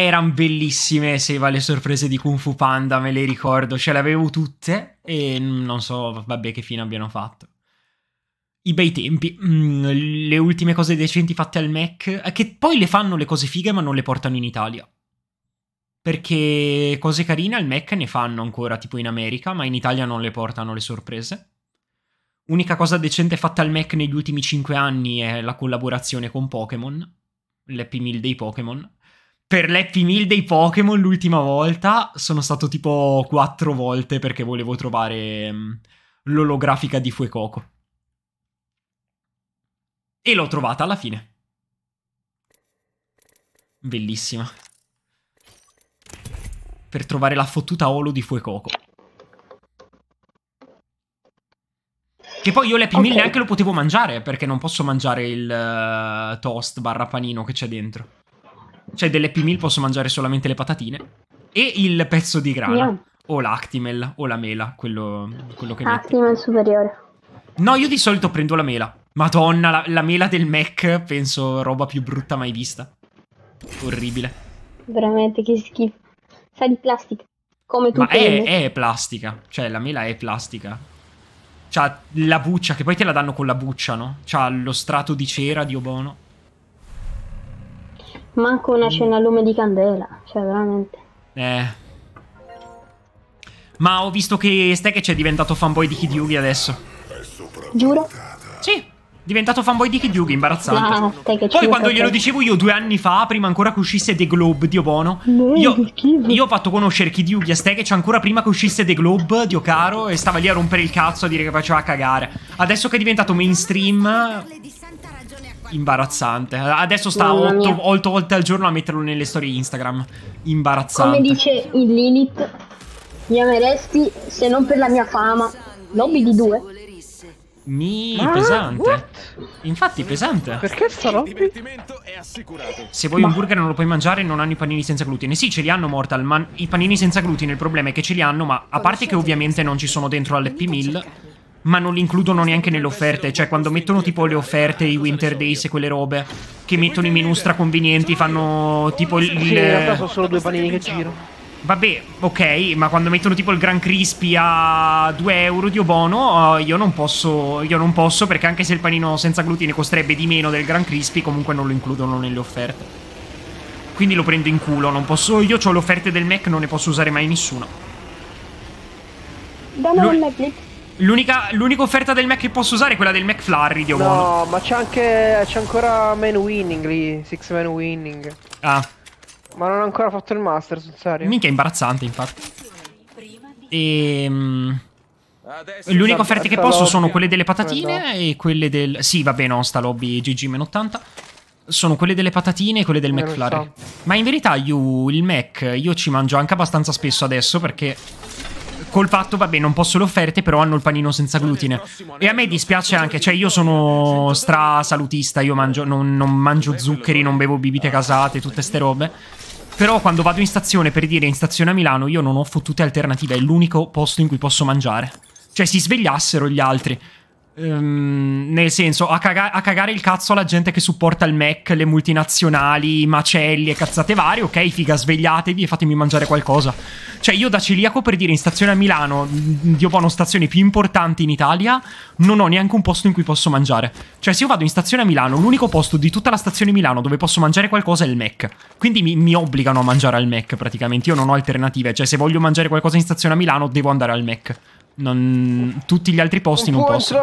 Erano bellissime, Seva, le sorprese di Kung Fu Panda, me le ricordo, ce le avevo tutte e non so, vabbè, che fine abbiano fatto. I bei tempi, le ultime cose decenti fatte al Mac, che poi le fanno le cose fighe ma non le portano in Italia. Perché cose carine al Mac ne fanno ancora, tipo in America, ma in Italia non le portano le sorprese. Unica cosa decente fatta al Mac negli ultimi 5 anni è la collaborazione con Pokémon, l'Happy Meal dei Pokémon. Per l'Happy Meal dei Pokémon l'ultima volta sono stato tipo 4 volte perché volevo trovare l'olografica di Fuecoco. E l'ho trovata alla fine. Bellissima. Per trovare la fottuta holo di Fuecoco. Che poi io l'Happy Meal neanche lo potevo mangiare, perché non posso mangiare il toast barra panino che c'è dentro. Cioè dell'Happy Meal posso mangiare solamente le patatine e il pezzo di grana. O l'Actimel o la mela, quello che metti. Actimel superiore. No, io di solito prendo la mela. Madonna, la mela del Mac, penso roba più brutta mai vista. Orribile. Veramente, che schifo. Sa di plastica. Come tu. Ma è plastica. Cioè, la mela è plastica. C'ha la buccia, che poi te la danno con la buccia, no? C'ha lo strato di cera, Dio buono. Manco una cena al lume di candela. Cioè, veramente. Ma ho visto che Stek è diventato fanboy di Kid Yugi adesso. Giuro? Sì. Diventato fanboy di Kid Yugi, imbarazzante. Poi quando glielo dicevo io 2 anni fa, prima ancora che uscisse The Globe, Dio buono, io ho fatto conoscere Kid Yugi a Stek ancora prima che uscisse The Globe, Dio caro, e stava lì a rompere il cazzo a dire che faceva cagare. Adesso che è diventato mainstream, imbarazzante. Adesso sta 8 volte al giorno a metterlo nelle storie Instagram. Imbarazzante. Come dice il Lilith, mi ameresti se non per la mia fama. Lobby di 2. Pesante. What? Infatti pesante. Perché sta lobby? Se vuoi un burger non lo puoi mangiare, non hanno i panini senza glutine. Sì, ce li hanno Mortal, ma i panini senza glutine il problema è che ce li hanno, ma a parte che ovviamente non ci sono dentro all'Happy Meal, ma non li includono neanche nelle offerte. Cioè quando mettono tipo le offerte, i Winter Days e quelle robe, che mettono i menù straconvenienti, fanno tipo Sì, in realtà sono solo 2 panini che girano. Vabbè, ok, ma quando mettono tipo il Gran Crispy a 2 euro, Dio buono, io non posso perché anche se il panino senza glutine costerebbe di meno del Gran Crispy, comunque non lo includono nelle offerte. Quindi lo prendo in culo, non posso, io ho le offerte del Mac, non ne posso usare mai nessuna. L'unica offerta del Mac che posso usare è quella del McFlurry, Dio buono. No, ma c'è ancora Man Winning lì, 6 Man Winning. Ah. Ma non ho ancora fatto il master, sul serio. Minchia, è imbarazzante, infatti. Le uniche offerte che posso sono quelle delle patatine e quelle del... Sì, vabbè, no, sta lobby GG-80. Sono quelle delle patatine e quelle del McFlurry. Ma in verità il Mac io ci mangio anche abbastanza spesso adesso perché... Col fatto, vabbè, non posso le offerte, però hanno il panino senza glutine. E a me dispiace anche, cioè io sono salutista, io non mangio zuccheri, non bevo bibite casate, tutte ste robe. Però quando vado in stazione, per dire in stazione a Milano, io non ho fottute alternative, è l'unico posto in cui posso mangiare. Cioè si svegliassero gli altri. Nel senso, a cagare il cazzo alla gente che supporta il Mac, le multinazionali, i macelli e cazzate varie. Ok, figa, svegliatevi e fatemi mangiare qualcosa. Cioè io da celiaco, per dire, in stazione a Milano, Dio buono, stazioni più importanti in Italia, non ho neanche un posto in cui posso mangiare. Cioè se io vado in stazione a Milano, l'unico posto di tutta la stazione Milano dove posso mangiare qualcosa è il Mac. Quindi mi obbligano a mangiare al Mac praticamente. Io non ho alternative. Cioè se voglio mangiare qualcosa in stazione a Milano devo andare al Mac. Tutti gli altri posti non posso.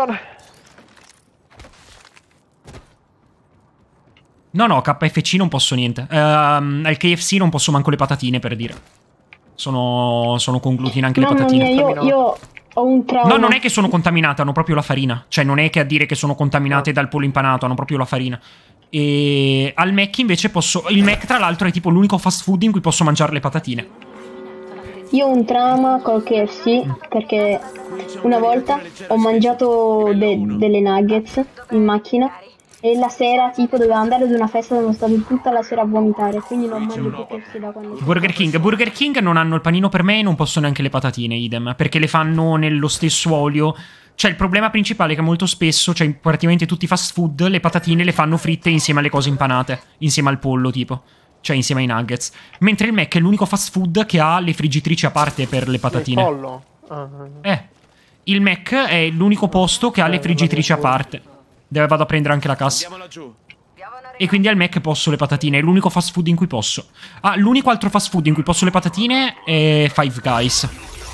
No, KFC non posso niente. Al KFC non posso manco le patatine, per dire. Sono con glutine anche le patatine. Io ho un trauma. No, non è che sono contaminate, hanno proprio la farina. Cioè non è che a dire che sono contaminate dal pollo impanato, hanno proprio la farina. E al Mac invece posso... Il Mac tra l'altro è tipo l'unico fast food in cui posso mangiare le patatine. Io ho un trauma col KFC perché una volta ho mangiato delle nuggets in macchina e la sera tipo dovevo andare ad una festa dove sono stato tutta la sera a vomitare, quindi non mangio più KFC da quando... Burger King non hanno il panino per me e non posso neanche le patatine, idem, perché le fanno nello stesso olio. Cioè il problema principale è che molto spesso, cioè praticamente tutti i fast food, le patatine le fanno fritte insieme alle cose impanate, insieme al pollo tipo. Cioè insieme ai nuggets. Mentre il Mac è l'unico fast food che ha le friggitrici a parte per le patatine. Il pollo? Il Mac è l'unico posto che ha le friggitrici a parte. Vado a prendere anche la cassa. E quindi al Mac posso le patatine. È l'unico fast food in cui posso. Ah, l'unico altro fast food in cui posso le patatine è Five Guys.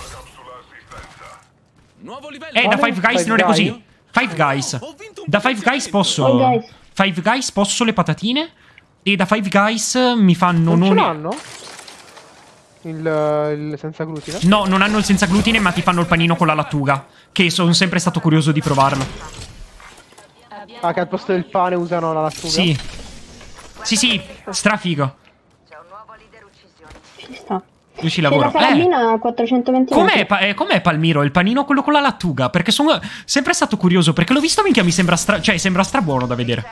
Da Five Guys non è così. Five Guys. Da Five Guys posso... Five Guys posso le patatine. E da Five Guys mi fanno... Non ce l'hanno? Il senza glutine? No, non hanno il senza glutine, ma ti fanno il panino con la lattuga. Che sono sempre stato curioso di provarlo. Ah, che al posto del pane usano la lattuga? Sì. Sì, strafigo. Ci sta. Io ci lavoro. La carabina a 420 metri. Com'è Palmiro? Il panino quello con la lattuga? Perché sono sempre stato curioso. Perché l'ho visto, minchia, mi sembra cioè, sembra strabuono da vedere.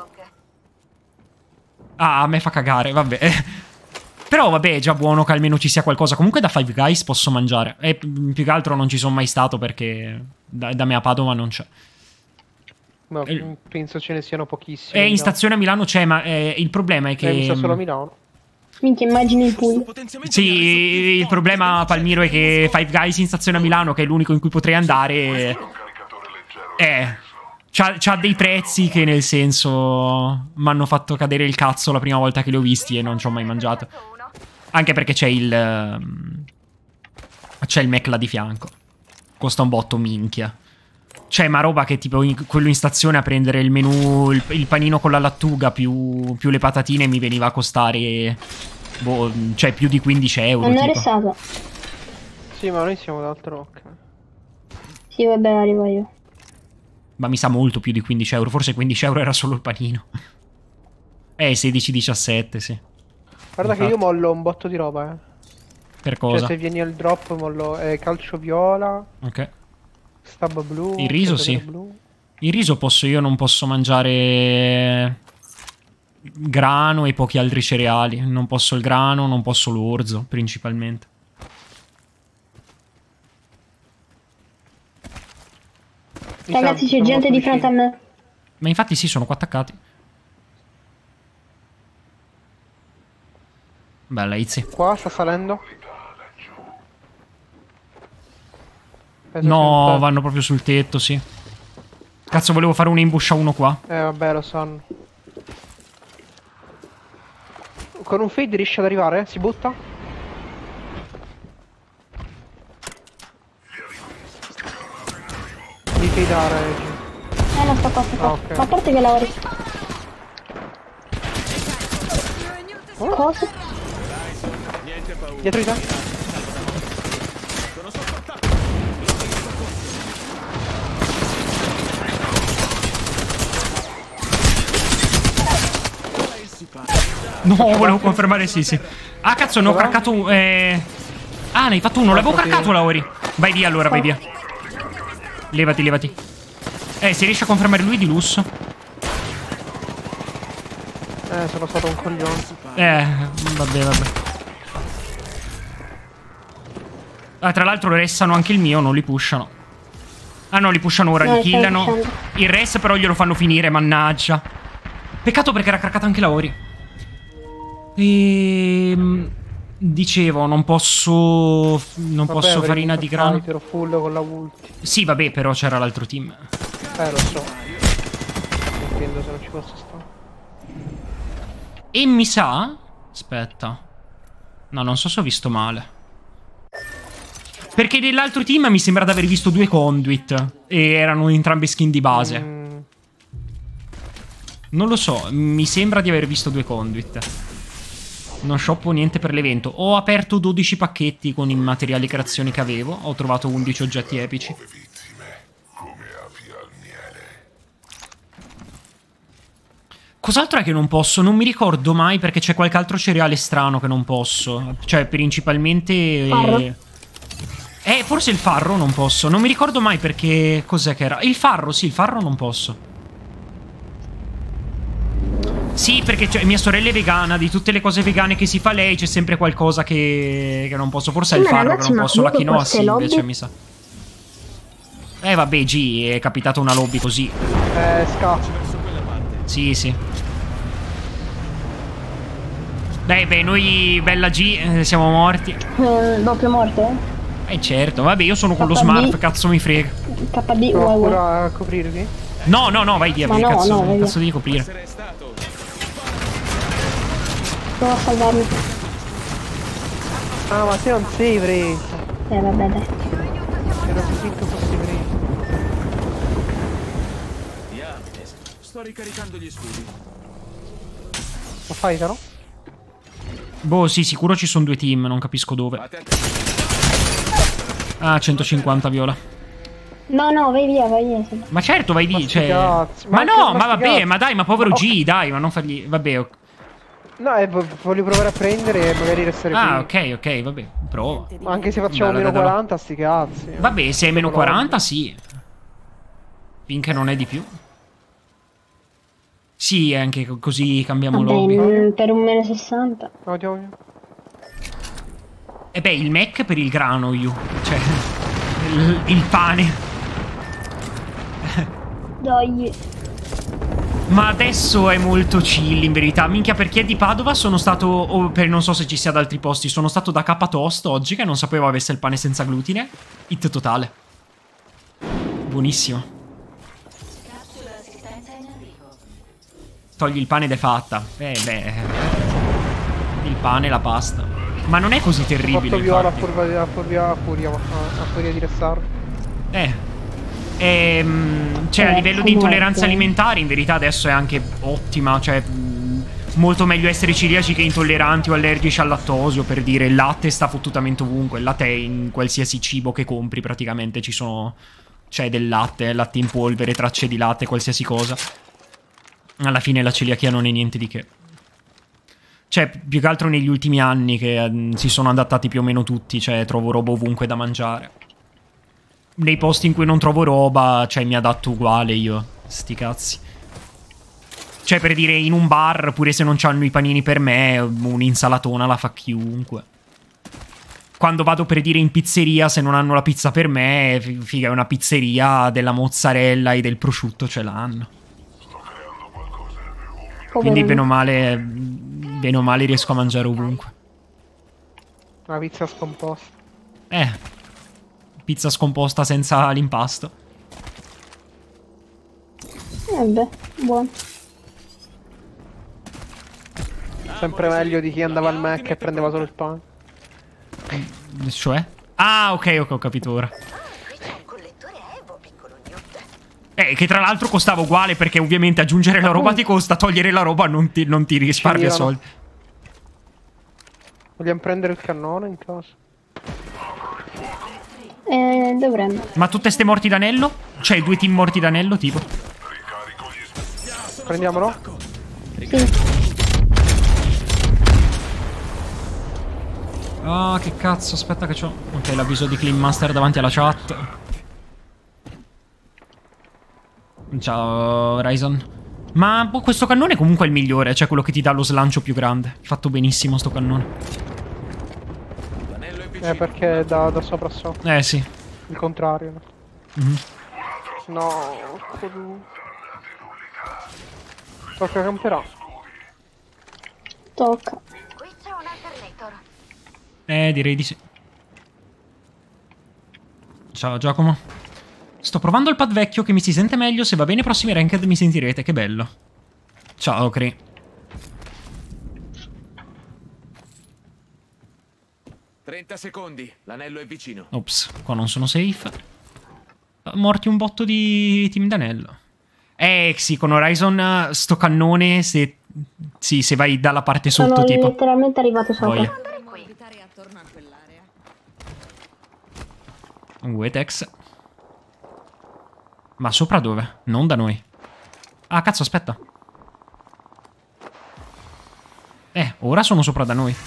Ah, a me fa cagare, vabbè. Però vabbè, è già buono che almeno ci sia qualcosa. Comunque da Five Guys posso mangiare. E più che altro non ci sono mai stato perché da me a Padova non c'è. No, penso ce ne siano pochissimi. E in stazione a Milano c'è, ma il problema è che... mi sa solo a Milano. Minchia, immagini il Puglia. Sì, il problema, Palmiro, è che Five Guys in stazione a Milano, che è l'unico in cui potrei andare, c'ha dei prezzi che, nel senso, mi hanno fatto cadere il cazzo la prima volta che li ho visti e non ci ho mai mangiato. Anche perché c'è il Mac là di fianco. Costa un botto, minchia. C'è ma roba che tipo quello in stazione a prendere il menù, il panino con la lattuga più le patatine mi veniva a costare, boh, cioè più di 15 euro. Non è restato. Sì, ma noi siamo d'altro, ok. Sì, vabbè, arrivo io. Ma mi sa molto più di 15 euro, forse 15 euro era solo il panino. 16-17, sì. Guarda infatti che io mollo un botto di roba, Per cosa? Cioè se vieni al drop mollo calcio viola. Ok. Stab blu. Il riso sì. Blu. Il riso posso, io non posso mangiare grano e pochi altri cereali. Non posso il grano, non posso l'orzo, principalmente. Ragazzi, c'è gente di fronte a me. Ma infatti sì, sono qua attaccati. Bella Izzy. Qua sta salendo. No, vanno proprio sul tetto, sì. Cazzo, volevo fare un ambush a uno qua. Vabbè, lo sanno. Con un fade riesce ad arrivare? Si butta? Devi fadeare. Non sta qua, sta qua. Okay. Ma a parte che lavori. Cosa? Dietro di te? No, volevo confermare sì, sì. Ah, cazzo, ne ho craccato un... Ah, ne hai fatto uno, l'avevo craccato, Lauri. Vai via allora, vai via. Levati, levati. Se riesci a confermare lui di lusso. Sono stato un coglione. Vabbè, vabbè. Ah, tra l'altro restano anche il mio, non li pushano. Ah no, li pushano ora, li killano. Il res però glielo fanno finire, mannaggia. Peccato perché era craccato anche Lauri. Dicevo, non posso farina di grano. Ero full con la ulti. Sì, vabbè, però c'era l'altro team. Lo so. Non intendo se non ci posso stare. E mi sa... Aspetta. No, non so se ho visto male. Perché dell'altro team mi sembra di aver visto 2 conduit. E erano entrambe skin di base. Non lo so, mi sembra di aver visto 2 conduit. Non shoppo niente per l'evento. Ho aperto 12 pacchetti con i materiali creazioni che avevo. Ho trovato 11 oggetti epici. Cos'altro è che non posso? Non mi ricordo mai perché c'è qualche altro cereale strano che non posso. Cioè, principalmente... forse il farro non posso. Non mi ricordo mai perché... Cos'è che era? Il farro, sì, il farro non posso. Sì, perché mia sorella è vegana. Di tutte le cose vegane che si fa lei c'è sempre qualcosa che non posso. Forse è il farro che non posso. La quinoa sì, invece mi sa. Vabbè, G, è capitata una lobby così. Scappo. Sì, sì. Beh, noi bella G siamo morti. Doppia morte? Certo, vabbè, io sono con lo KD. smurf, cazzo mi frega. KD, Provo uai. pure a coprirvi? No, vai via, Ma vai, no, cazzo, no, vai via. cazzo devi coprire. Prova a salvarmi. Ah, ma te non sei preso. Vabbè, dai. Ero convinto fossi preso. Sto ricaricando gli scudi. Lo fai, però? Boh, sì, sicuro ci sono due team, non capisco dove. Ah, 150 viola. No, vai via. Ma certo, vai Ma di, sti cioè... cazzi, Ma ma no, anche- ma ma sti vabbè, cazzi. ma dai, ma povero G, dai, ma non fargli... Vabbè, ok. No, voglio provare a prendere e magari restare qui. ok, vabbè, prova. Ma anche se facciamo Dai, meno dai. 40, sti cazzi. Vabbè, se è meno 40, sì. Finché non è di più. Sì, anche così cambiamo lobby. Vabbè, per un meno 60. Andiamo. E beh, il Mac per il grano, io. Cioè, il pane. Dai. Ma adesso è molto chill, in verità. Minchia, perché di Padova sono stato... O per non so se ci sia da altri posti. Sono stato da K Toast oggi, che non sapevo avesse il pane senza glutine. Hit totale. Buonissimo. Togli il pane ed è fatta. Beh. Il pane e la pasta. Ma non è così terribile, Porto viola infatti. a furia di restarlo. Cioè, a livello di intolleranza morte. alimentare, in verità adesso è anche ottima. Cioè, molto meglio essere celiaci che intolleranti o allergici al lattosio, per dire. Il latte sta fottutamente ovunque. Il latte è in qualsiasi cibo che compri, praticamente. Ci sono... C'è del latte in polvere, tracce di latte, qualsiasi cosa. Alla fine la celiachia non è niente di che. Cioè, più che altro negli ultimi anni che si sono adattati più o meno tutti. Cioè, trovo roba ovunque da mangiare. Nei posti in cui non trovo roba, cioè, mi adatto uguale io. Sti cazzi. Cioè, per dire, in un bar, pure se non c'hanno i panini per me, un'insalatona la fa chiunque. Quando vado, per dire, in pizzeria, se non hanno la pizza per me, figa, è una pizzeria della mozzarella e del prosciutto ce l'hanno. Quindi bene o male riesco a mangiare ovunque. Una pizza scomposta. Pizza scomposta senza l'impasto. Beh, buono. Sempre meglio di chi andava al Mac e prendeva solo il pane. Cioè? Ah, ok, ho capito ora. Che tra l'altro costava uguale, perché ovviamente aggiungere la roba ti costa, togliere la roba non ti risparmia soldi. Vogliamo prendere il cannone in caso? Dovremmo. Ma tutte ste morti d'anello? Cioè, due team morti d'anello, tipo? Prendiamolo? Sì. Ah, che cazzo, aspetta che c'ho... Ok, l'avviso di Clean Master davanti alla chat. Ciao, Ryzen. Ma questo cannone comunque è il migliore, cioè quello che ti dà lo slancio più grande. Fatto benissimo sto cannone. Perché da sopra a sopra. Sì. Il contrario. No. Tocca camperà. Tocca. Qui c'è un alternator. Direi di sì. Ciao Giacomo. Sto provando il pad vecchio che mi si sente meglio. Se va bene prossimi ranked mi sentirete. Che bello. Ciao Cree. secondi, l'anello è vicino. Ops, qua non sono safe. Morti un botto di team d'anello. Sì, con Horizon sto cannone, se vai dalla parte sotto, Sono tipo. letteralmente arrivato sopra. Voglia. Un Wetex. Ma sopra dove? Non da noi. Ah, cazzo, aspetta. Ora sono sopra da noi.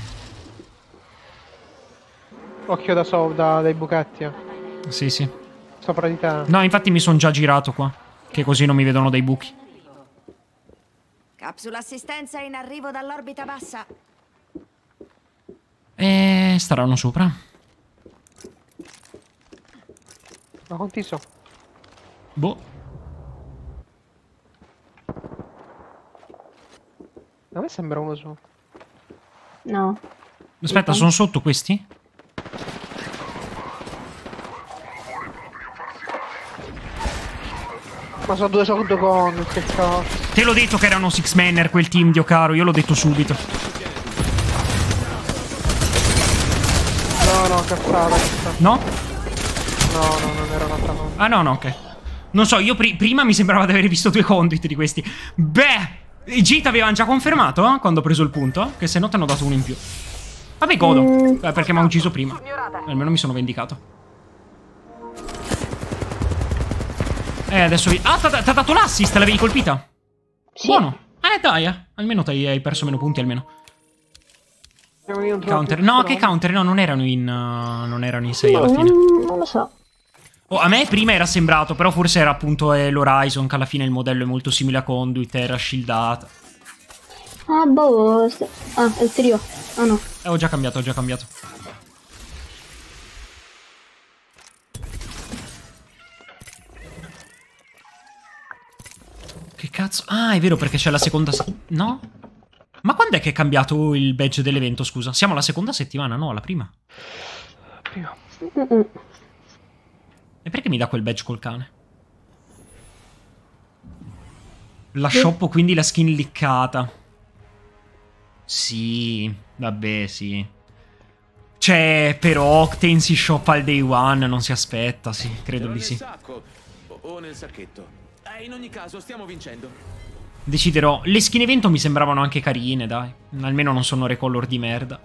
Occhio dai buchetti. Sì, sì. Sopra di te. No, infatti mi sono già girato qua. Che così non mi vedono dai buchi. Capsula assistenza in arrivo dall'orbita bassa. Staranno sopra. Ma quanti so? Boh. A me sembra uno solo. No. Aspetta, sono sotto questi? Ma sono 2 sotto con che cazzo. Te l'ho detto che erano six manner quel team, Dio caro, io l'ho detto subito. No, cazzata. No? No, non era un'altra cosa. Ah no, ok. Non so, io prima mi sembrava di aver visto 2 conduit di questi. Beh, i Jit avevano già confermato, quando ho preso il punto, che se no ti hanno dato uno in più. Vabbè, godo. Perché mi ha ucciso prima. Almeno mi sono vendicato. Adesso vi... Ah, t'ha dato l'assist, l'avevi colpita? Sì. Buono. Dai, almeno hai perso meno punti, almeno. Counter. No, che counter? No, non erano in 6 alla fine. Non lo so. Oh, a me prima era sembrato, però forse era appunto l'Horizon, che alla fine il modello è molto simile a Conduit, era shieldata. Ah, boh. Ah, è il trio. Ah, no. Ho già cambiato. Che cazzo? Ah, è vero, perché c'è la seconda... No? Ma quando è che è cambiato il badge dell'evento, scusa? Siamo alla seconda settimana, no? Alla prima? Prima. E perché mi dà quel badge col cane? La shop, quindi la skin liccata. Sì, vabbè, sì. Cioè, però Octane si shoppa al day one, non si aspetta, sì, credo di sì. O nel sacchetto. In ogni caso, stiamo vincendo. Deciderò. Le skin evento mi sembravano anche carine, dai. Almeno non sono recolor di merda.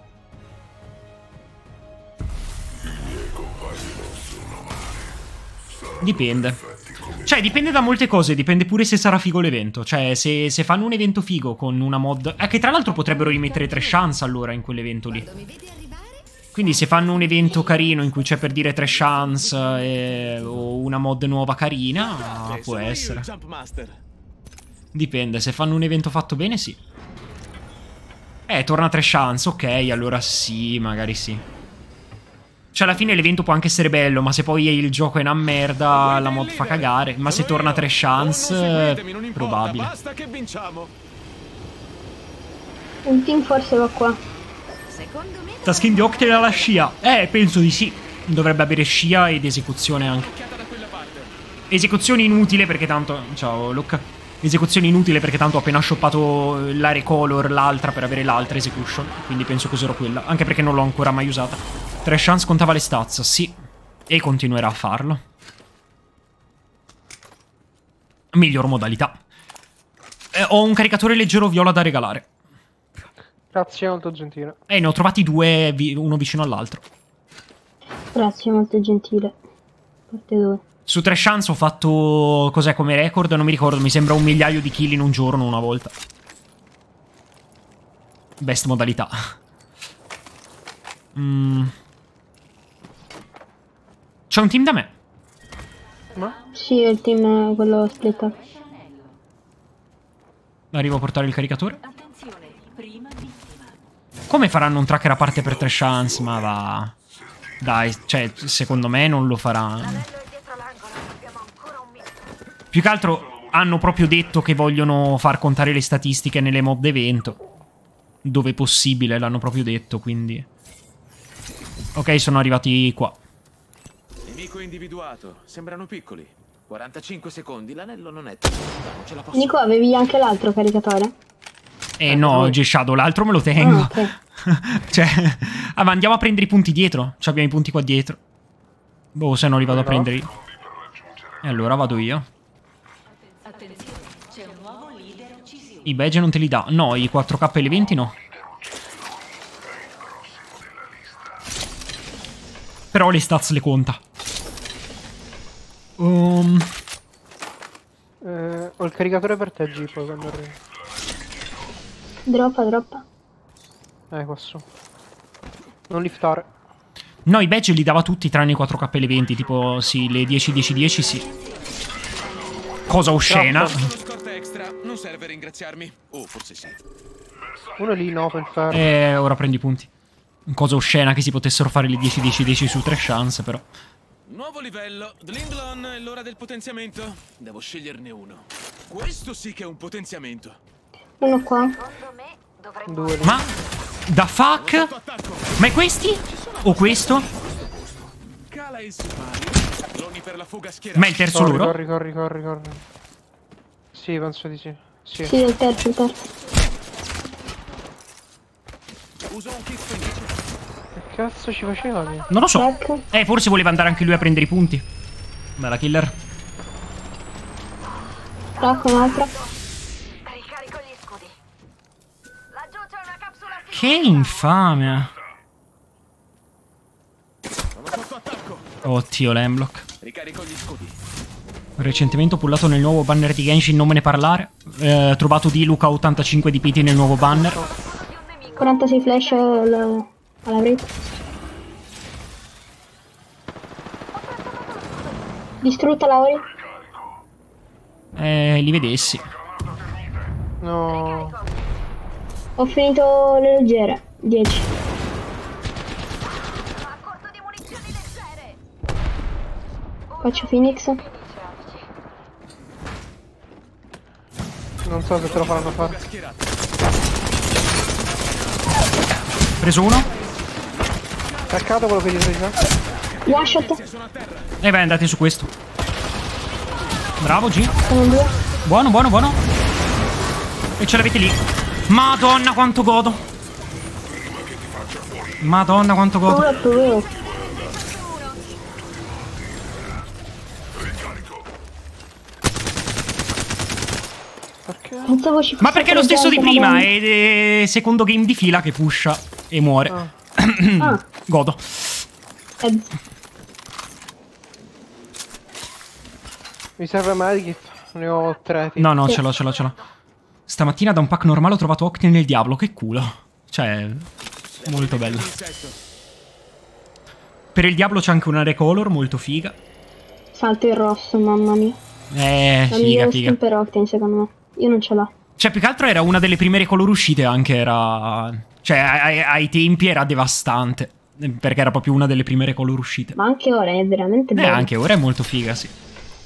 Dipende. Cioè, dipende da molte cose. Dipende pure se sarà figo l'evento. Cioè, se fanno un evento figo con una mod... che tra l'altro potrebbero rimettere 3 chance allora in quell'evento lì. Quindi se fanno un evento carino in cui c'è per dire 3 chance o una mod nuova carina, può essere. Dipende, se fanno un evento fatto bene, sì. Torna 3 chance, ok, allora sì, magari sì. Cioè alla fine l'evento può anche essere bello, ma se poi il gioco è una merda, la mod fa cagare. Ma se torna 3 chance, probabile. Un team forse va qua. La skin di Octane alla scia. Penso di sì. Dovrebbe avere scia ed esecuzione anche. Esecuzione inutile perché tanto... Ciao, Luca. Esecuzione inutile perché tanto ho appena shoppato la Recolor, l'altra, per avere l'altra execution. Quindi penso che userò quella. Anche perché non l'ho ancora mai usata. 3 chance contava le stats, sì. E continuerà a farlo. Miglior modalità. Ho un caricatore leggero viola da regalare. Grazie, molto gentile. Ne ho trovati 2, uno vicino all'altro. Grazie, molto gentile. Parte 2. Su 3 chance ho fatto... Cos'è come record? Non mi ricordo, mi sembra 1 migliaio di kill in un giorno una volta. Best modalità. C'è un team da me. Sì, il team è quello splittato. Arrivo a portare il caricatore. Come faranno un tracker a parte per 3 chance? Ma va... Dai, cioè, secondo me non lo faranno. Più che altro hanno proprio detto che vogliono far contare le statistiche nelle mod evento. Dove possibile, l'hanno proprio detto, quindi... Ok, sono arrivati qua. Nemico individuato. Sembrano piccoli. 45 secondi, l'anello non è tanto. Non ce la posso. Nico, avevi anche l'altro caricatore? No, G-Shadow, l'altro me lo tengo. Ah, ok. Cioè, ma andiamo a prendere i punti dietro. Ci abbiamo i punti qua dietro. Boh, se no li vado a prendere io. E allora vado io. I badge non te li dà. No, i 4K e le 20 no. Però le stats le conta. Ho il caricatore per te, G, poi quando arrivi. Droppa. Qua su. Non liftare. No, i badge li dava tutti tranne i 4K e le 20. Tipo, sì, le 10-10-10 sì. Cosa oscena. Extra. Non serve ringraziarmi. Oh, forse sì. Uno lì in open fair. Ora prendi i punti. Cosa oscena che si potessero fare le 10-10-10 su 3 chance, però. Nuovo livello. Dlinglon è l'ora del potenziamento. Devo sceglierne uno. Questo sì che è un potenziamento. Uno qua. Due lì. Ma Da fuck? Ma è questi? O questo? Cala il sipario. Cloni per la fuga schierata. Ma è il terzo loro? Corri. Sì, penso di sì. Sì. Sì, il terzo. Uso un kit fenice. Che cazzo ci faceva lì? Non lo so. Ecco. Forse voleva andare anche lui a prendere i punti. Bella killer. Ecco un'altra. Ricarico gli scudi. Laggiù c'è una capsula Che infame. Sono sotto attacco. Oddio, l'Hemlock. Ricarico gli scudi. Recentemente ho pullato nel nuovo banner di Genshin, non me ne parlare. Trovato di Luca 85 di PT nel nuovo banner. 46 flash alla rete. Distrutta Lauri. Li vedessi. No. Ho finito le leggere. 10. a corto di munizioni leggere. Faccio Phoenix. Non so se te lo faranno fare. Preso uno. Caccato quello che gli presa. One shot. E vai, andate su questo. Bravo, G. Sono 2. Buono. E ce l'avete lì. Madonna, quanto godo. Madonna, quanto godo. Perché? Pensavo ci Ma fosse perché è lo stesso di presente, prima? madonna. È secondo game di fila che pusha e muore. Ah, Godo. Mi serve medikit. Ne ho 3. No, ce l'ho. Stamattina da un pack normale ho trovato Octane nel Diablo. Che culo. Cioè, molto bello. Per il Diablo c'è anche una recolor molto figa. salto il rosso, mamma mia. La migliore Figa. skin per Octane, secondo me. Io non ce l'ho. Cioè, più che altro era una delle prime recolor uscite anche, era... Cioè, ai tempi era devastante. Perché era proprio una delle prime recolor uscite. Ma anche ora è veramente bello. Anche ora è molto figa, sì.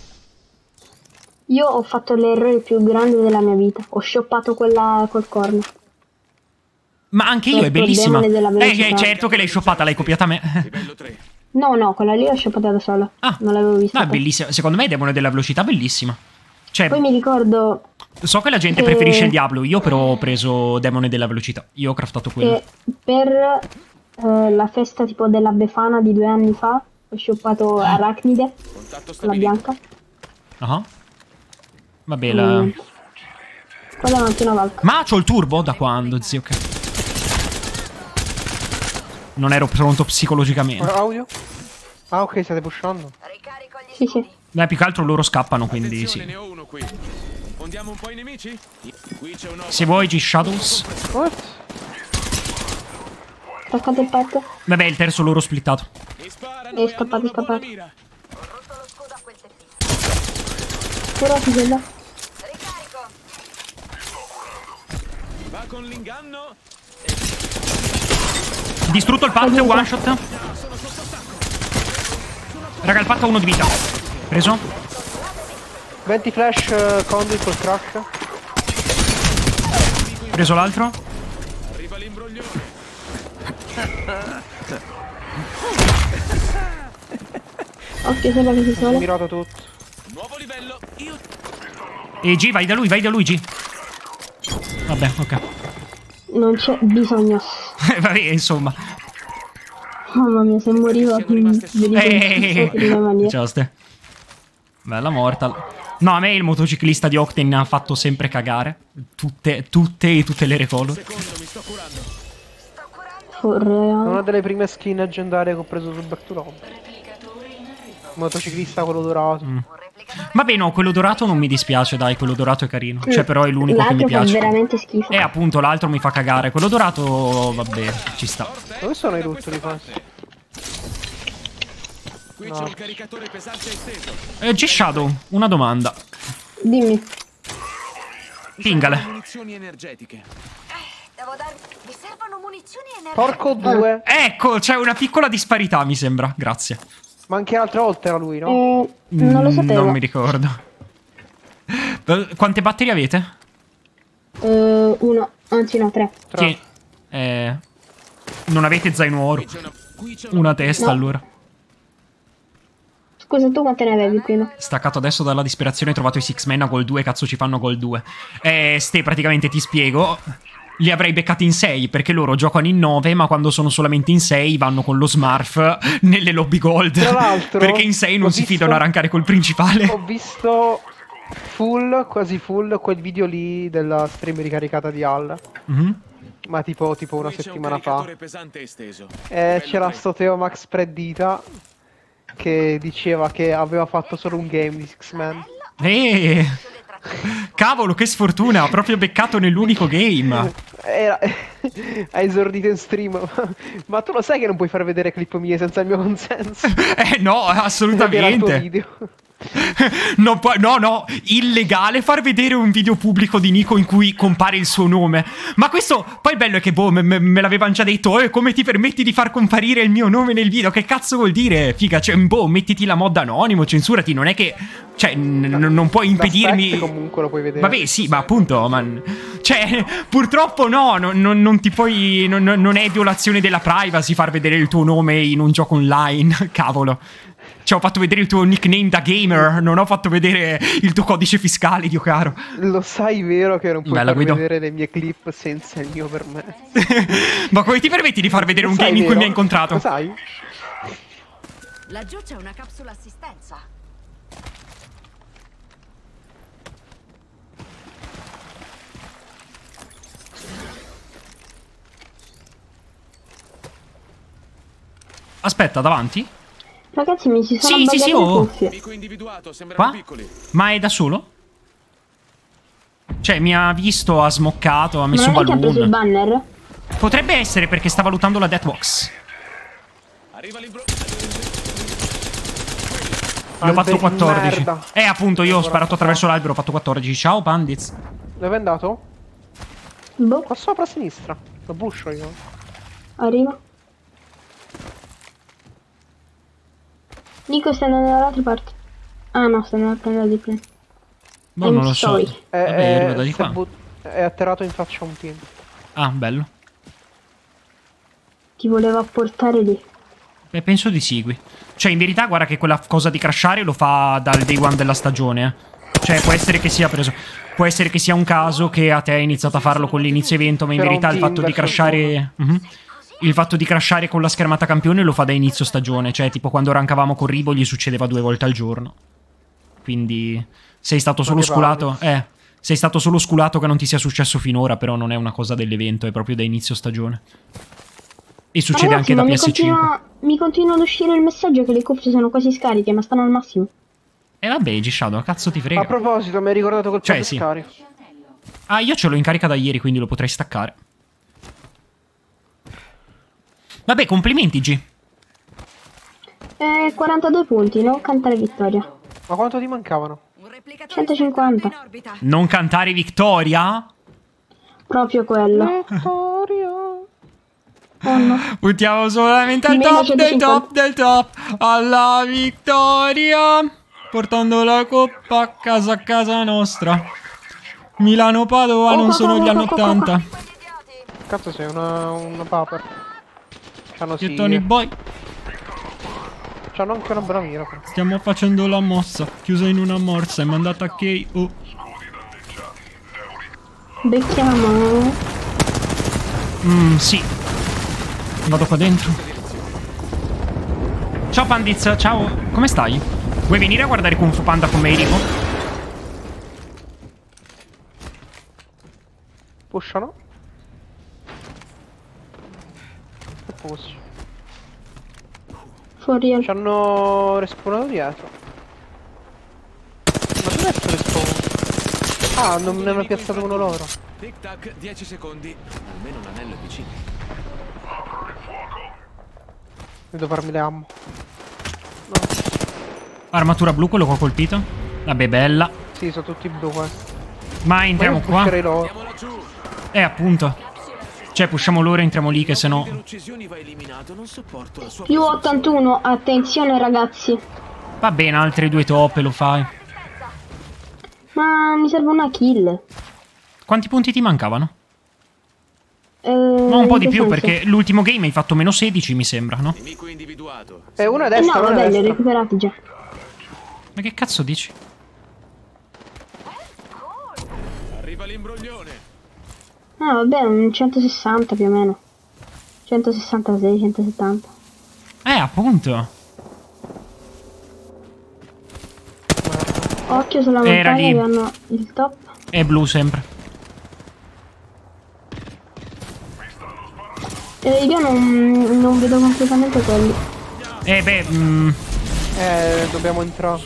Io ho fatto l'errore più grande della mia vita. Ho shoppato quella col corno. Ma anche io, è Il bellissima. demone della velocità. Certo che l'hai shoppata, l'hai copiata a me. Livello 3. No, quella lì l'ho shoppata da sola. Ah. Non l'avevo vista. No, è bellissima. Secondo me è demone della velocità, bellissima. Cioè, Poi mi ricordo so che la gente preferisce il Diablo, io però ho preso demone della velocità. Io ho craftato quello. che per la festa tipo della Befana di 2 anni fa ho shoppato Arachnide, Contatto la stabilito. bianca. Ah. Vabbè, la... Quella è anche una valca. Ma c'ho il turbo? Da quando, zio? Ok. Non ero pronto psicologicamente. Audio? Ah, ok, state pushando. Ricarico gli Sì. Più che altro loro scappano, quindi Attenzione, sì. ne ho uno qui. Fondiamo un po' i nemici? Qui c'è un Se vuoi G-Shadows. What? Attaccate il petto. Vabbè, il terzo loro splittato. Mi sparano È e scappato, hanno una buona scappato. mira. Ho rotto lo scudo a quel teppino. Ora si vede. Ricarico. Va con l'inganno. Distrutto il pat, one shot. Raga, il pat ha 1 di vita. Preso. 20 flash conduit col crack. Preso l'altro. Arriva l'imbroglione. Occhio, sembra che si Ho sole. mirato tutto. Nuovo livello. Io E G, vai da lui, G. Vabbè, ok. Non c'è bisogno. Vabbè, insomma. Mamma mia, se morivo vedi Ciao, Ste. Bella mortal. No, a me il motociclista di Octane ha fatto sempre cagare. Tutte le recolor. secondo mi sto curando. Una delle prime skin leggendarie che ho preso su Back to Lobby. Motociclista, quello dorato. Vabbè, no, quello dorato non mi dispiace, dai, quello dorato è carino. Cioè, però è l'unico che mi L'altro fa piace. veramente schifo. Appunto, l'altro mi fa cagare. Quello dorato, vabbè, ci sta. Dove sono i rutto di fase? Qui c'è un caricatore pesante esteso. G-Shadow, una domanda. Dimmi. Pingale. Munizioni energetiche. Devo dar... Mi servono munizioni energetiche. Porco 2. Ecco, c'è una piccola disparità, mi sembra. Grazie. Ma anche l'altra volta era lui, no? Non lo sapevo. Non mi ricordo. Quante batterie avete? 1, anzi no, 3. Sì. Non avete zaino oro. Una testa, No. allora. Scusa, tu quante ne avevi prima? Staccato adesso dalla disperazione, hai trovato i Six Men a gol 2, cazzo ci fanno gol 2. Ste, praticamente ti spiego. Li avrei beccati in 6, perché loro giocano in 9, ma quando sono solamente in 6 vanno con lo Smurf nelle lobby gold. Tra l'altro, perché in 6 non ho si visto- fidano a rankare col principale. Ho visto quasi full, quel video lì della stream ricaricata di Al. Mhm. Ma tipo una settimana fa. Pesante esteso. C'era sto Teo Max Predita che diceva che aveva fatto solo un game di Six Man. Cavolo, che sfortuna, ha proprio beccato nell'unico game. Ha esordito in stream. Ma tu lo sai che non puoi far vedere clip mie senza il mio consenso? No, Era il tuo assolutamente. video. No, illegale far vedere un video pubblico di Nico in cui compare il suo nome. Ma questo, poi il bello è che boh, me l'avevano già detto, come ti permetti di far comparire il mio nome nel video? Che cazzo vuol dire? Figa, cioè, boh, mettiti la mod anonimo, censurati, non è che, cioè, non puoi impedirmi. Comunque lo puoi vedere. Vabbè, sì, ma appunto, cioè, purtroppo no, non ti puoi, non è violazione della privacy far vedere il tuo nome in un gioco online, cavolo. Cioè, ho fatto vedere il tuo nickname da gamer, non ho fatto vedere il tuo codice fiscale, Dio caro. Lo sai, vero, che non puoi Bella, far Guido. vedere le mie clip senza il mio permesso. Ma come ti permetti di far vedere Lo un sai, game in cui vero? mi hai incontrato? Lo sai? Laggiù c'è una capsula assistenza. Aspetta, davanti? Ragazzi, mi si sono Sì, buggate le oh. cuffie. Nemico individuato, sembrano Qua? piccoli. Ma è da solo? Cioè, mi ha visto, ha smoccato, ha Ma messo non è che ha preso il balloon. banner? Potrebbe essere perché sta valutando la Deathbox. Arriva l'imbro... L'ho fatto 14. Merda. Appunto, io ho sparato attraverso l'albero, ho fatto 14. Ciao, Pandits. Dove è andato? Boh, Qua sopra a sinistra. Lo buscio io. arriva. Nico sta andando dall'altra parte. Ah no, sta andando a prendere di più. Boh, non lo so. sorry. Vabbè, io arrivo da di si è qua. è atterrato in faccia a un team. Ah, bello. Ti voleva portare lì. Beh, penso di sì, qui. Cioè, in verità, guarda che quella cosa di crashare lo fa dal day one della stagione. Cioè, può essere che sia preso. Può essere che sia un caso che a te hai iniziato a farlo con l'inizio evento, ma in Però verità un il team fatto di verso crashare. Il fatto di crashare con la schermata campione lo fa da inizio stagione. Cioè, tipo quando rankavamo con Ribo gli succedeva 2 volte al giorno. Quindi. Sei stato solo che sculato. Sei stato solo sculato che non ti sia successo finora, però non è una cosa dell'evento, è proprio da inizio stagione. E succede Ragazzi, anche da ma PS5. mi continua ad uscire il messaggio che le cuffie sono quasi scariche, ma stanno al massimo. E vabbè, G-Shadow, cazzo ti frega. A proposito, mi hai ricordato quel Cioè, po' sì. di scarico. Ah, io ce l'ho in carica da ieri, quindi lo potrei staccare. Vabbè, complimenti, G. 42 punti, no? Cantare vittoria. Ma quanto ti mancavano? Un replicatore 150. in orbita. Non cantare vittoria? Proprio quello. Vittoria. Oh no. Puntiamo solamente al Meno top del 150. top del top. Alla vittoria. Portando la coppa a casa nostra. Milano-Padova non sono gli anni 80. Cazzo sei una paper. C'hanno Che sì. Tony Boy. C'hanno anche una bella mira. Però. Stiamo facendo la mossa. Chiusa in una morsa. È mandata a KO. Becchiamo. Sì. Vado qua dentro. Ciao Pandiz, ciao. Come stai? Vuoi venire a guardare Kung Fu Panda con me, Rico? Pushano. Che push? For real. C'hanno respawnato dietro. Ma dov'è sto respawn? Ah, non ne hanno piazzato uno loro. Tic tac, 10 secondi. Almeno un anello è vicino. Devo farmi le ammo. Armatura blu, quello che ho colpito. Vabbè, bella. Sì, sono tutti blu questi. Ma entriamo qua. Pusherei loro. Andiamo laggiù. Appunto. Cioè, pushiamo loro e entriamo lì, che sennò. Per uccisioni va eliminato, non sopporto la sua Più presenza. 81, attenzione ragazzi. Va bene, altre 2 top e lo fai. Ma mi serve una kill. Quanti punti ti mancavano? Ma un po' in di che più, senso? perché l'ultimo game hai fatto meno 16, mi sembra, no? Nemico individuato. Uno a No, destra, uno a vabbè, li ho destra. recuperati già. Ma che cazzo dici? Arriva l'imbroglione. Ah, vabbè, un 160 più o meno. 166, 170. Appunto. Occhio sulla Era montagna lì. che hanno il top. È blu sempre. Io non vedo completamente quelli. Dobbiamo entrare.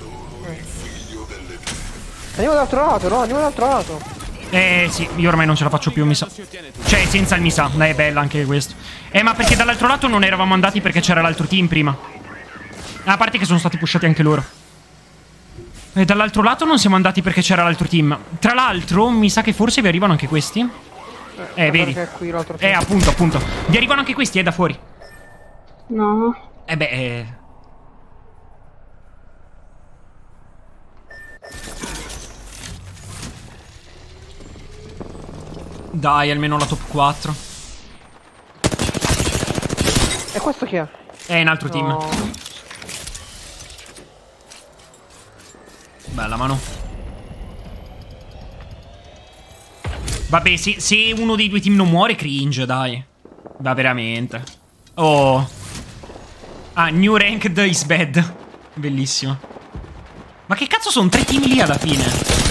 Andiamo dall'altro lato, no? Andiamo dall'altro lato. Sì, io ormai non ce la faccio più, mi sa. Cioè, senza il mi sa. È bella anche questo. Ma perché dall'altro lato non eravamo andati perché c'era l'altro team prima. A parte che sono stati pushati anche loro. E dall'altro lato non siamo andati perché c'era l'altro team. Tra l'altro, mi sa che forse vi arrivano anche questi. Vedi. È qui l'altro team. Appunto. Vi arrivano anche questi, da fuori. No. Dai, almeno la top 4. E questo chi è? È un altro team. No. Bella mano. Vabbè, se uno dei due team non muore, cringe, dai. Va veramente. Oh. New ranked is bad. Bellissimo. Ma che cazzo sono 3 team lì alla fine?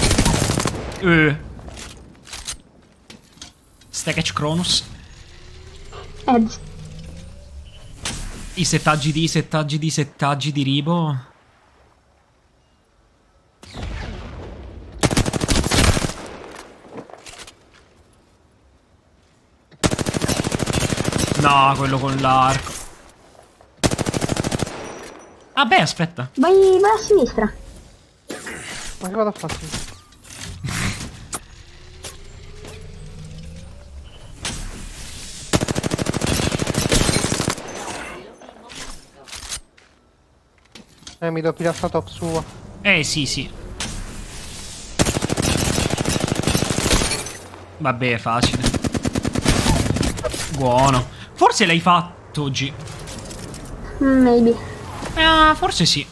Stackage Cronus. Edge. I settaggi di Ribo. No, quello con l'arco. Ah beh, aspetta. Vai a sinistra. Ma che vado a fare? Mi do pigliare sta top sua. Sì. Vabbè, è facile. Buono. Forse l'hai fatto, G. Maybe. Forse sì.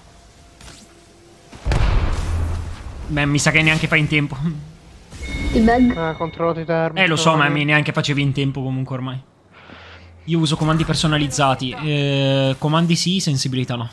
Beh, mi sa che neanche fai in tempo. Ti bag. Controllato i termini. Lo so, ma neanche facevi in tempo comunque ormai. Io uso comandi personalizzati. Comandi sì, sensibilità no.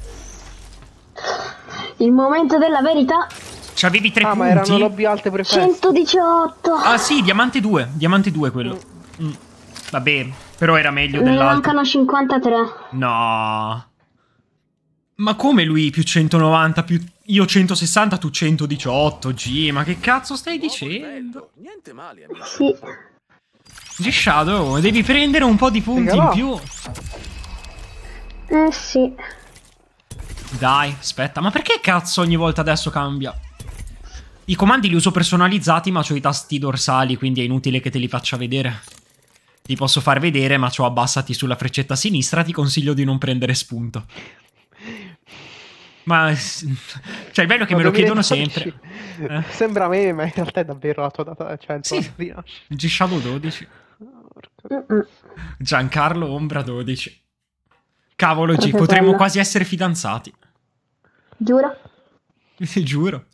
Il momento della verità. C'avevi 3 punti. Ma erano lobby alte preferite. 118. Ah sì, diamante 2. Diamante 2 quello. Vabbè, però era meglio Ne dell'altro. mancano 53. No. Ma come lui più 190, più io 160, tu 118, G? Ma che cazzo stai dicendo? Niente male, amico. Sì. G-Shadow, devi prendere un po' di punti in più. Sì. Dai, aspetta, ma perché cazzo ogni volta adesso cambia? I comandi li uso personalizzati, ma c'ho i tasti dorsali, quindi è inutile che te li faccia vedere. Ti posso far vedere, ma c'ho abbassati sulla freccetta sinistra, ti consiglio di non prendere spunto. Ma... cioè, è bello che me lo chiedono sempre. Sembra me, ma in realtà è davvero la tua data, cioè il tuo Sì. rinascita. G-Shadow 12. Giancarlo Ombra 12. Cavolo, G, Proprio potremmo bella. quasi essere fidanzati. Giuro? Giuro.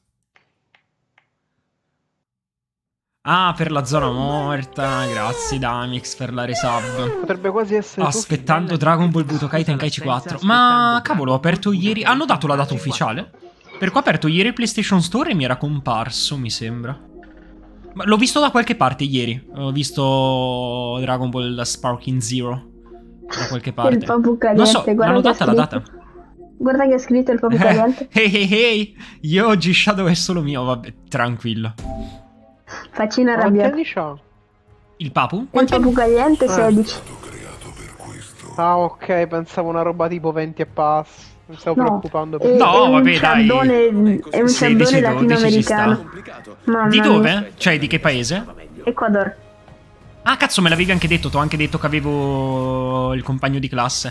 Ah, per la zona morta. Grazie, Damix, per la resub. Potrebbe quasi essere Aspettando Dragon Ball Budokai Tenkaichi 4. Ma cavolo, ho aperto ieri. Hanno dato la data ufficiale? Perché ho aperto ieri il PlayStation Store e mi era comparso, mi sembra. Ma l'ho visto da qualche parte ieri. Ho visto Dragon Ball Sparking Zero da qualche parte. Il Papu Caliente. Non so, guarda l'hanno che ha data la data. scritto. Guarda che ha scritto il Papu Caliente. Ehi, io G-Shadow è solo mio, vabbè, tranquillo. Faccina Quanti arrabbiata. anni c'ha? Il Papu? Il Quanti anni? Papu Caliente 16. Ah, ok, pensavo una roba tipo 20 e pass. Mi stavo No. preoccupando È, per... No, è un vabbè, dai. ciaddone, è un 16, ciaddone 12 ci latinoamericano. sta. Complicato. Mamma Di mia. dove? Cioè, di che paese? Ecuador. Ah, cazzo, me l'avevi anche detto. T'ho anche detto che avevo il compagno di classe.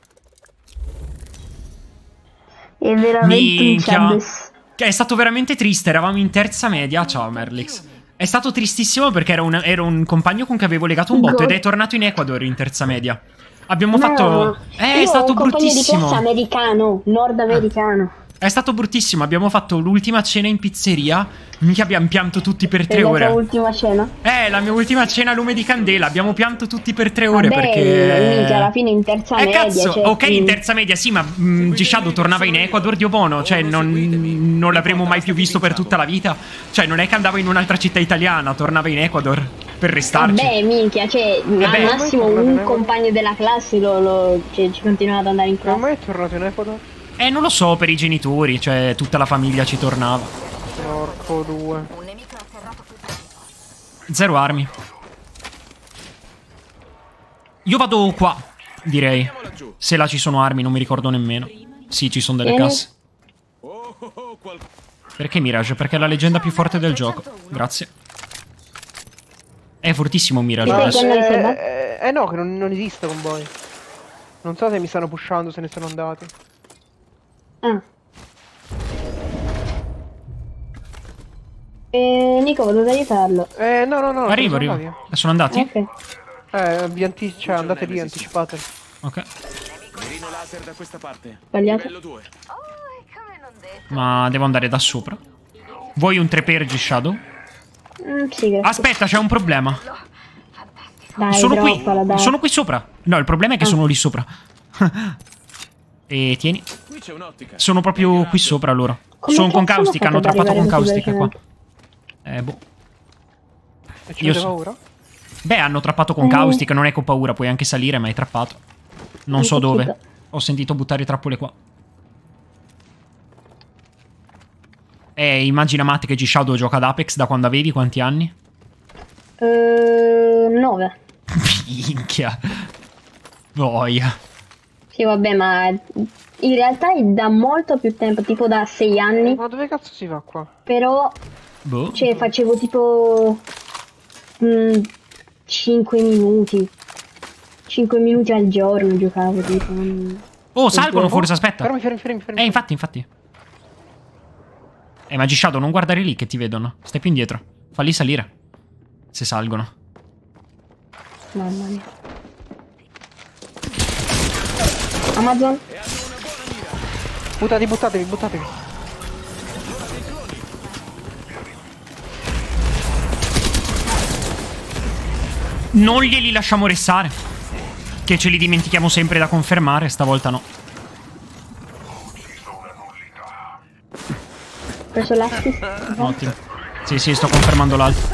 È veramente Minchia. un ciaddis. Che è stato veramente triste. Eravamo in terza media. Ciao, Merlix. È stato tristissimo perché era un compagno con cui avevo legato un botto ed è tornato in Ecuador in terza media. Abbiamo fatto... è stato bruttissimo. Di classe americano, nordamericano. È stato bruttissimo. Abbiamo fatto l'ultima cena in pizzeria. Minchia, abbiamo pianto tutti per 3 ore. La tua ultima cena? La mia ultima cena a lume di candela. Abbiamo pianto tutti per 3 ore. Vabbè, perché... minchia, alla fine in terza media. Cazzo, cioè, ok, in terza media sì, ma G-Shadow tornava in Ecuador, Dio buono. Cioè, non l'avremmo mai più visto per tutta la vita. Cioè, non è che andava in un'altra città italiana, tornava in Ecuador per restarci. Vabbè, minchia, cioè, al massimo un compagno della classe ci continuava ad andare in classe. Come mai è tornato in Ecuador? Non lo so, per i genitori, cioè tutta la famiglia ci tornava. Porco 2. 0 armi. Io vado qua, direi. Se là ci sono armi, non mi ricordo nemmeno. Sì, ci sono delle casse. Perché Mirage? Perché è la leggenda più forte del gioco. Grazie. È fortissimo Mirage adesso. No, che non esiste con voi. Non so se mi stanno pushando, se ne sono andati. Ah. Nico, volevo aiutarlo. No. Arrivo. Sono andati? Ok. Cioè, andate lì, anticipate. Ok. Mirino laser da questa parte. Sbagliato. Livello 2. Ma devo andare da sopra. Vuoi un 3 per G-Shadow? Sì, grazie. Aspetta, c'è un problema. Dai, Sono droppala, qui. dai. Sono qui sopra. No, il problema è che sono lì sopra. E tieni. Qui c'è un'ottica. Sono proprio qui sopra loro. Come Sono con cazzo caustica, hanno hanno fatto ad trappato con arrivare caustica qua. così Boh. E ci avete paura? Beh, hanno trappato con caustica, non è che ho paura, puoi anche salire, ma hai trappato. Non so dove. Ho sentito buttare trappole qua. Immagina Matt che G-Shadow gioca ad Apex da quando avevi quanti anni? 9. Minchia. Boia. Sì, vabbè, ma in realtà è da molto più tempo, tipo da 6 anni. Ma dove cazzo si va qua? Però, Boh. cioè, facevo tipo 5 minuti. 5 minuti al giorno giocavo, tipo. Oh, salgono forse, aspetta. Fermi. Infatti. Ma G-Shadow, non guardare lì che ti vedono. Stai più indietro. Falli salire. Se salgono. Mamma mia. Amazon? Buttatevi. Non glieli lasciamo restare. Che ce li dimentichiamo sempre da confermare, stavolta no. Ho preso l'assist. Ottimo. Sì, sto confermando l'altro.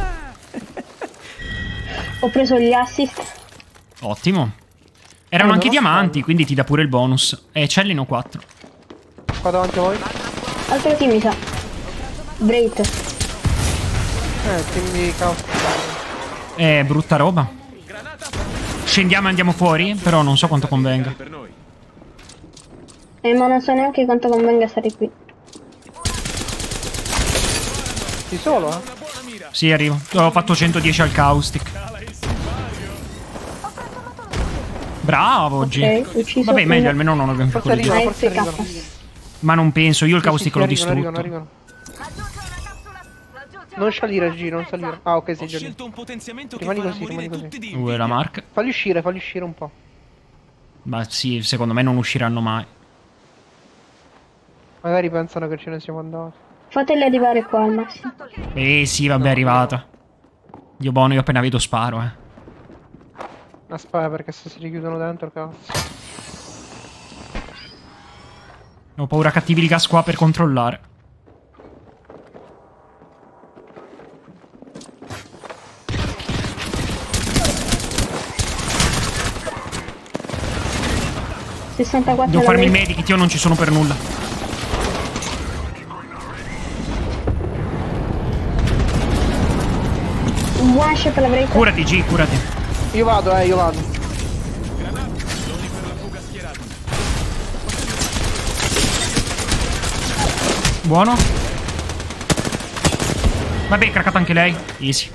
Ho preso gli assist. Ottimo. Erano anche diamanti, quindi ti dà pure il bonus. Cellino 4. Qua davanti a voi? Altro team mi sa. Break. Team di caos. Brutta roba. Scendiamo e andiamo fuori, però non so quanto convenga. Ma non so neanche quanto convenga stare qui. Di solo, eh? Sì, arrivo. Ho fatto 110 al caustic. Bravo, G. Ok, ucciso. Vabbè, meglio, almeno non abbiamo più quelli già. Forse arrivano. Ma non penso, io il caustic l'ho distrutto. Arrivano. Non salire, G, non salire. Ah, ok, sei già lì. Rimani così. La marca. Falli uscire un po'. Ma sì, secondo me non usciranno mai. Magari pensano che ce ne siamo andati. Fateli arrivare qua al massimo. Sì, vabbè, è arrivata. Dio buono, io appena vedo sparo, Aspetta, perché se si richiudono dentro, cazzo. Ho paura che attivi il gas qua per controllare. Devo farmi il medikit, io non ci sono per nulla. Un one shot l'avrei. Curati, G, curati. Io vado. Buono. Vabbè, craccata anche lei. Easy.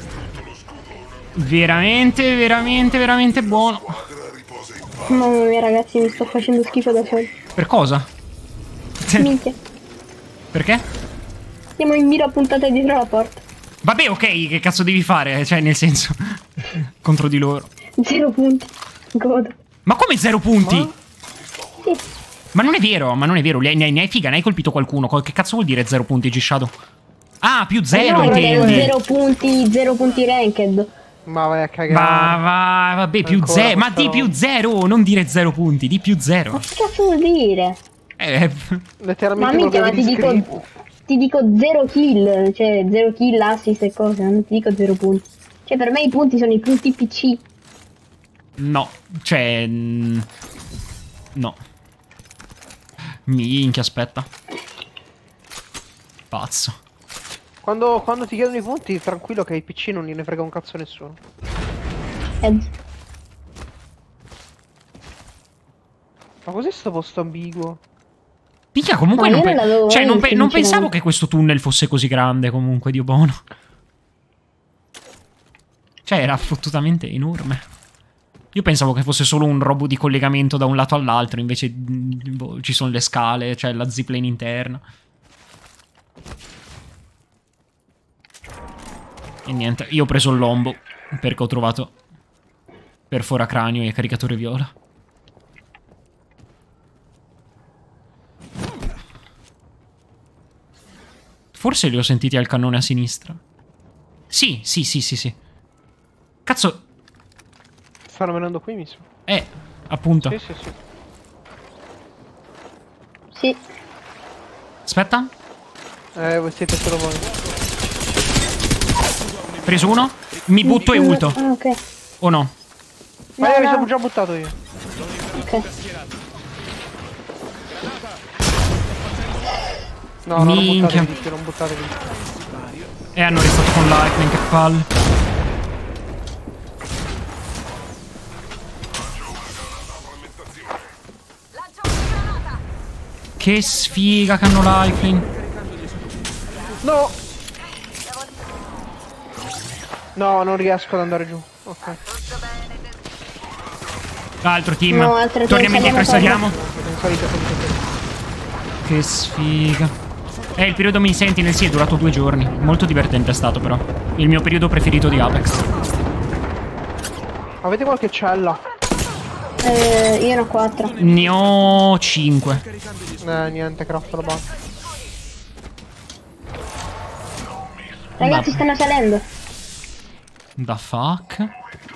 Veramente buono. Mamma mia, ragazzi, mi sto facendo schifo da solo. Per cosa? Minchia. Perché? Siamo in mira puntata dietro la porta. Vabbè, ok, che cazzo devi fare? Cioè, nel senso, contro di loro. 0 punti. Godo. Ma come 0 punti? Sì. Ma non è vero, ma non è vero. Ne hai figa, ne hai colpito qualcuno. Che cazzo vuol dire 0 punti, G-Shadow? Ah, più 0 no, intendi. 0 punti ranked. Ma vai a cagare. Ma vabbè, più 0. Ma di più 0, non dire 0 punti, di più 0. Ma che cazzo vuol dire? Letteralmente Ma minchia, ma ti dico 0 kill, cioè 0 kill, assist e cose, non ti dico 0 punti. Cioè per me i punti sono i punti PC. No, cioè... No. Minchia, aspetta. Pazzo. Quando ti chiedono i punti, tranquillo che i PC non gliene frega un cazzo a nessuno. Ma cos'è sto posto ambiguo? Minchia, comunque no, non pensavo che questo tunnel fosse così grande, comunque, Dio buono. Cioè, era fottutamente enorme. Io pensavo che fosse solo un robo di collegamento da un lato all'altro, invece boh, ci sono le scale, cioè la zipline interna. E niente, io ho preso il lombo, perché ho trovato perforacranio e caricatore viola. Forse li ho sentiti al cannone a sinistra. Sì. Cazzo. Stanno venendo qui, mi sa. Appunto. Sì. Sì. Aspetta. Voi siete solo voi. Preso uno. Mi butto e ulto. Ah, ok. O no? Ma No, mi sono già buttato io. Ok. No, non Minchia. buttatevi, non buttatevi. E hanno restato con lightning, che palle. Che sfiga che hanno lifeline. No! No, non riesco ad andare giù. Ok. Altro team. No, altro team, Torniamo indietro e saliamo. Salite. Che sfiga. Il periodo Mini Sentinel sì, è durato 2 giorni. Molto divertente è stato però. Il mio periodo preferito di Apex. Avete qualche cella? Io ne ho 4. Ne ho 5. Niente, craft la base. Ragazzi, stanno salendo. The fuck?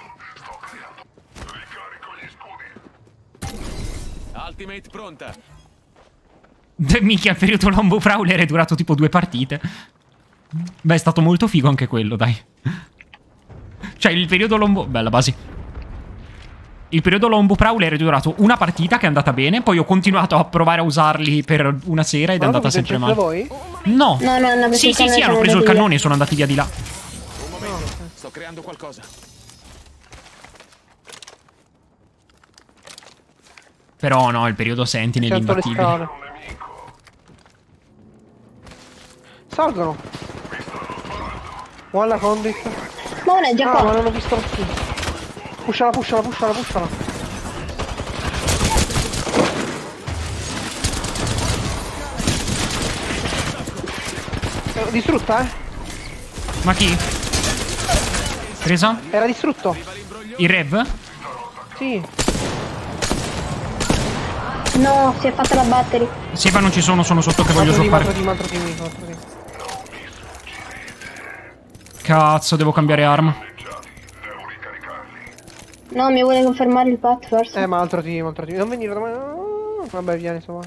Ultimate pronta. Minchia, il periodo Lombo Prowler è durato tipo 2 partite. Beh, è stato molto figo anche quello, dai. Cioè, il periodo Lombo... Bella base. Il periodo Lombo Prowler è durato una partita che è andata bene, poi ho continuato a provare a usarli per una sera ed è andata sempre male. Voi? No. No, hanno preso Sì, hanno preso il cannone e sono andati via di là. Un momento, sto creando qualcosa. Però no, il periodo Sentinel è Certo le imbattibile. scale. Salgono. One la conduit. Ma uno è già Ma qua. non ho visto più. Pushala. Distrutta, eh? Ma chi? Presa? Era distrutto. Il Rev? Sì. No, si è fatta la battery. Sì, ma non ci sono sotto che voglio soffare. Altro team. Cazzo, devo cambiare arma. No, mi vuole confermare il pat forse. Ma altro team. Non venire da me. Vabbè, vieni, insomma.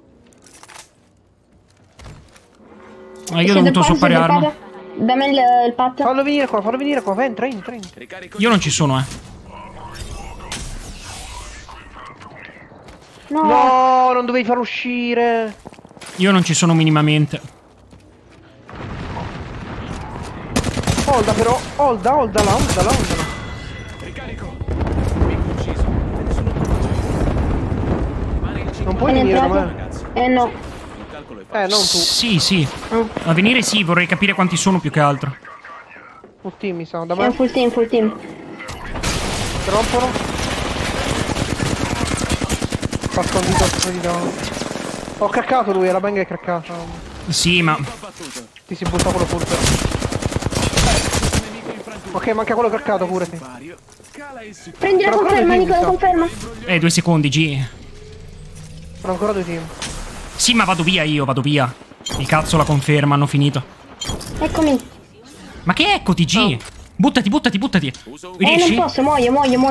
Io ho dovuto swappare arma. Dammi il pat. Fallo venire qua, entra. Io non ci sono, No, non dovevi farlo uscire. Io non ci sono minimamente. Holda però, holdala. Ricarico. Amico ucciso. Nessuno Non puoi venire da me. No. Il calcolo è fatto. Non tu. Sì. A venire sì, vorrei capire quanti sono più che altro. Full team mi sa, da È un me. full team. Rompono. Fa scondito. Ho craccato lui, la bang è craccata. Sì, ma... Ti si butta quello pure. Ok, manca quello craccato pure, sì. Prendi la Però conferma, ancora Nico, la due conferma. 2 secondi, G. Sono ancora 2 team. Sì, ma vado via io, vado via. Il cazzo la conferma, hanno finito. Eccomi. Ma che eccoti, G? Buttati, buttati, buttati. Non Riesci? posso, muoio.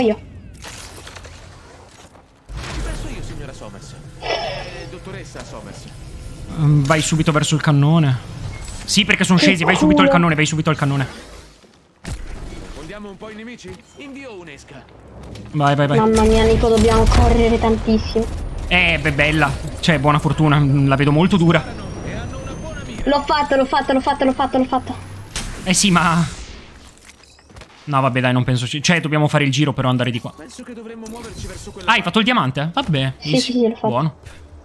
Penso io, signora Somers. Dottoressa Somers. Vai subito verso il cannone. Sì, perché sono Che scesi, vai subito al culo. cannone, vai subito al cannone. Fondiamo un po' i nemici? Invio un'esca. Vai, vai, vai. Mamma mia, Nico, dobbiamo correre tantissimo. Beh, bella. Cioè, buona fortuna, la vedo molto dura. L'ho fatto. Sì, ma... No, vabbè, dai, non penso... Cioè, dobbiamo fare il giro per andare di qua. Penso che dovremmo muoverci verso quella. Ah, hai fatto il diamante? Vabbè, Sì, easy. sì, l'ho fatto. Buono.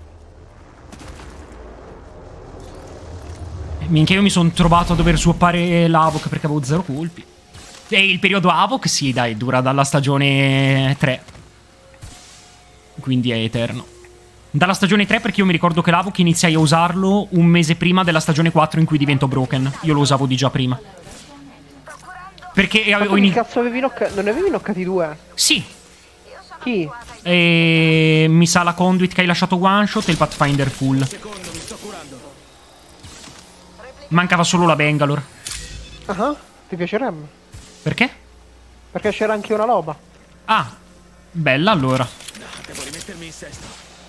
Minchia, io mi sono trovato a dover swappare l'Avok perché avevo 0 colpi. E il periodo Avok, sì, dai, dura dalla stagione 3. Quindi è eterno. Dalla stagione 3 perché io mi ricordo che l'Avok iniziai a usarlo un mese prima della stagione 4 in cui divento broken. Io lo usavo di già prima. Perché avevo Che cazzo avevi non ne avevi noccati 2? Sì. Chi? E mi sa la conduit che hai lasciato one shot e il Pathfinder full. Mancava solo la Bangalore. Ah, ti piacerebbe? Perché? Perché c'era anche una loba. Ah, bella allora. Devo rimettermi in sesto.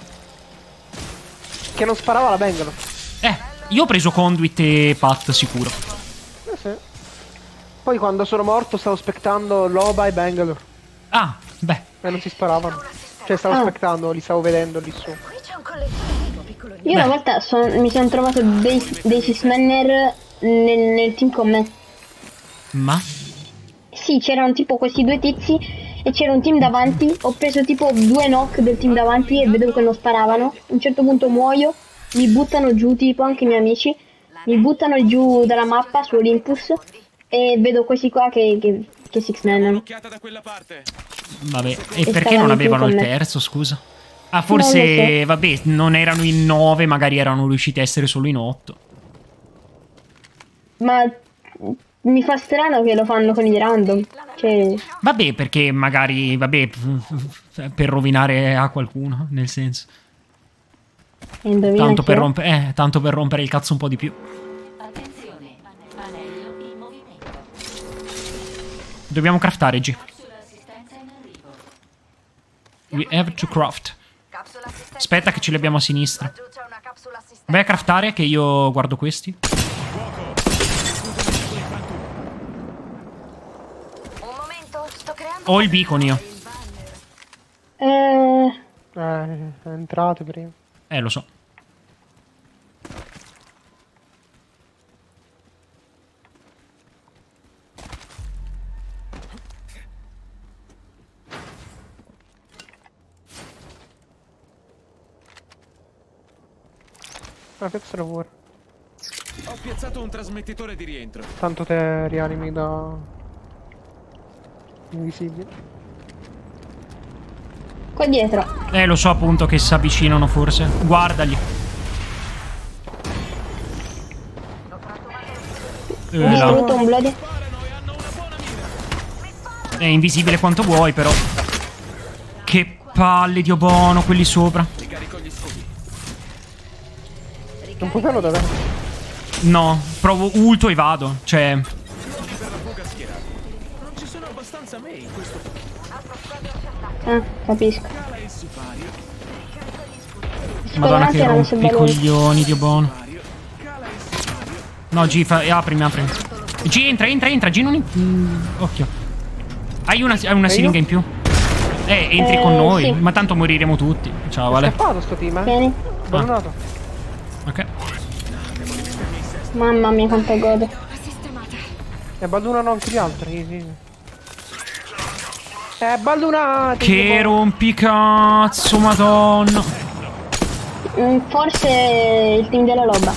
Che non sparava la Bangalore. Io ho preso conduit e Pat sicuro. Sì. Poi quando sono morto stavo aspettando loba e Bangalore. Ah, beh. E non si sparavano. Cioè stavo aspettando, li stavo vedendo lì su. Qui c'è un collettino piccolino. Io una volta mi sono trovato dei six-manner nel team con me. Ma? Sì, c'erano tipo questi 2 tizi e c'era un team davanti. Ho preso tipo 2 knock del team davanti e vedevo che non sparavano. A un certo punto muoio, mi buttano giù, tipo anche i miei amici. Mi buttano giù dalla mappa su Olympus e vedo questi qua che six-mannano. Occhiata da quella parte. Vabbè. E perché non avevano il terzo, scusa? Ah, forse, Non lo so. vabbè, non erano in 9, magari erano riusciti a essere solo in 8. Ma mi fa strano che lo fanno con i random. Cioè, Vabbè, perché magari, vabbè, per rovinare a qualcuno, nel senso. indovina Tanto chi per, è? tanto per rompere il cazzo un po' di più. Attenzione, pannello in movimento. Dobbiamo craftare, G. Capsula assistenza in arrivo. We have to craft. Capsula assistenza. Aspetta che ce li abbiamo a sinistra. Laggiù c'è una capsula assistenza. Vai a craftare che io guardo questi. Un momento, sto creando. Ho il beacon io. È entrato prima. Lo so. Piazzalo pure. Ho piazzato un trasmettitore di rientro. Tanto te rianimi da... invisibile. Qua dietro. Lo so appunto che si avvicinano forse. Guardali. Ho Là. distrutto un bloody. È invisibile quanto vuoi però. Che palle di obono quelli sopra. Ricarico gli scudi. Non puoi farlo da te. No, provo ulto e vado. Cioè, Per la fuga schierati. Non ci sono abbastanza me in questo Ah, capisco. cala il sipario. madonna che erano sul rompi i balone. coglioni di obono. Cala il sipario. No, G, aprimi. G, entra, G, non... occhio. Hai una siringa in più? Entri con noi. sì. Ma tanto moriremo tutti. Ciao, È Vale. scappato sto team, Vieni. Ballonato. Ok. Mamma mia, quanto godo. E ballunano anche gli altri. Sì. Ballunati! Che rompicazzo, madonna. Forse il team della loba.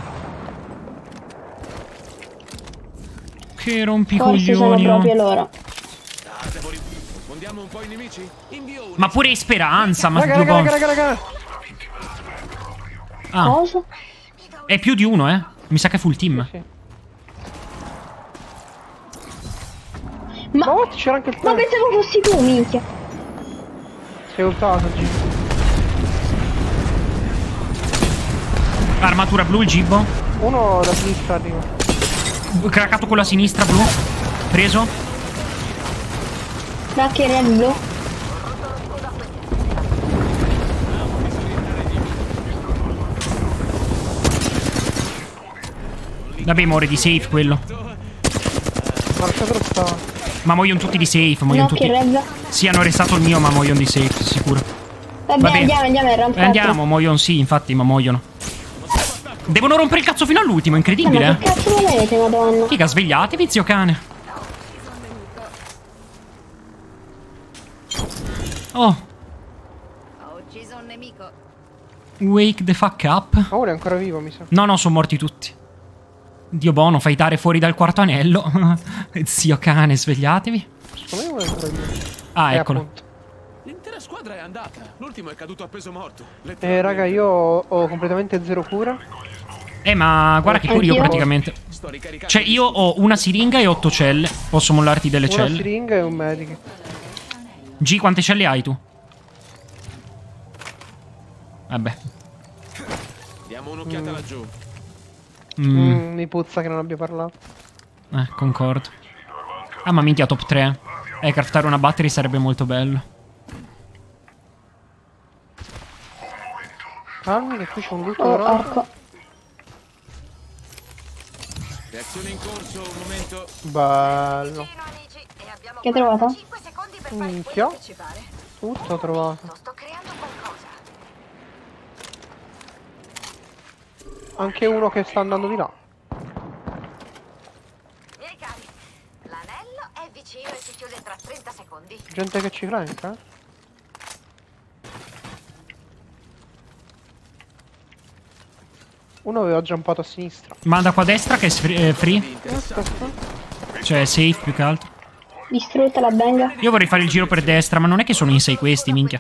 Che Forse sono rompicoglioni. proprio loro. Fondiamo un po' i nemici? Invio una. Ma pure Speranza, ma Raga, due raga, bon- raga, raga. Ah, Cosa? è più di uno, eh. Mi sa che è full team. Sì. Ma what? C'era anche il Ma tank. pensavo fossi tu, minchia. Sei ultato, G. Armatura blu il gibbo. Uno da sinistra arriva. Craccato con la sinistra blu. Preso. Tracker è blu. Vabbè, muore di safe quello. Ma lasciatelo stare. Ma muoiono tutti di safe, muoiono tutti. Tracker red. Sì, hanno restato il mio, ma muoiono di safe, sicuro. Vabbè, andiamo in rampa. Andiamo, muoiono sì, infatti, ma muoiono. Devono rompere il cazzo fino all'ultimo, incredibile. Ma che cazzo volete, madonna? Figa, svegliatevi, zio cane. Oh, Ho ucciso un nemico. wake the fuck up. Ma uno è ancora vivo, mi sa. No, no, sono morti tutti. Dio buono, fightare fuori dal quarto anello. Zio cane, svegliatevi. Secondo me uno è ancora vivo. Ah, eccolo. Appunto. L'intera squadra è andata. L'ultimo è caduto a peso morto. Raga, io ho completamente zero cura. Ma guarda che pure io Anch'io. praticamente. Sto ricaricando. Cioè, io ho una siringa e 8 celle. Posso mollarti delle Una celle. siringa e un medic. G, quante celle hai tu? Vabbè. Diamo un'occhiata laggiù. Mi puzza che non abbia parlato. Concordo. Ah, ma minchia, top 3. Craftare una battery sarebbe molto bello. Calmi che qui c'è un loot Oh, grosso. orco. Reazione in corso, un momento. Bello. Amici, e abbiamo Che hai trovato? 5 secondi per fare Minchia. quello che ci pare. Tutto ho trovato. Sto creando qualcosa. Anche uno che sta andando di là. Mi ricarico. L'anello è vicino e si chiude tra 30 secondi. Gente che ci flanca, eh? Uno aveva jumpato a sinistra. Ma da qua a destra che è free. Cioè, safe più che altro. Distrutta la benga. Io vorrei fare il giro per destra, ma non è che sono in 6 questi, minchia.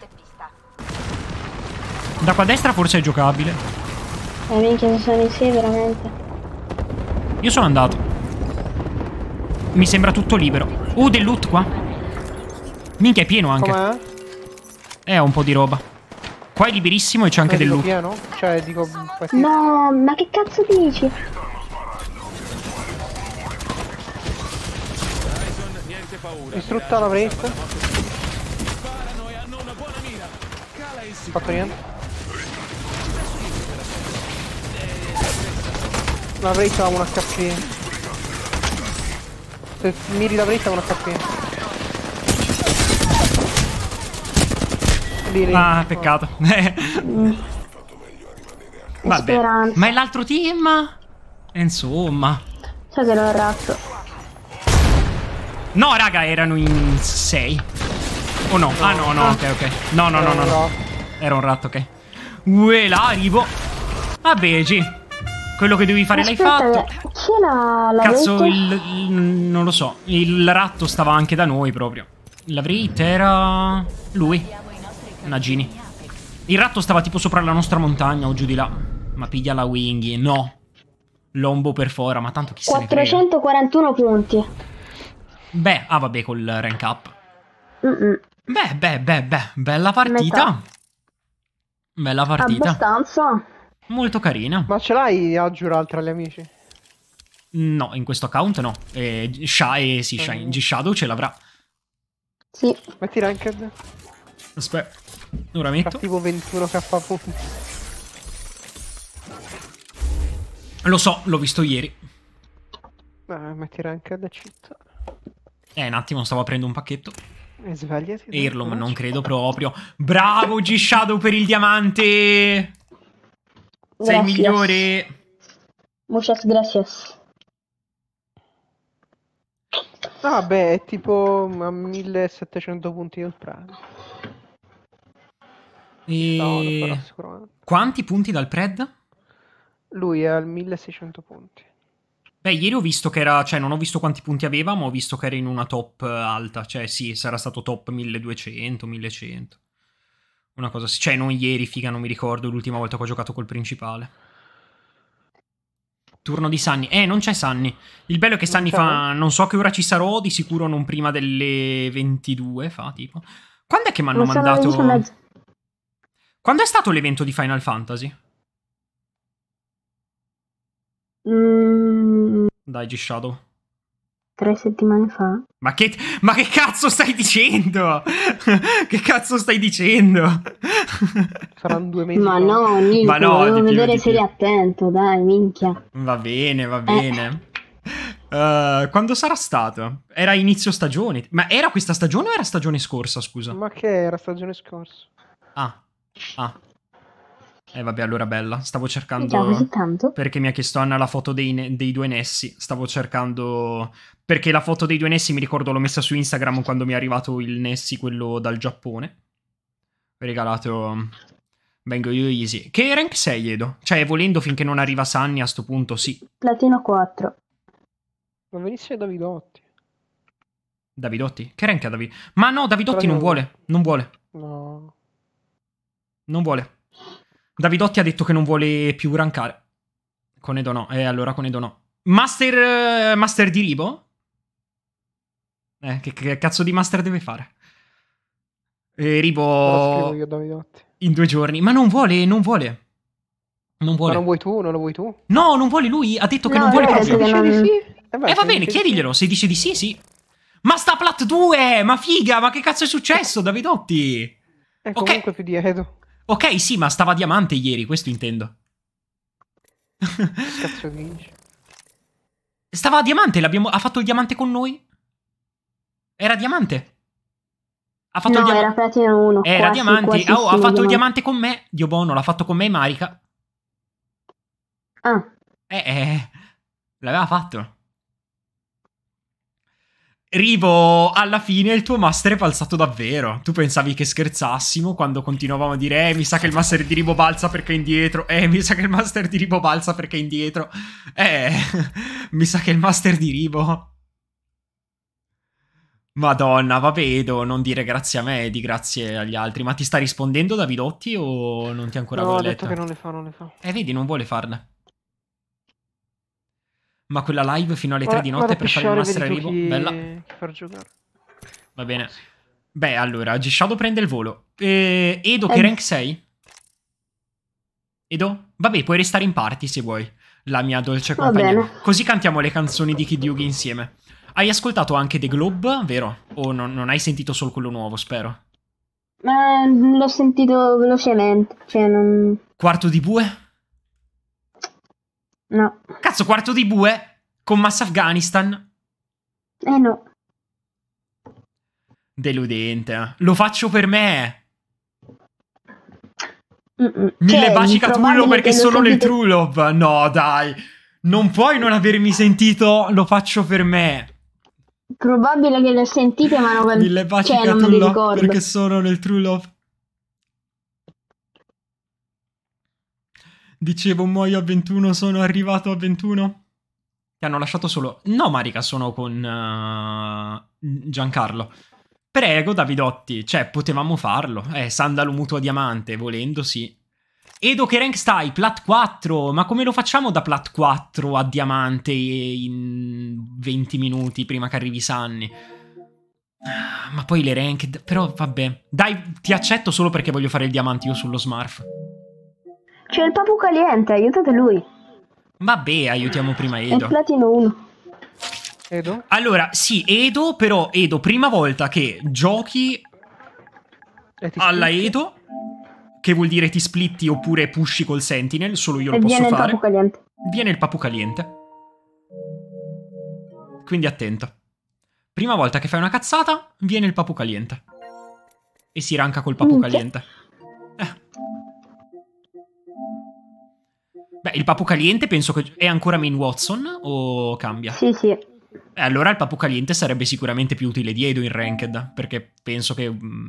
Da qua a destra forse è giocabile. Minchia, se sono in sé veramente. Io sono andato. Mi sembra tutto libero. Del loot qua. Minchia, è pieno anche. Com'è? Ho un po' di roba. Qua è liberissimo e c'è anche del Dico loot. pieno? Cioè, dico... No, ma che cazzo dici? Horizon, niente paura. Distrutta la Wraith. Sparano e hanno una buona mira. Cala il Fatto niente. La Wraith ha un HP. Se miri la Wraith ha un HP. Lì. Ah, peccato. Vabbè. Speranza. Ma è l'altro team? Insomma. Sai che l'ho razzo. No, raga, erano in 6. O no? Ah, no, no, ok, ok. No, no, no, no, no. Era un ratto, ok. Là, arrivo. Vabbè, G. Quello che devi fare l'hai fatto. C'è la Cazzo, Wraith? non lo so. Il ratto stava anche da noi proprio. La Wraith era... lui. Una Gini. Il ratto stava tipo sopra la nostra montagna o giù di là. Ma piglia la Wingy. No. Lombo per fora, ma tanto chi se ne frega. 441 punti. Beh, vabbè, col rank up. Mm-mm. Beh, bella partita. Metà. Bella partita. Abbastanza. Molto carina. Ma ce l'hai a giurare tra gli amici? No, in questo account no. Sì, G-Shadow ce l'avrà. Sì. Metti ranked. Aspetta, ora C'ha metto. tipo 21 k punti. Lo so, l'ho visto ieri. Metti ranked e cheat. Un attimo, stavo aprendo un pacchetto. E svegliati. Earlom, non credo proprio. Bravo G-Shadow per il diamante. Sei il Gracias. migliore. Muchas gracias. Ah, beh, è tipo a 1700 punti del premio. No, non farò sicuramente. Quanti punti dal pred? Lui è al 1600 punti. Beh, ieri ho visto che era... Cioè, non ho visto quanti punti aveva, ma ho visto che era in una top alta. Cioè, sì, sarà stato top 1200, 1100. Una cosa... Cioè, non ieri, figa, non mi ricordo l'ultima volta che ho giocato col principale. Turno di Sunny. Non c'è Sunny. Il bello è che Sunny fa... Non so che ora ci sarò, di sicuro non prima delle 22 fa, tipo. Quando è che mi hanno mandato... Quando è stato l'evento di Final Fantasy? Dai, G-Shadow. 3 settimane fa. Ma che cazzo stai dicendo? Che cazzo stai dicendo? Saranno 2 mesi. Ma no, Nico, Ma no, devo di più, vedere di se eri più. attento, dai, minchia. Va bene, va bene. Quando sarà stato? Era inizio stagione. Ma era questa stagione o era stagione scorsa, scusa? Ma che era stagione scorsa? Ah. Vabbè, allora bella. Stavo cercando... Già, così tanto? Perché mi ha chiesto Anna la foto dei 2 Nessi. Stavo cercando... Perché la foto dei 2 Nessi, mi ricordo, l'ho messa su Instagram quando mi è arrivato il Nessi, quello dal Giappone. Ho regalato... Vengo io easy. Che rank sei, Edo? Cioè, volendo finché non arriva Sunny a sto punto, sì. Platino 4. Non venisse Davidotti. Davidotti? Che rank ha Davidotti? Ma no, Davidotti non vuole. Non vuole. No. Non vuole. Davidotti ha detto che non vuole più rankare. Con Edo no. Allora con Edo no. Master di Ribo? Che cazzo di master deve fare? Ribo... Io Davidotti. In 2 giorni. Ma non vuole, non vuole. Non vuole. Ma non vuoi tu? Non lo vuoi tu? No, non vuole lui. Ha detto che No, non vuole lui ha proprio. detto che Dice non- di sì. Va bene, chiediglielo. Se dice di sì, sì. Ma sta Plat 2! Ma figa, ma che cazzo è successo, Davidotti? È comunque più di Edo. Ok, sì, ma stava a diamante ieri, questo intendo. Cazzo dici? Stava a diamante, ha fatto il diamante con noi? Era diamante. Ha fatto il No, diamante. era Platino 1. Era quasi, diamanti. quasissimo Ha fatto il diamante con me. Dio buono, l'ha fatto con me e Marika. Ah, L'aveva fatto. Rivo, alla fine il tuo master è balzato davvero. Tu pensavi che scherzassimo quando continuavamo a dire mi sa che il master di Rivo balza perché è indietro. Mi sa che il master di Rivo balza perché è indietro. Mi sa che il master di Rivo... Madonna, va vedo, non dire grazie a me, di grazie agli altri. Ma ti sta rispondendo Davidotti o non ti ha ancora No, ha letto? detto che non le fa, non le fa. Vedi, non vuole farne. Ma quella live fino alle 3 di notte Vado a per fare il pisciare, master a vedi tu Rivo? Bella. chi far giocare. Va bene. Beh, allora, G-Shadow prende il volo. Edo, che rank sei? Edo? Vabbè, puoi restare in party se vuoi. La mia dolce Va compagnia. bene. Così cantiamo le canzoni di Kid Yugi insieme. Hai ascoltato anche The Globe, vero? O non hai sentito solo quello nuovo, spero? l'ho sentito velocemente. Cioè, non... Quarto di bue? No. Cazzo, quarto di bue? Con Mass Afghanistan? No. Deludente. Lo faccio per me. Mm-mm. Mille Cioè, baci Catullo probabile perché che lo sono nel sentite- True Love. No, dai. Non puoi non avermi sentito. Lo faccio per me. Probabile che le sentite, ma non, Mille baci cioè, non me li Catullo ricordo. perché sono nel True Love. Dicevo, muoio a 21, sono arrivato a 21. Ti hanno lasciato solo... No, Marika, sono con Giancarlo. Prego, Davidotti. Cioè, potevamo farlo. Sandalo mutuo a diamante, volendo, sì. Edo, che rank stai? Plat 4. Ma come lo facciamo da Plat 4 a diamante in 20 minuti prima che arrivi Sunny? Ma poi le rank... Però, vabbè. Dai, ti accetto solo perché voglio fare il diamante io sullo Smurf. C'è il Papu Caliente, aiutate lui. Vabbè, aiutiamo prima È il Edo. Platino 1. Edo? Allora, sì, Edo, però Edo, prima volta che giochi E ti alla splitti? Edo, che vuol dire ti splitti oppure pushi col Sentinel, solo io lo E posso viene il fare. Papu Caliente. Viene il Papu Caliente. Quindi attento. Prima volta che fai una cazzata, viene il Papu Caliente. E si ranca col Papu Minchia. Caliente. Beh, il Papu Caliente penso che è ancora main Watson o cambia? Sì, sì. Allora il Papu Caliente sarebbe sicuramente più utile di Edo in Ranked, perché penso che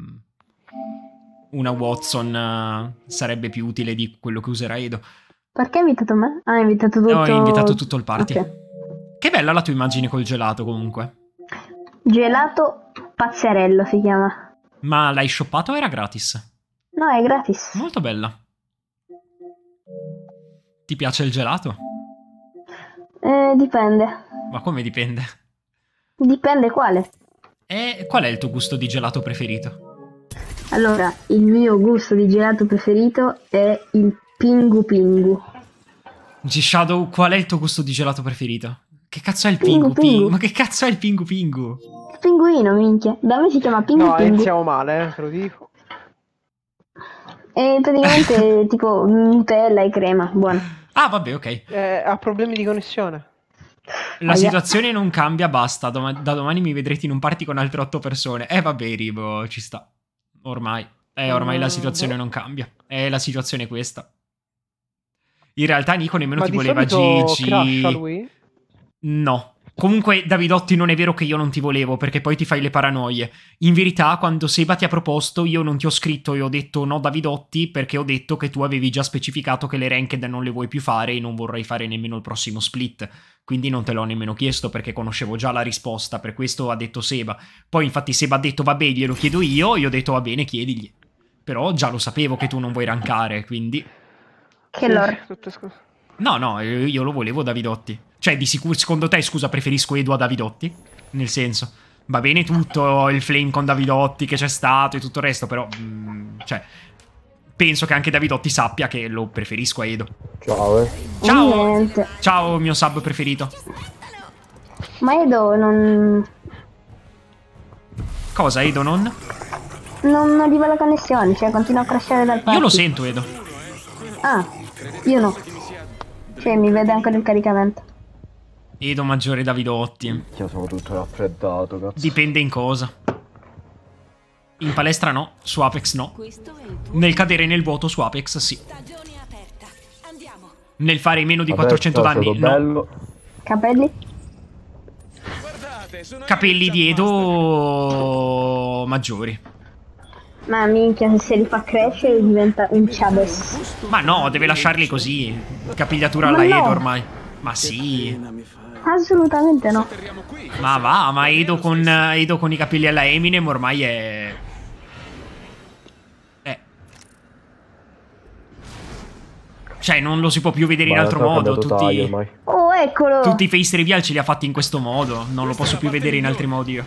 una Watson sarebbe più utile di quello che userà Edo. Perché hai invitato me? Ah, hai invitato tutto... Ho invitato tutto il party. Ok. Che bella la tua immagine col gelato comunque. Gelato pazzerello si chiama. Ma l'hai shoppato o era gratis? No, è gratis. Molto bella. Ti piace il gelato? Dipende. Ma come dipende? Dipende quale. E qual è il tuo gusto di gelato preferito? Allora, il mio gusto di gelato preferito è il Pingu Pingu. G-Shadow, qual è il tuo gusto di gelato preferito? Che cazzo è il Pingu Pingu Pingu? Pingu. Ma che cazzo è il Pingu Pingu? Il pinguino, minchia. Da me si chiama Pingu No, Pingu. iniziamo male, te lo dico. E praticamente tipo Nutella e crema, buono. Ah, vabbè, ok. Ha problemi di connessione. La situazione non cambia, basta. Da domani mi vedrete in un party con altre 8 persone. Vabbè, Ribo, ci sta. Ormai. Ormai la situazione non cambia. La situazione è questa. In realtà Nico nemmeno Ma ti di voleva solito Gigi. crasha lui? No. Comunque, Davidotti, non è vero che io non ti volevo, perché poi ti fai le paranoie. In verità, quando Seba ti ha proposto, io non ti ho scritto e ho detto no Davidotti, perché ho detto che tu avevi già specificato che le ranked non le vuoi più fare e non vorrei fare nemmeno il prossimo split. Quindi non te l'ho nemmeno chiesto, perché conoscevo già la risposta, per questo ha detto Seba. Poi infatti Seba ha detto vabbè, glielo chiedo io ho detto va bene, chiedigli. Però già lo sapevo che tu non vuoi rankare, quindi... Che lore. No, io lo volevo Davidotti. Cioè, di sicuro, secondo te, scusa, preferisco Edo a Davidotti? Nel senso, va bene tutto il flame con Davidotti che c'è stato e tutto il resto, però, cioè, penso che anche Davidotti sappia che lo preferisco a Edo. Ciao, Ciao! Niente. Ciao, mio sub preferito. Ma Edo non Cosa, Edo non? arriva la connessione, cioè continua a crashare dal party. Io lo sento, Edo. Ah, io no. Cioè mi vede ancora il caricamento. Edo maggiore Davidotti. io sono tutto raffreddato, cazzo. Dipende in cosa. In palestra no, su Apex no. Nel cadere nel vuoto su Apex sì. Nel fare meno di 400 danni no. Bello. Capelli? Capelli di Edo maggiori. Ma minchia, se li fa crescere diventa un Chavez. Ma no, deve lasciarli così. Capigliatura alla Ma no. Edo ormai. Ma sì. Assolutamente no. Ma va, ma Edo con i capelli alla Eminem ormai è... Cioè, non lo si può più vedere in altro modo. Oh, eccolo! Tutti i face reveal ce li ha fatti in questo modo. Non lo posso più vedere in altri modi io.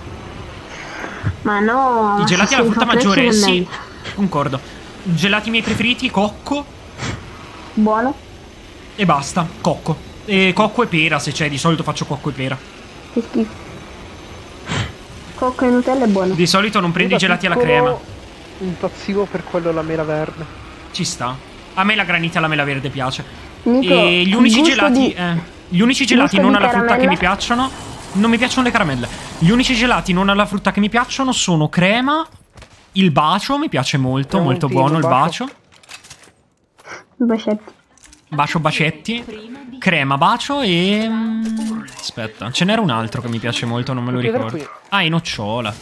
Ma no. I gelati alla se li frutta fa maggiore, crescere sì. meglio. Concordo. Gelati miei preferiti, cocco Buono? e basta. Cocco. E cocco e pera, se c'è. Di solito faccio cocco e pera. Che schifo. Cocco e Nutella è buono. Di solito non prendi i gelati alla crema. Impazzivo per quello la mela verde. Ci sta. A me la granita e la mela verde piace. Nico, E gli unici gusto gelati... di- gli unici gelati gusto non di alla frutta che caramella? mi piacciono... Non mi piacciono le caramelle. Gli unici gelati non alla frutta che mi piacciono sono crema, il bacio, mi piace molto, molto buono il bacio. Bacetti. Bacio bacetti, crema bacio e... aspetta, ce n'era un altro che mi piace molto, non me lo Chiedere ricordo. qui. Ah, e nocciola.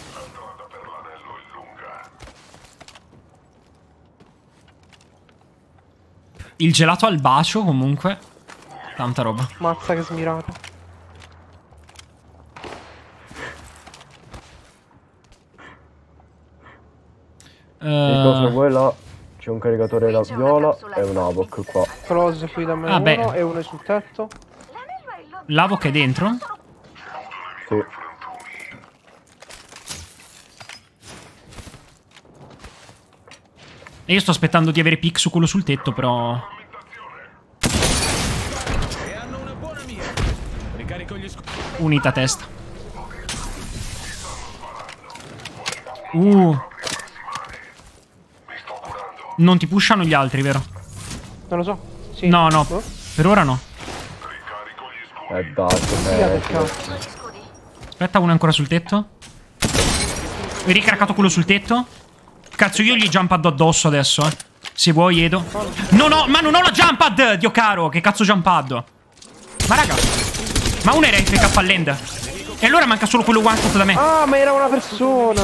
Il gelato al bacio, comunque. Tanta roba. Mazza che smirata. Se vuoi là c'è un caricatore da viola e un Avoc qua. Close qui da me Ah, beh. uno e uno sul tetto. L'Avoc è dentro? Sì. E io sto aspettando di avere pick su quello sul tetto, però... Unita testa. Non ti pushano gli altri, vero? Non lo so. Sì. No, no. Oh. Per ora no. Dai, Che cazzo. Aspetta, uno ancora sul tetto. Hai ricaricato quello sul tetto? Cazzo, io gli jumpad addosso adesso, eh. Se vuoi, Edo. No, no, ma non ho la jumpad, Dio caro. Che cazzo jumpad? Ma raga. Ma uno era FK all'end. E allora manca solo quello one shot da me. Ah, ma era una persona.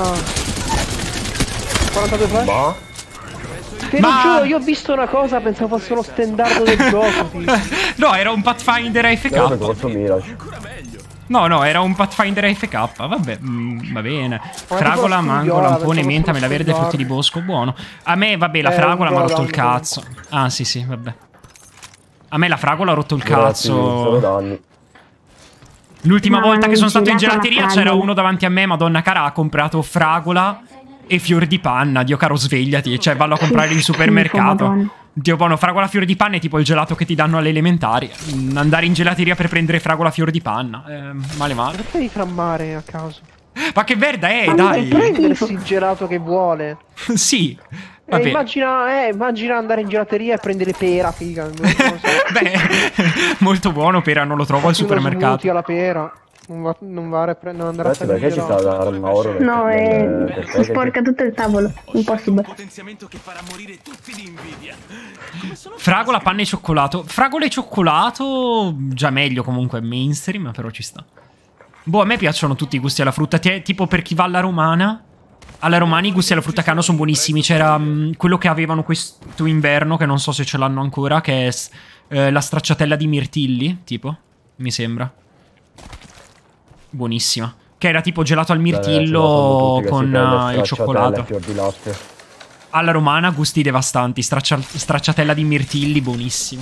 42 flash. Ma? Te lo giuro, io ho visto una cosa, pensavo fosse uno standard del gioco. Tipo. No, era un Pathfinder AFK. Questo Mirage. No, era un Pathfinder AFK. Vabbè, va bene. Ma Fragola, tipo mango, studiola, lampone, pensavo menta, fosse mela verde, studiare. frutti di bosco. Buono. A me, vabbè, la Un fragola mi ha rotto il Golan, cazzo. Ah, sì, vabbè. A me la fragola ha rotto il Ragazzi, solo cazzo. danni. L'ultima No, volta che sono stato in girata la gelateria c'era fragola. uno davanti a me, madonna cara, ha comprato fragola e fior di panna. Dio caro, svegliati. Cioè, vallo a comprare in supermercato. Madonna. Dio buono, fragola fior di panna è tipo il gelato che ti danno alle elementari. Andare in gelateria per prendere fragola fior di panna. Male male. Perché devi frammare a caso? Ma che merda è, Ma dai. Prendersi il gelato che vuole. Sì. Vabbè. Immagina andare in gelateria e prendere pera, figa. Non lo so. Beh, molto buono, pera, non lo trovo al Uno smoothie supermercato. alla pera. Non andare a prendere Ragazzi, perché ci sta l'arma oro? No, Perché- sporca tutto il tavolo. Impossibile. Potenziamento che farà morire tutti di invidia. Fragola, panna e cioccolato. Fragola e cioccolato, già meglio comunque, mainstream, però ci sta. Boh, a me piacciono tutti i gusti alla frutta. Tipo per chi va alla romana. Alla romana i gusti alla frutta che hanno sono buonissimi. C'era quello che avevano questo inverno, che non so se ce l'hanno ancora, che è la stracciatella di mirtilli, tipo, mi sembra. Buonissima. Che era tipo gelato al mirtillo con il cioccolato. Fior di latte. Alla romana gusti devastanti. Stracciatella di mirtilli, buonissima.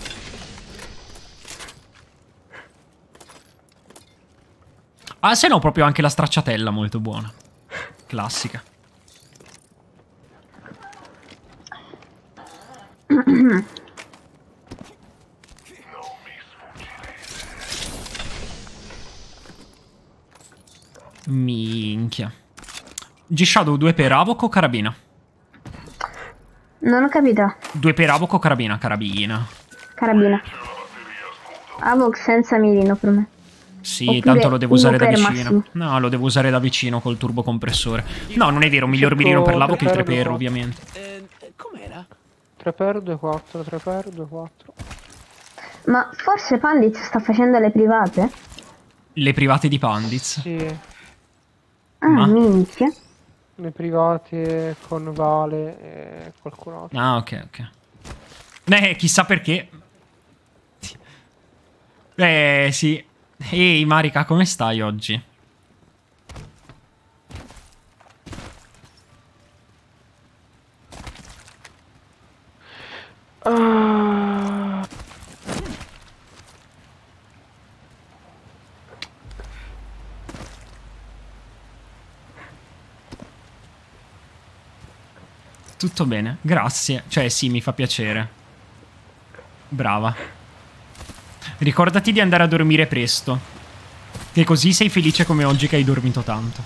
Ah, se no proprio anche la stracciatella molto buona. Classica. Minchia. G-Shadow 2 per Avoc o carabina? Non ho capito. 2 per Avoc o carabina? Carabina. Carabina. Avoc senza mirino per me. Sì, Oppure tanto lo devo uno usare da per vicino. massimo. No, lo devo usare da vicino col turbocompressore. No, non è vero, miglior mirino per l'Avoc il 3 per ovviamente. Com'era? 3x, 2-4, 3x, 2-4. Ma forse Pandit sta facendo le private? Le private di Pandits. Sì, Ah, Ma? minchia. le private con Vale e qualcun altro. Ah, ok, ok. Chissà perché. Sì. Ehi, Marika, come stai oggi? Tutto bene, grazie. Cioè, sì, mi fa piacere. Brava. Ricordati di andare a dormire presto. Che così sei felice come oggi che hai dormito tanto.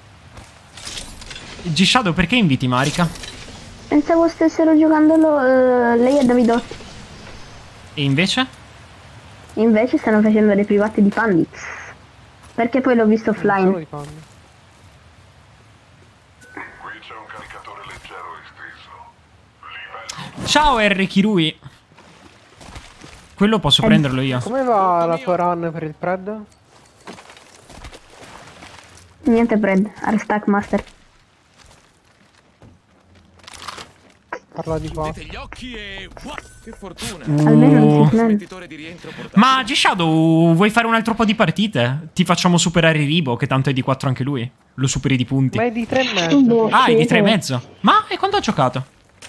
G-Shadow, perché inviti Marika? Pensavo stessero giocando lei e Davidotti. E invece? Invece stanno facendo le private di Pandit. Perché poi l'ho visto Solo offline. di panni. Ciao R. Kirui. Quello posso prenderlo io. Come va la tua run per il Pred? Niente Pred, Arstack Master. Parla di qua. Chiudete gli occhi e... Che fortuna. Almeno non si smette. Mettitore di rientro portatile. Ma G-Shadow, vuoi fare un altro po' di partite? Ti facciamo superare Ribo, che tanto è di 4 anche lui. Lo superi di punti. Ma è di 3,5. Boh, Ah, è sì, di 3 e sì. mezzo. Ma? E quando ha giocato?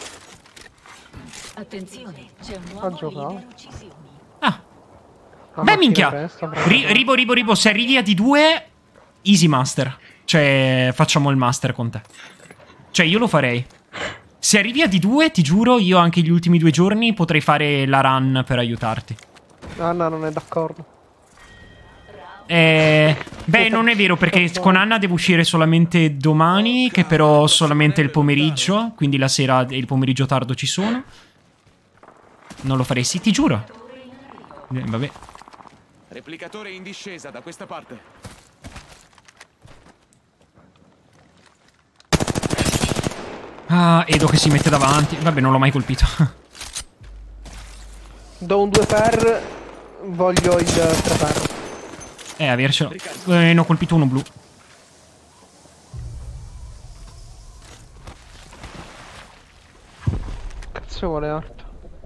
Attenzione, c'è un Ha nuovo giocato. leader uccisioni. Ah. La Beh, macchina minchia. presto, bravo. Ribo, se arrivi a D2, easy master. Cioè, facciamo il master con te. Cioè, io lo farei. Se arrivi a D2, ti giuro, io anche gli ultimi 2 giorni potrei fare la run per aiutarti. Anna non è d'accordo. Beh, non è vero, perché con Anna devo uscire solamente domani, che però solamente il pomeriggio, quindi la sera e il pomeriggio tardo ci sono. Non lo farei, sì, ti giuro. Vabbè. Replicatore in discesa da questa parte. Ah, Edo che si mette davanti. Vabbè, non l'ho mai colpito. Do un 2x, voglio il 3x. Avercelo. Ne ho colpito uno blu. Cazzo vuole Art?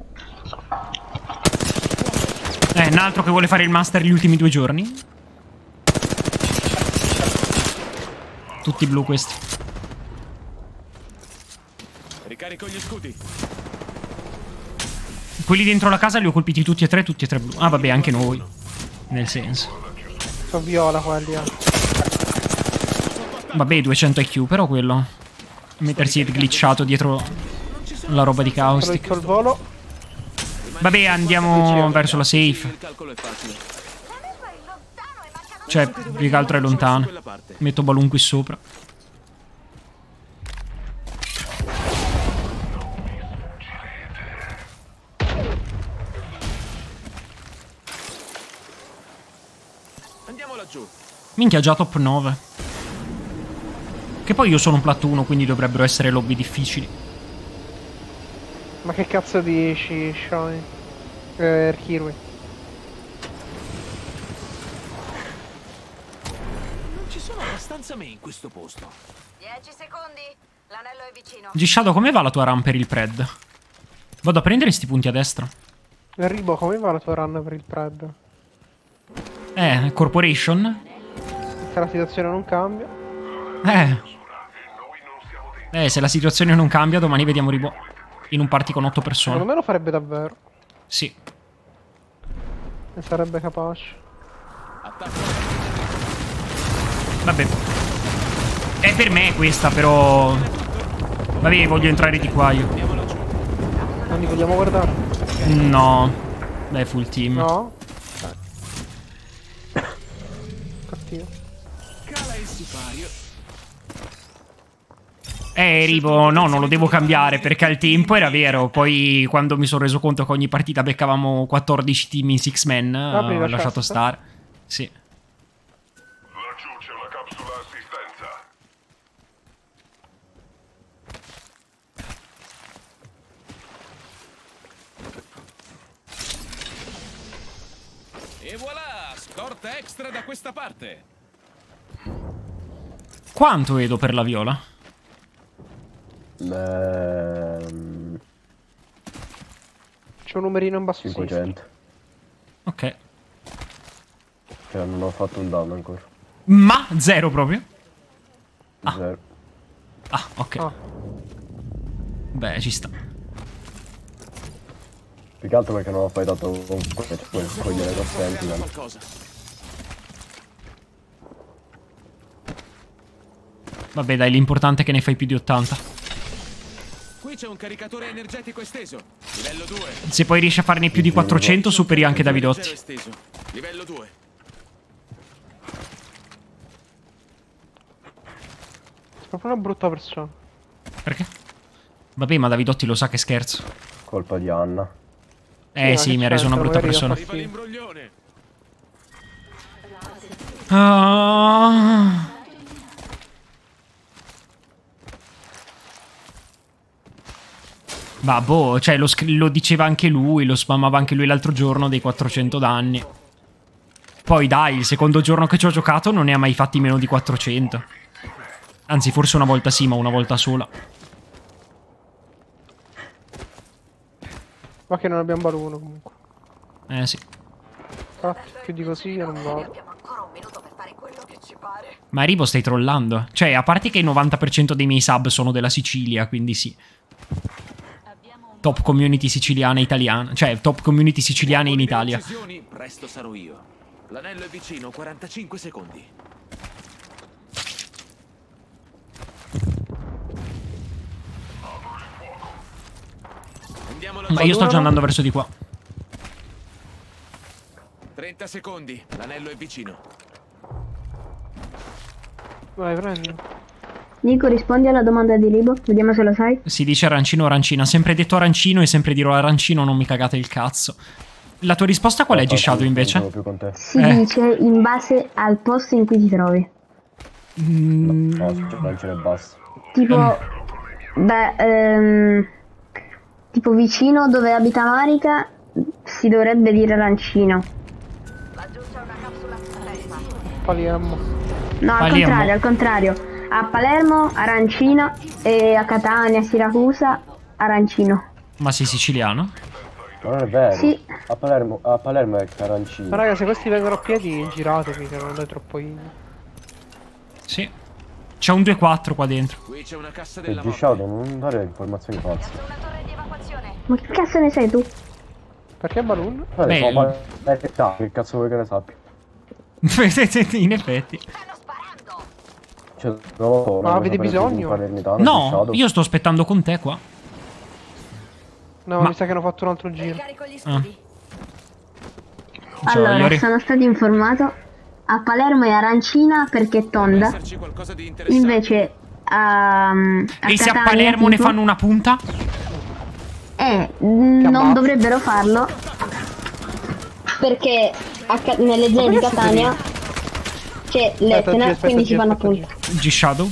Un altro che vuole fare il master gli ultimi 2 giorni. Tutti blu questi. Ricarico gli scudi. Quelli dentro la casa li ho colpiti tutti e tre blu. Ah vabbè, anche noi. Nel senso. Sono viola quelli, Vabbè, 200 IQ, però quello. Mettersi glitchato dietro la roba di Caustic. Il volo. Vabbè, andiamo verso la safe. Cioè, più che altro è lontano. Metto balloon qui sopra. Andiamo laggiù. Minchia, già top 9. Che poi io sono un plat 1, quindi dovrebbero essere lobby difficili. Ma che cazzo dici, Shine? Kirui. Non ci sono abbastanza me in questo posto. 10 secondi. L'anello è vicino. G-Shadow, come va la tua run per il pred? Vado a prendere sti punti a destra. Ribo, come va la tua run per il pred? Corporation? Se la situazione non cambia. Se la situazione non cambia, domani vediamo Ribo in un party con 8 persone. Secondo me lo farebbe davvero. Sì. Ne sarebbe capace. Vabbè. È per me questa, però. Vabbè, voglio entrare di qua io. Non li vogliamo guardare? No. Beh, full team. No? Cattivo. Cala il sipario. Ribo, no, non lo devo cambiare perché al tempo era vero. Poi quando mi sono reso conto che ogni partita beccavamo 14 team in 6 man, ho lasciato stare. Sì. Laggiù c'è una capsula assistenza. E voilà, scorta extra da questa parte. Quanto vedo per la viola? C'è un numerino in basso 500. Ok. Cioè non ho fatto un danno ancora. Ma 0 proprio? 0. Ah, ok. Beh, ci sta. Più che altro perché non ho poi dato con quel cogliere da Sentinel. Vabbè, dai, l'importante è che ne fai più di 80. Qui c'è un caricatore energetico esteso. Livello 2. Se poi riesci a farne più di 400, superi anche Davidotti. Esteso. Livello 2. È proprio una brutta persona. Perché? Vabbè, ma Davidotti lo sa che scherzo. Colpa di Anna. Sì, mi ha reso una brutta persona. Arriva l'imbroglione. Ma boh, cioè lo diceva anche lui, lo spammava anche lui l'altro giorno dei 400 danni. Poi dai, il secondo giorno che ci ho giocato non ne ha mai fatti meno di 400. Anzi, forse una volta sì, ma una volta sola. Ma che non abbiamo baluno comunque. Sì. Infatti, più di così io non vado. Abbiamo ancora un minuto per fare quello che ci pare. Ma Ribo, stai trollando. Cioè, a parte che il 90% dei miei sub sono della Sicilia, quindi sì. Top community siciliana italiana. Cioè, top community siciliane in Italia. Presto sarò io. L'anello è vicino, 45 secondi. Ma io sto già andando verso di qua. 30 secondi, l'anello è vicino. Vai, prendi. Nico, rispondi alla domanda di Ribo, vediamo se lo sai. Si dice arancino o arancina. Sempre detto arancino e sempre dirò arancino, non mi cagate il cazzo. La tua risposta qual è, G-Shadow, invece? Si dice in base al posto in cui ti trovi. No, arancino e basta. Tipo, tipo vicino dove abita Marika si dovrebbe dire arancino. Laggiù c'è una capsula assistenza. Palermo. No, al contrario. A Palermo arancino e a Catania, Siracusa arancino. Ma sei siciliano? Ma non è vero. Sì. A Palermo è arancino. Ma raga, se questi vengono a piedi giratevi, che non è troppo in. Sì. C'è un 2-4 qua dentro. Qui c'è una cassa E della G-Shadow, non dare informazioni false. Una torre di evacuazione. Ma che cazzo ne sei tu? Perché Balloon? Beh, che cazzo vuoi che ne sappia? in effetti. Cioè, non lo so, ma avete bisogno? No, io sto aspettando con te qua. No, mi sa che hanno fatto un altro giro. Allora, sono stato informato. A Palermo è arancina perché è tonda. Invece a e se a Catania, Palermo ne tipo, fanno una punta? non dovrebbero farlo. Perché nelle zone di Catania c'è l'Etna, quindi ci fanno a punta. G-Shadow?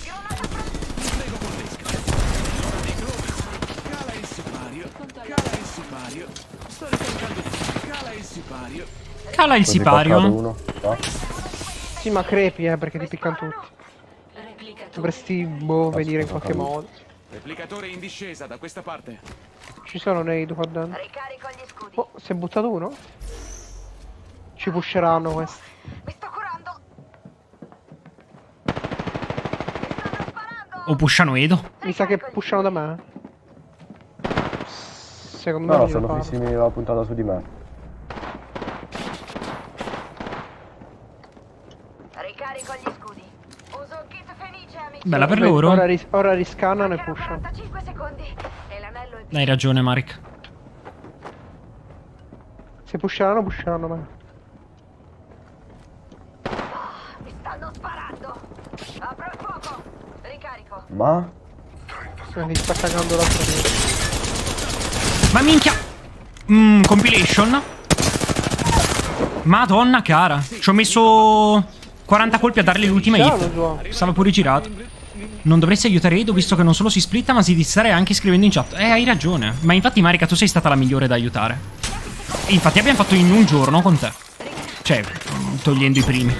Cala il sipario. Sì, ma crepi, perché ti piccano tutti. Dovresti, venire in qualche modo. Replicatore in discesa da questa parte. Ci sono nade qua dentro. Oh, si è buttato uno? Ci pusheranno questi. Mi sto curando. O pushano Edo? Mi sa che pushano da me. Secondo me no, sono fissimi la puntata su di me. Ricarico gli scudi. Uso un kit fenice, amici. Bella per loro. Ora riscannano e pushano. 45 secondi. E l'anello è... Hai ragione, Marek. Se pusheranno me. Mi stanno sparando. Apro il fuoco. Ricarico. Ma? Mi sta cagando la storia. Ma minchia! Compilation? Madonna cara. Ci ho messo 40 colpi a darle l'ultima hit. Stava pure girato. Non dovresti aiutare Edo visto che non solo si splitta ma si distrae anche scrivendo in chat. Hai ragione. Ma infatti Marika tu sei stata la migliore da aiutare. E infatti abbiamo fatto in un giorno con te. Cioè, togliendo i primi.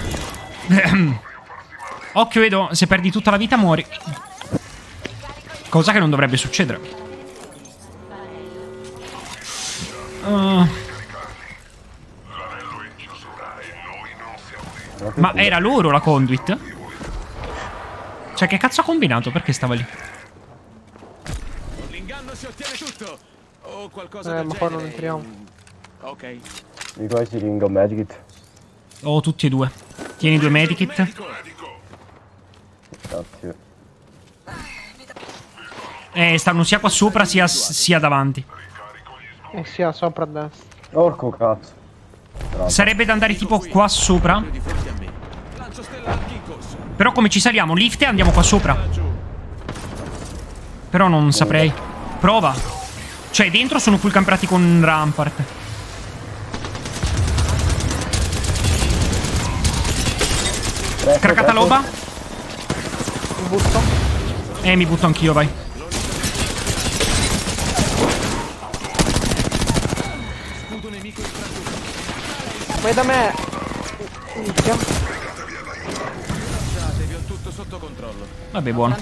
Occhio Edo, se perdi tutta la vita muori. Cosa che non dovrebbe succedere. Ma era loro la conduit? Cioè che cazzo ha combinato? Perché stava lì? L'inganno si ottiene tutto. O qualcosa del ma genere. poi non entriamo. Ok. Di qua si ringa un medikit. Oh, tutti e due. Tieni 2 medikit. Grazie. Stanno sia qua sopra sia davanti. Sia sopra a destra. Orco cazzo. Bravo. Sarebbe da andare tipo qua sopra. Però come ci saliamo? Lift e andiamo qua sopra. Però non saprei. Prova. Cioè dentro sono full campati con Rampart. Craccata loba. Mi butto. Mi butto anch'io, vai. Vai da me. Tutto sotto controllo. Vabbè, buono.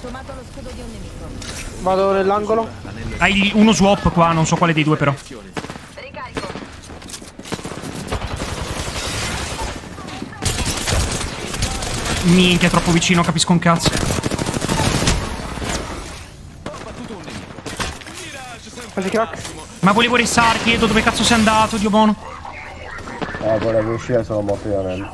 Vado nell'angolo. Hai uno swap qua, non so quale dei due però. Minchia, è troppo vicino, capisco un cazzo. Quasi crack. Ma volevo restarti, Edo, dove cazzo sei andato, Dio buono? Volevo uscire, sono morto di anello.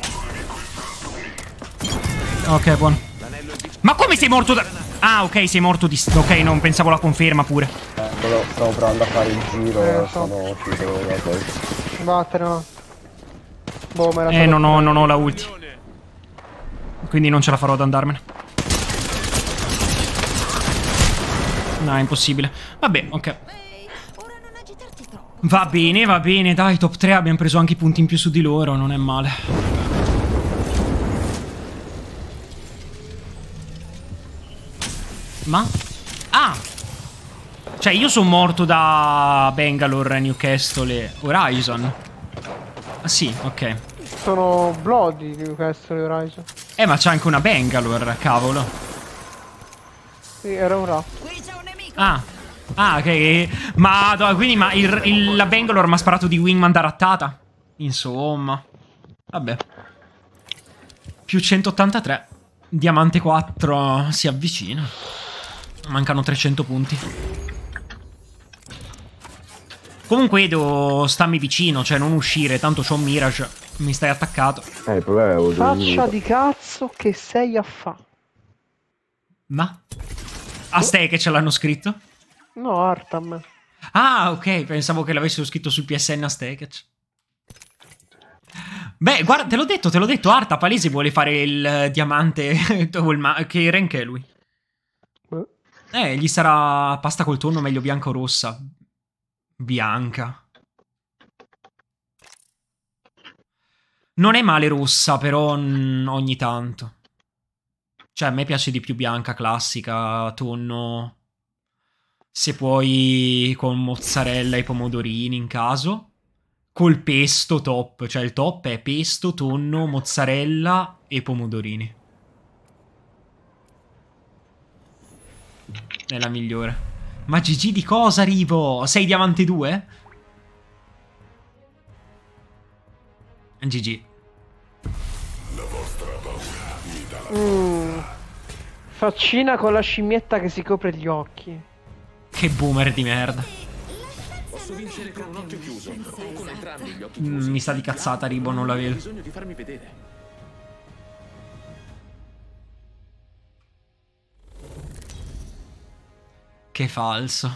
Ok, buono. Ma come sei morto da... Ah, ok, sei morto di... Ok, non pensavo la conferma pure. Stavo provando a fare il giro, sono uscito da poi. Vattene, no. Boh, non ho la ulti. Quindi non ce la farò ad andarmene. No, è impossibile. Vabbè, ok. Va bene, dai, top 3 abbiamo preso anche i punti in più su di loro, non è male. Ma? Ah! Cioè io sono morto da Bangalore, Newcastle e Horizon. Ah sì, ok. Sono Bloody Newcastle e Horizon. Ma c'è anche una Bangalore, cavolo. Sì, era un rap. Ah, ok. Ma quindi la Bangalore mi ha sparato di wingman da rattata. Insomma. Vabbè. Più 183. Diamante 4 si avvicina. Mancano 300 punti. Comunque Edo, stammi vicino, cioè non uscire, tanto c'ho un Mirage, mi stai attaccato. Il problema è Faccia di cazzo che sei a fa. Ma? A ste che ce l'hanno scritto? No, Artam. Ah, ok, pensavo che l'avessero scritto sul PSN a Stekec. Beh, guarda, te l'ho detto, Arta palese vuole fare il diamante, che rank è lui? Gli sarà pasta col tonno, meglio bianca o rossa? Bianca. Non è male rossa, però ogni tanto. Cioè, a me piace di più bianca, classica, tonno. Se puoi con mozzarella e pomodorini in caso. Col pesto top. Cioè, il top è pesto, tonno, mozzarella e pomodorini. È la migliore. Ma GG di cosa arrivo? Sei diamante 2? GG. Faccina con la scimmietta che si copre gli occhi. Che boomer di merda. Posso vincere con un occhio chiuso o con entrambi gli occhi chiusi. Mi sa di cazzata, Ribo, non la vedo. Ho bisogno di farmi vedere. Che falso.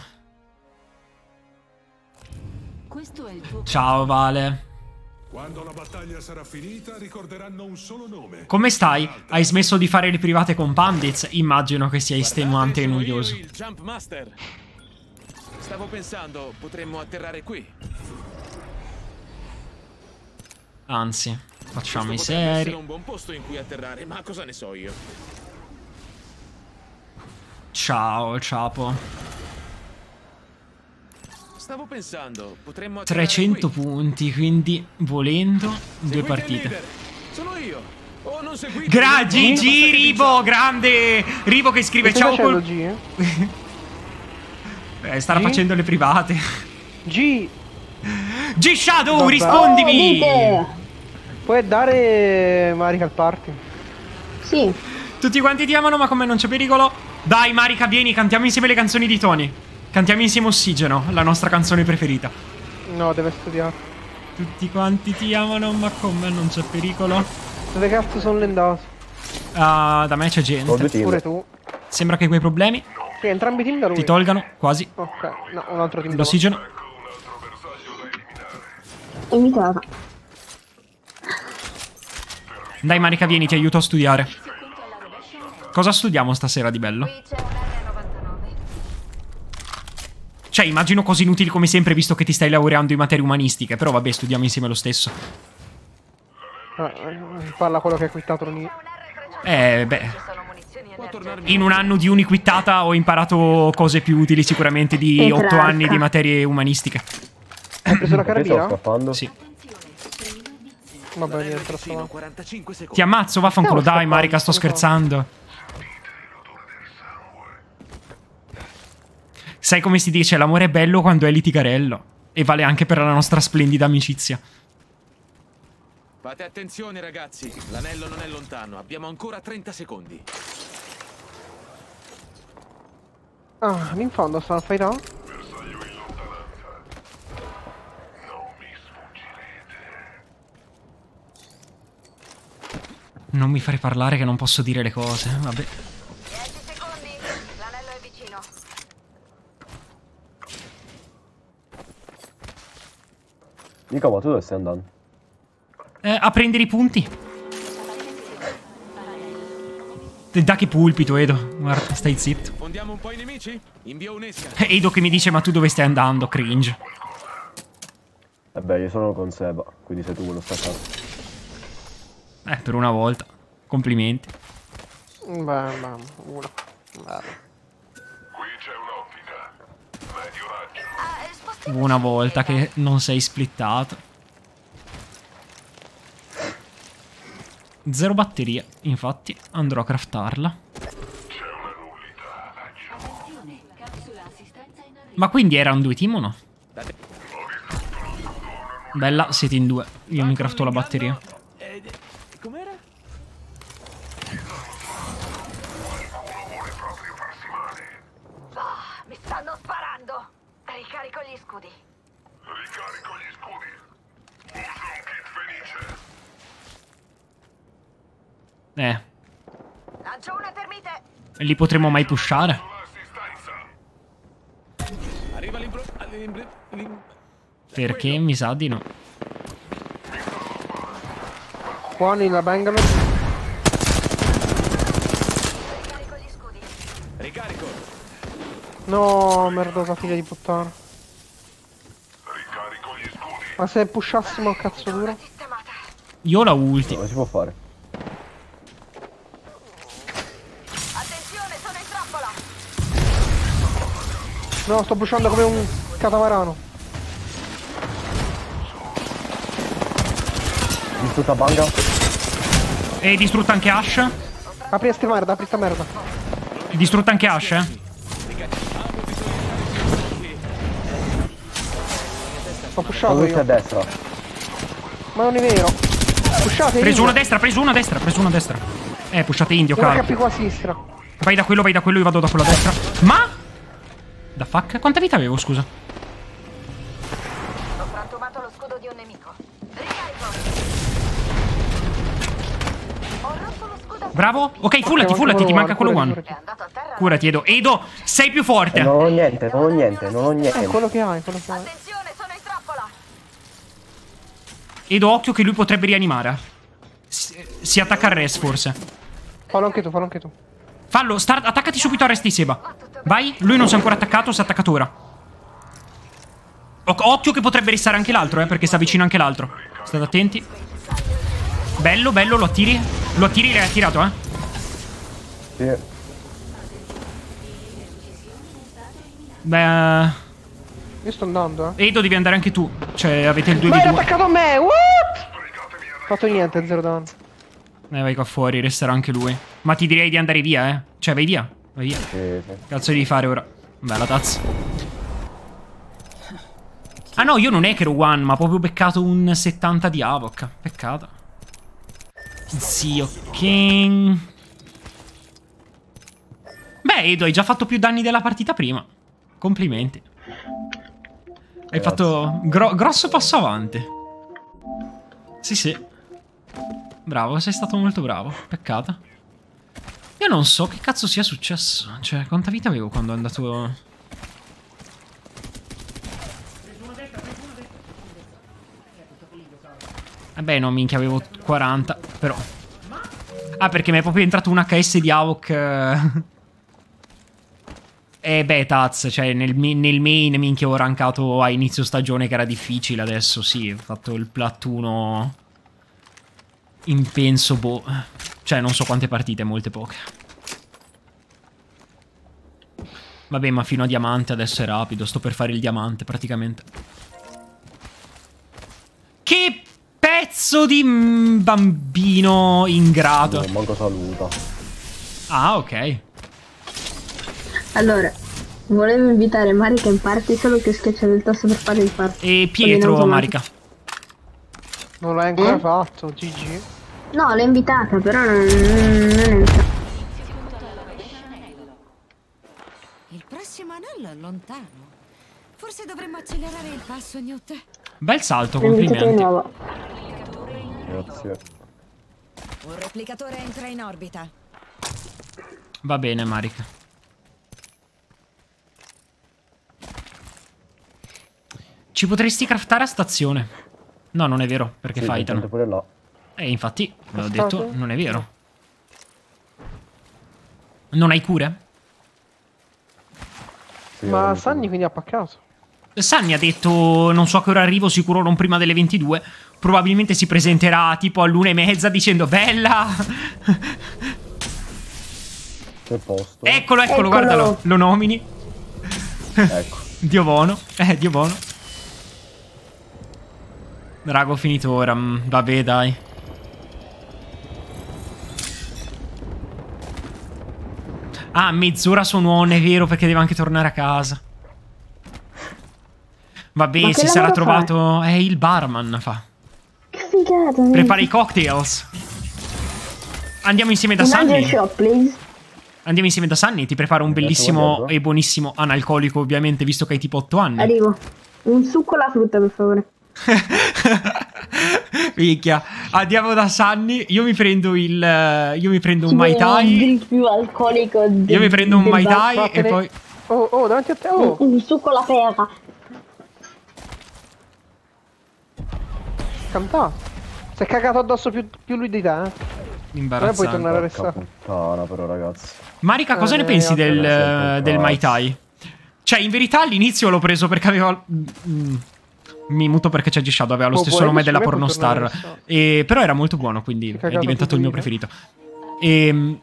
Questo è il tuo Ciao, Vale. Quando la battaglia sarà finita, ricorderanno un solo nome. Come stai? Hai smesso di fare le private con Pandits? Immagino che sia estenuante e noioso. Il Jump Master. Stavo pensando, potremmo atterrare qui. Anzi, facciamo i Questo potrebbe essere seri. un buon posto in cui atterrare, ma cosa ne so io? Ciao, Ciapo. Stavo pensando, potremmo atterrare 300 qui. punti, quindi volendo due Seguite il partite. leader. Sono io. Oh, non seguite. GG, Ribo, grande! Ribo che scrive Che stai ciao facendo, G? starà G? facendo le private. G, G Shadow, Vabbè. rispondimi! Dite! puoi dare Marica al party? Sì. Tutti quanti ti amano, ma con me non c'è pericolo. Dai, Marica, vieni, cantiamo insieme le canzoni di Tony. Cantiamo insieme Ossigeno, la nostra canzone preferita. No, deve studiare. Tutti quanti ti amano, ma con me non c'è pericolo. Dove cazzo sono lendato? Ah, da me c'è Ho due gente. team. Pure tu. Sembra che quei problemi Sì, entrambi i team da lui. ti tolgano quasi Ok, no, un altro team da lui. l'ossigeno. Imitata. Dai, Marica, vieni, ti aiuto a studiare. Cosa studiamo stasera di bello? Qui c'è un R99. Cioè, immagino cose inutili come sempre, visto che ti stai laureando in materie umanistiche. Però vabbè, studiamo insieme lo stesso. Parla quello che ha quittato l'uni. Beh. Ci sono munizioni Può energetiche. tornarmi. In un anno di uniquittata ho imparato cose più utili sicuramente di Petrarca. 8 anni di materie umanistiche. Hai preso la Perché stavo carabina? scappando? Sì. Vabbè, niente, Vicino, troppo. 45 secondi. Ti ammazzo, vaffanculo. Stiamo Dai, Marica, sto scappando, scherzando. Sai come si dice? L'amore è bello quando è litigarello. E vale anche per la nostra splendida amicizia. Fate attenzione, ragazzi. L'anello non è lontano. Abbiamo ancora 30 secondi. Ah, in fondo stanno fightando? Non mi fare parlare che non posso dire le cose. Vabbè. 10 secondi. L'anello è vicino. Mica, ma tu dove stai andando? A prendere i punti. Da che pulpito, Edo. Guarda, stai zitto. Fondiamo un po' i nemici? Invio un'esca. Edo che mi dice, ma tu dove stai andando? Cringe. Vabbè, io sono con Seba, quindi sei tu quello staccato. Per una volta. Complimenti. Beh, uno. Beh. Qui c'è un'ottica. Medio raggio. Spostiamo Una volta che non sei splittato. 0 batteria, infatti andrò a craftarla. Ma quindi erano 2 team o no? Bella, siete in 2. Io mi crafto la batteria. Com'era? Mi stanno sparando. Ricarico gli scudi. Lancio una termite. Li potremo mai pushare? Arriva Perché mi sa di no. Qua nella Bangalore. Ricarico gli scudi. Ricarico. No, merdosa figlia di puttana. Ma se pushassimo il cazzo duro? Sistemata. Io la ulti. Come si può fare? Attenzione, sono in trappola. No, sto bruciando come un catamarano. Distrutta banga. E distrutta anche Ash. Apri sta merda, apri sta merda. Distrutta anche Ash, Ho pushato Tutti a io. destra. Ma non è vero. Pushate Preso Indio. una a destra, preso una a destra, preso una a destra. Pushate Indio, Una caro. HP qua a sinistra. Vai da quello, io vado da quello a destra. Ma? Da fuck? Quanta vita avevo, scusa? Ho frantumato lo scudo di un nemico. Ricarico. Ho rotto lo scudo. Bravo? Ok, fullati, ti manca quello one. È andato a terra. Curati, Edo. Edo, sei più forte. Non ho niente, non ho niente, non ho È niente. quello che hai, quello che hai. Attenzione, sono in trappola. Edo, occhio che lui potrebbe rianimare. Si attacca al res, forse. Fallo anche tu, fallo anche tu. Fallo, attaccati subito al rest di Seba. Vai, lui non si è ancora attaccato, si è attaccato ora. Occhio che potrebbe restare anche l'altro, perché sta vicino anche l'altro. State attenti. Bello, lo attiri. Lo attiri, l'hai attirato, Sì. Beh... Io sto andando, Edo, devi andare anche tu. Cioè, avete il 2v2. Ma era attaccato a me, what? Fatto niente, zero danno. Vai qua fuori, resterà anche lui. Ma ti direi di andare via, Cioè, vai via. Vai via. Sì. Cazzo devi fare ora? Bella tazza. Ah no, io non è che ero one, ma ho proprio beccato un 70 di Havok. Peccato. Zio King. Beh, Edo, hai già fatto più danni della partita prima. Complimenti. Hai fatto grosso passo avanti. Sì. Bravo, sei stato molto bravo. Peccato. Io non so che cazzo sia successo. Cioè, quanta vita avevo quando è andato... Vabbè, no, minchia, avevo 40, però... Ah, perché mi è proprio entrato un HS di Havok... beh, Taz, cioè nel main minchia ho rankato a inizio stagione che era difficile, adesso sì, ho fatto il plat 1 in penso, boh, cioè non so quante partite, molte poche. Vabbè, ma fino a diamante adesso è rapido, sto per fare il diamante praticamente. Che pezzo di bambino ingrato. Non manco saluta. Ah, ok. Allora, volevo invitare Marika in party, solo che schiacciato il tasto per fare il party. E Pietro, Marika. Non l'hai ancora fatto, GG. No, l'ho invitata, però non è entrata. Il prossimo anello è lontano. Forse dovremmo accelerare il passo, Newt. Bel salto, L'ho invitata di complimenti. nuovo. Grazie. Un replicatore entra in orbita. Va bene, Marika. Ci potresti craftare a stazione. No, non è vero, perché Sì, fightano. pure là. Infatti, l'ho Craftate? detto, non è vero. Non hai cure? Sì, Ma non Sanni quindi ha paccato. Sanni ha detto, non so a che ora arrivo, sicuro non prima delle 22. Probabilmente si presenterà tipo all'1:30 dicendo, bella! Che posto. Eccolo, guardalo, lo nomini. Ecco. Dio buono, Dio buono. Raga, ho finito ora, vabbè dai. Ah, mezz'ora sono on, è vero, perché deve anche tornare a casa. Vabbè, Ma si che sarà lavoro trovato... il barman fa. Che figata. Prepara i cocktails. Andiamo insieme da Manager Sunny. shop, please. Andiamo insieme da Sunny, ti preparo un bellissimo e buonissimo analcolico, ovviamente, visto che hai tipo 8 anni. Arrivo. Un succo alla frutta, per favore. Minchia. Andiamo da Sunny. Io mi prendo un Mai Tai. Il più alcolico Io mi prendo un Mai Tai e poi... Oh, davanti a te, oh! Un succo alla pera. Cantà. Si è cagato addosso più lui di te, eh? Imbarazzante. Puoi tornare a restare. Puttana, però, ragazzi. Marica, cosa ne pensi del Mai Tai? Cioè, in verità all'inizio l'ho preso perché aveva... Mi muto perché c'è G-Shadow, aveva lo stesso nome della pornostar. Però era molto buono, quindi è diventato il mio preferito. E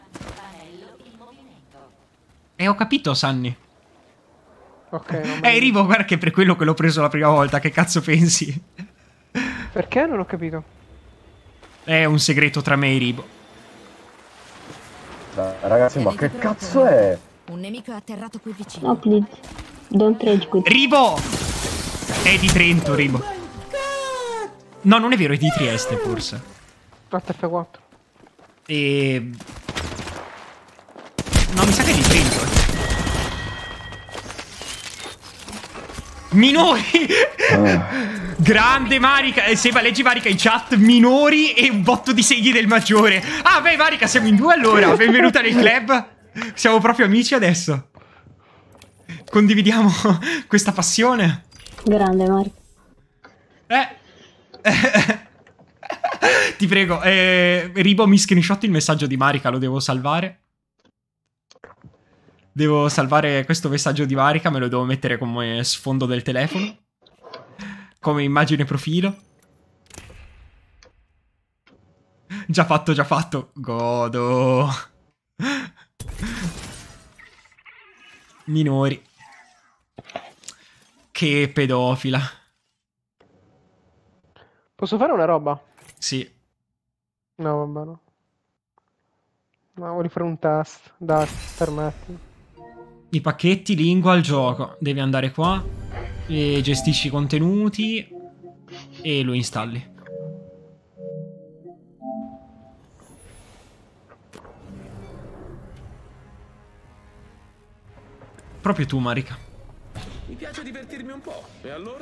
ho capito, Sunny. Ok. Rivo, guarda che per quello che l'ho preso la prima volta, che cazzo pensi? Perché? Non ho capito. È un segreto tra me e Ribo. Dai, ragazzi, ma che cazzo è? Un nemico è atterrato qui vicino. No, please. Don't rage quit. Ribo! È di Trento, Ribo. No, non è vero, è di Trieste, forse. F4. No, mi sa che è di Trento. Minori! Grande Marica! Seba, leggi Marica in chat. Minori e un botto di segni del maggiore. Ah, beh, Marica, siamo in due allora. Benvenuta nel club. Siamo proprio amici adesso. Condividiamo questa passione. Grande Marica. Ti prego, Ribo mi screenshot il messaggio di Marica, lo devo salvare. Devo salvare questo messaggio di Marica, me lo devo mettere come sfondo del telefono. Come immagine profilo. Già fatto, già fatto. Godo. Minori. Che pedofila. Posso fare una roba? Sì. No, vabbè, no. No, voglio fare un test. Dai, permetti. I pacchetti, lingua al gioco. Devi andare qua e gestisci i contenuti e lo installi. Proprio tu, Marica. Mi piace divertirmi un po'. E allora?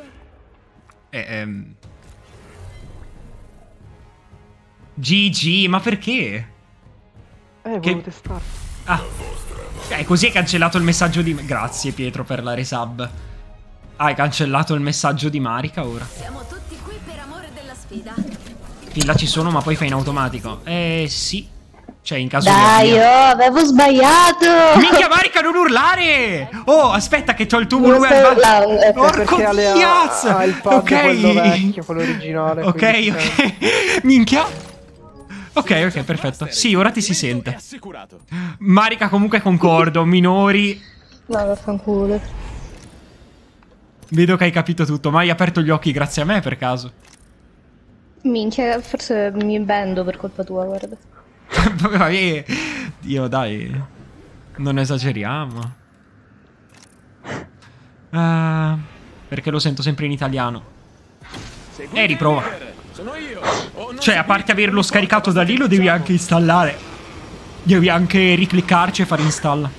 GG, ma perché? Volevo testare. Ah. Così hai cancellato il messaggio di... Grazie Pietro per la resub. Hai cancellato il messaggio di Marica ora. Siamo tutti qui per amore della sfida. Filla ci sono ma poi fai in automatico. Sì. Cioè in caso Dai, di... avevo sbagliato. Minchia Marica, non urlare. Oh, aspetta che c'ho il tuo volume al... Porco Diaz. Ha il pad, quello vecchio, quello originale. Ok. Minchia. Ok, perfetto. Sì, ora ti si sente. Marica, comunque concordo. Minori. No, vaffanculo. Vedo che hai capito tutto. Ma hai aperto gli occhi grazie a me, per caso? Minchia, forse mi bendo per colpa tua, guarda. Vabbè, Dio, dai. Non esageriamo. Perché lo sento sempre in italiano. Riprova. Cioè, a parte averlo scaricato da lì, lo devi anche installare. Devi anche ricliccarci e fare installa.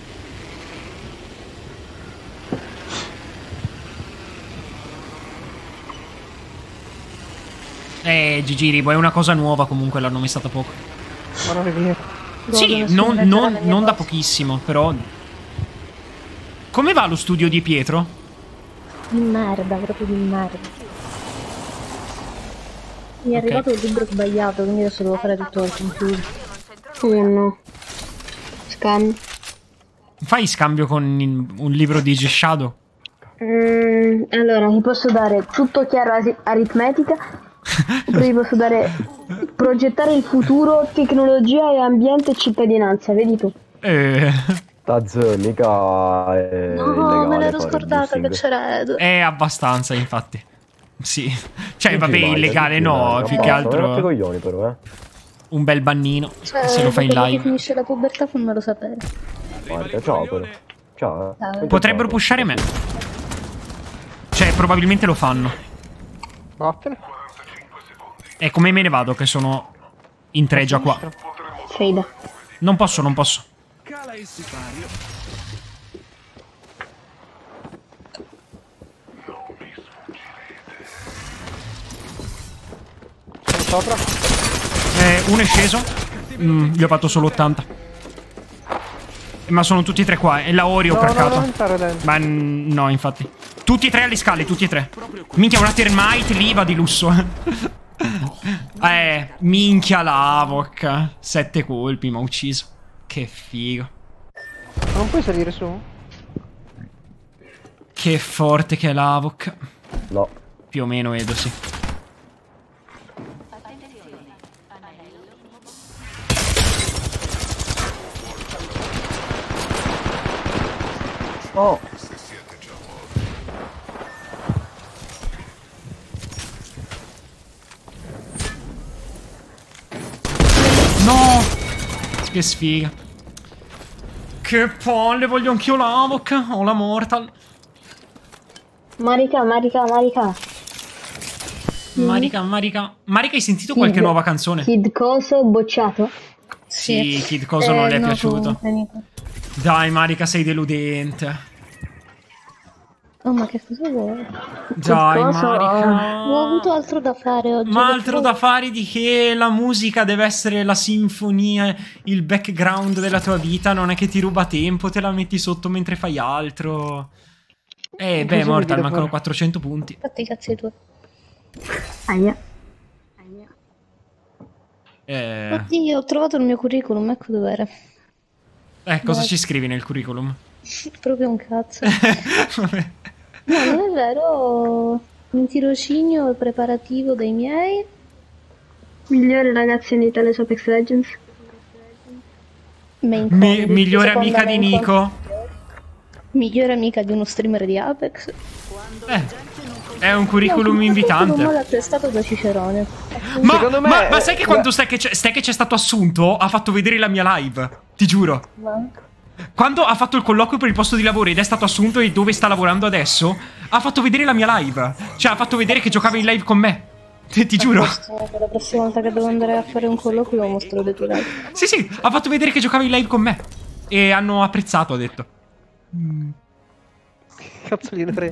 GG Ribo, è una cosa nuova comunque, l'hanno messa da poco. Ma non è vero. Sì, non da pochissimo, però... Come va lo studio di Pietro? Di merda, proprio di merda. Mi è arrivato il libro sbagliato, quindi adesso devo fare tutto il computer. No. Scambio. Fai scambio con un libro di G-Shadow? Allora, ti posso dare tutto chiaro aritmetica. Poi ti posso dare progettare il futuro, tecnologia e ambiente e cittadinanza, vedi tu. Taz, mica è no, me l'ero scordata che c'era Edo. Abbastanza, infatti. Sì. Cioè, vabbè, illegale no, più che altro... coglioni, però, un bel bannino, se lo fai in live. Finisce la pubertà, fammelo sapere. Guarda, ciao, però. Ciao, Potrebbero pushare me. Cioè, probabilmente lo fanno. Vattene. E come me ne vado, che sono in 3 già qua. Fade. Non posso, non posso. Cala il sipario. Sopra. Uno è sceso. Gli ho fatto solo 80. Ma sono tutti e tre qua. E la Ori ho cracato. Ma no, infatti. Tutti e tre alle scale, tutti e tre. Minchia, una termite lì va di lusso. Minchia l'Avok. 7 colpi, ma ucciso. Che figo. Non puoi salire su? Che forte che è l'Avok. No. Più o meno Edo, sì. Oh. No! Che sfiga. Che palle, voglio anch'io l'Avok. Ho la Mortal. Marica. Marica, hai sentito qualche nuova canzone? Kid Coso bocciato? Sì, Kid Coso non le è piaciuto. Dai, Marica, sei deludente. Oh, ma che cosa vuoi? Dai, Marica. Non ho avuto altro da fare oggi. Ma altro da fare di che? La musica deve essere la sinfonia, il background della tua vita. Non è che ti ruba tempo, te la metti sotto mentre fai altro. Beh, Mortal, mancano 400 punti. Fatti i cazzi tuoi. Aia. Oddio, ho trovato il mio curriculum, ecco dov'era. Cosa ci scrivi nel curriculum? Proprio un cazzo. Vabbè. No, non è vero. Un tirocinio preparativo dei miei. Migliore ragazza in Italia su Apex Legends. Migliore amica di Nico. Migliore amica di uno streamer di Apex. È un curriculum invitante. Non l'ha testato da Cicerone. Ma sai che quando stai che c'è stato assunto ha fatto vedere la mia live? Ti giuro. Quando ha fatto il colloquio per il posto di lavoro ed è stato assunto e dove sta lavorando adesso, ha fatto vedere la mia live. Cioè ha fatto vedere che giocava in live con me. Ti giuro. La prossima volta che devo andare a fare un colloquio mostro le tue live. Sì, ha fatto vedere che giocava in live con me. E hanno apprezzato, ha detto. Cazzo gliene frega.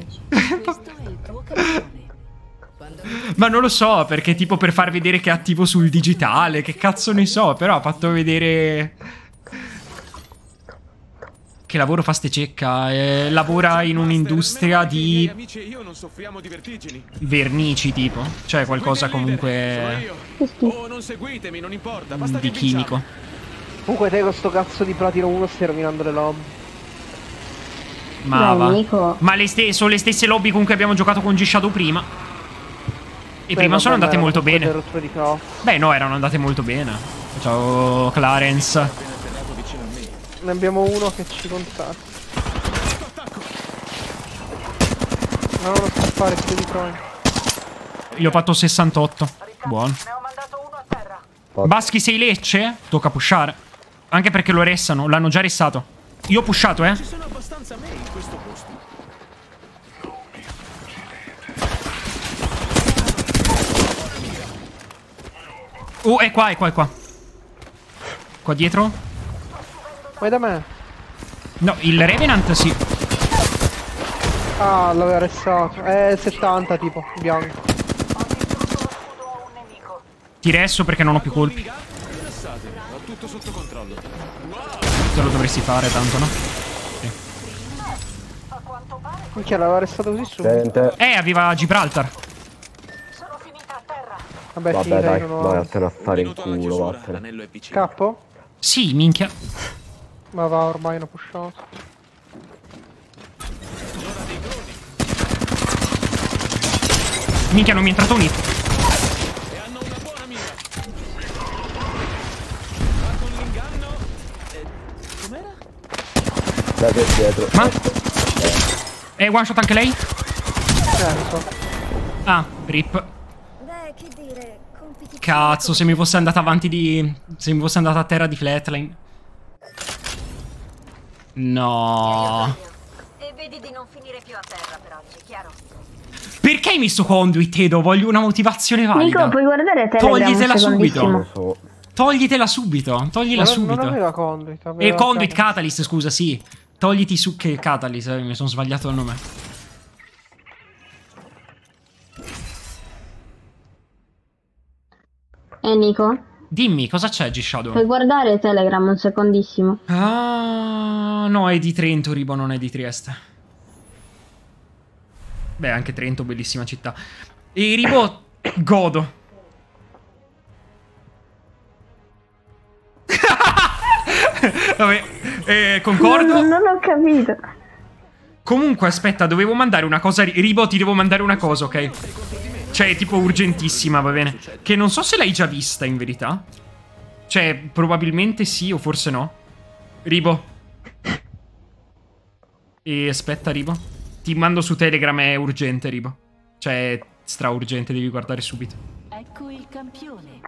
Ma non lo so, perché tipo per far vedere che è attivo sul digitale, che cazzo ne so, però ha fatto vedere che lavoro fa ste cecca, lavora in un'industria di vernici tipo, cioè qualcosa comunque di chimico. Comunque te con sto cazzo di platino 1 stai rovinando le lobby. Ma sono le stesse lobby con cui abbiamo giocato con G-Shadow prima. E prima sono andate molto bene. Beh no, erano andate molto bene. Ciao Clarence. Ne abbiamo uno che ci contatta. No, non scappare, ti devi trovare. Io ho fatto 68. Buono. Baschi sei Lecce? Tocca pushare. Anche perché lo ressano, l'hanno già ressato. Io ho pushato, Ci sono abbastanza me in questo posto. È qua. Qua dietro? Vai da me. No, il Revenant sì. Ah, l'aveva restato. È 70 tipo, bianco. Ti resto perché non ho più colpi. Ho tutto sotto controllo. Te lo dovresti fare tanto, no? Sì. Minchia, l'aveva restato così su. Aveva Gibraltar. Vabbè, dai, vattene a fare in culo, vattene. Capo? Sì, minchia. Ma va, ormai hanno pushato. Minchia, non mi è entrato un hit. E hanno una buona mira. Ma con l'inganno. Com'era? Da te dietro. Ma? È one shot anche lei? Certo. Ah, rip. Beh, che dire, Cazzo, se mi fosse andata avanti di... Se mi fosse andata a terra di flatline. No. E vedi di non finire più a terra per oggi, chiaro? Perché hai messo conduit, Edo? Voglio una motivazione valida. Nico, puoi guardare Telegram. Toglitela subito. So. Toglitela subito. Toglila subito. Non aveva conduit. E conduit Catalyst, scusa, sì. Togliti su che Catalyst, mi sono sbagliato il nome. Nico? Dimmi, cosa c'è, G-Shadow? Puoi guardare Telegram un secondissimo? Ah, no, è di Trento, Ribo, non è di Trieste. Beh, anche Trento, bellissima città. E Ribo, godo. Vabbè, concordo. Non ho capito. Comunque, aspetta, dovevo mandare una cosa. Ribo, ti devo mandare una cosa, ok? Cioè, tipo urgentissima, va bene? Che non so se l'hai già vista, in verità. Cioè, probabilmente sì, o forse no. Ribo. E aspetta, Ribo. Ti mando su Telegram, è urgente, Ribo. Cioè, è straurgente, devi guardare subito. Ecco il campione.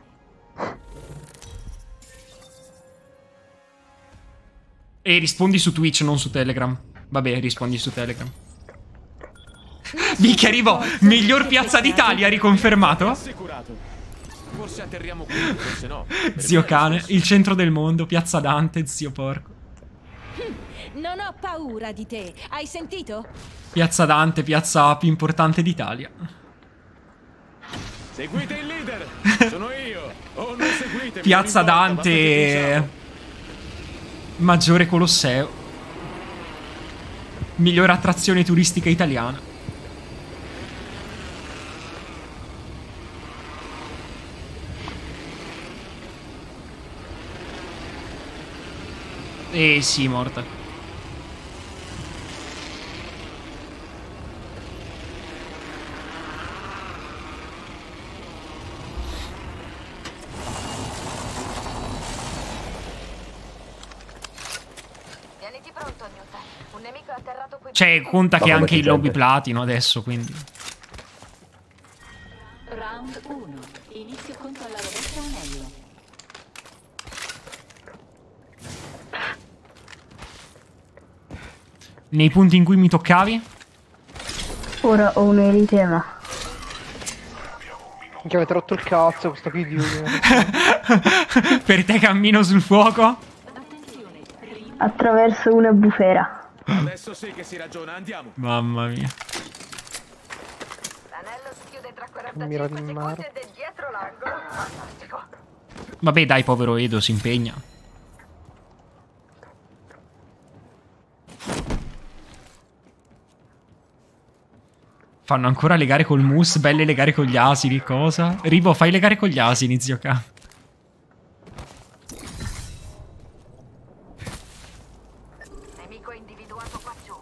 E rispondi su Twitch, non su Telegram. Vabbè, rispondi su Telegram. Minchia, Ribo, miglior piazza d'Italia, riconfermato? Forse atterriamo qui, forse no. Zio cane, il centro del mondo, piazza Dante, zio porco. Non ho paura di te, hai sentito? Piazza Dante, piazza più importante d'Italia. Seguite il leader, sono io. O non seguitemi. Piazza Dante, maggiore Colosseo. Migliore attrazione turistica italiana. Sì, morta. Tieniti pronto, Newton. Un nemico è atterrato qui. Cioè, conta che anche il lobby platino adesso, quindi. Round 1. Inizio contro la rovescia anello. Nei punti in cui mi toccavi? Ora ho un'eritema. Ci avete rotto il cazzo questo qui di Per te cammino sul fuoco? Attraverso una bufera. Adesso sì che si ragiona, andiamo. Mamma mia. L'anello si chiude tra Mira 45 di secondi mare. ed è dietro l'angolo. Fantastico. Vabbè, dai, povero Edo, si impegna. Fanno ancora legare col mus, belle legare con gli asini, cosa? Ribo, fai legare con gli asini, zio K. Nemico individuato qua giù.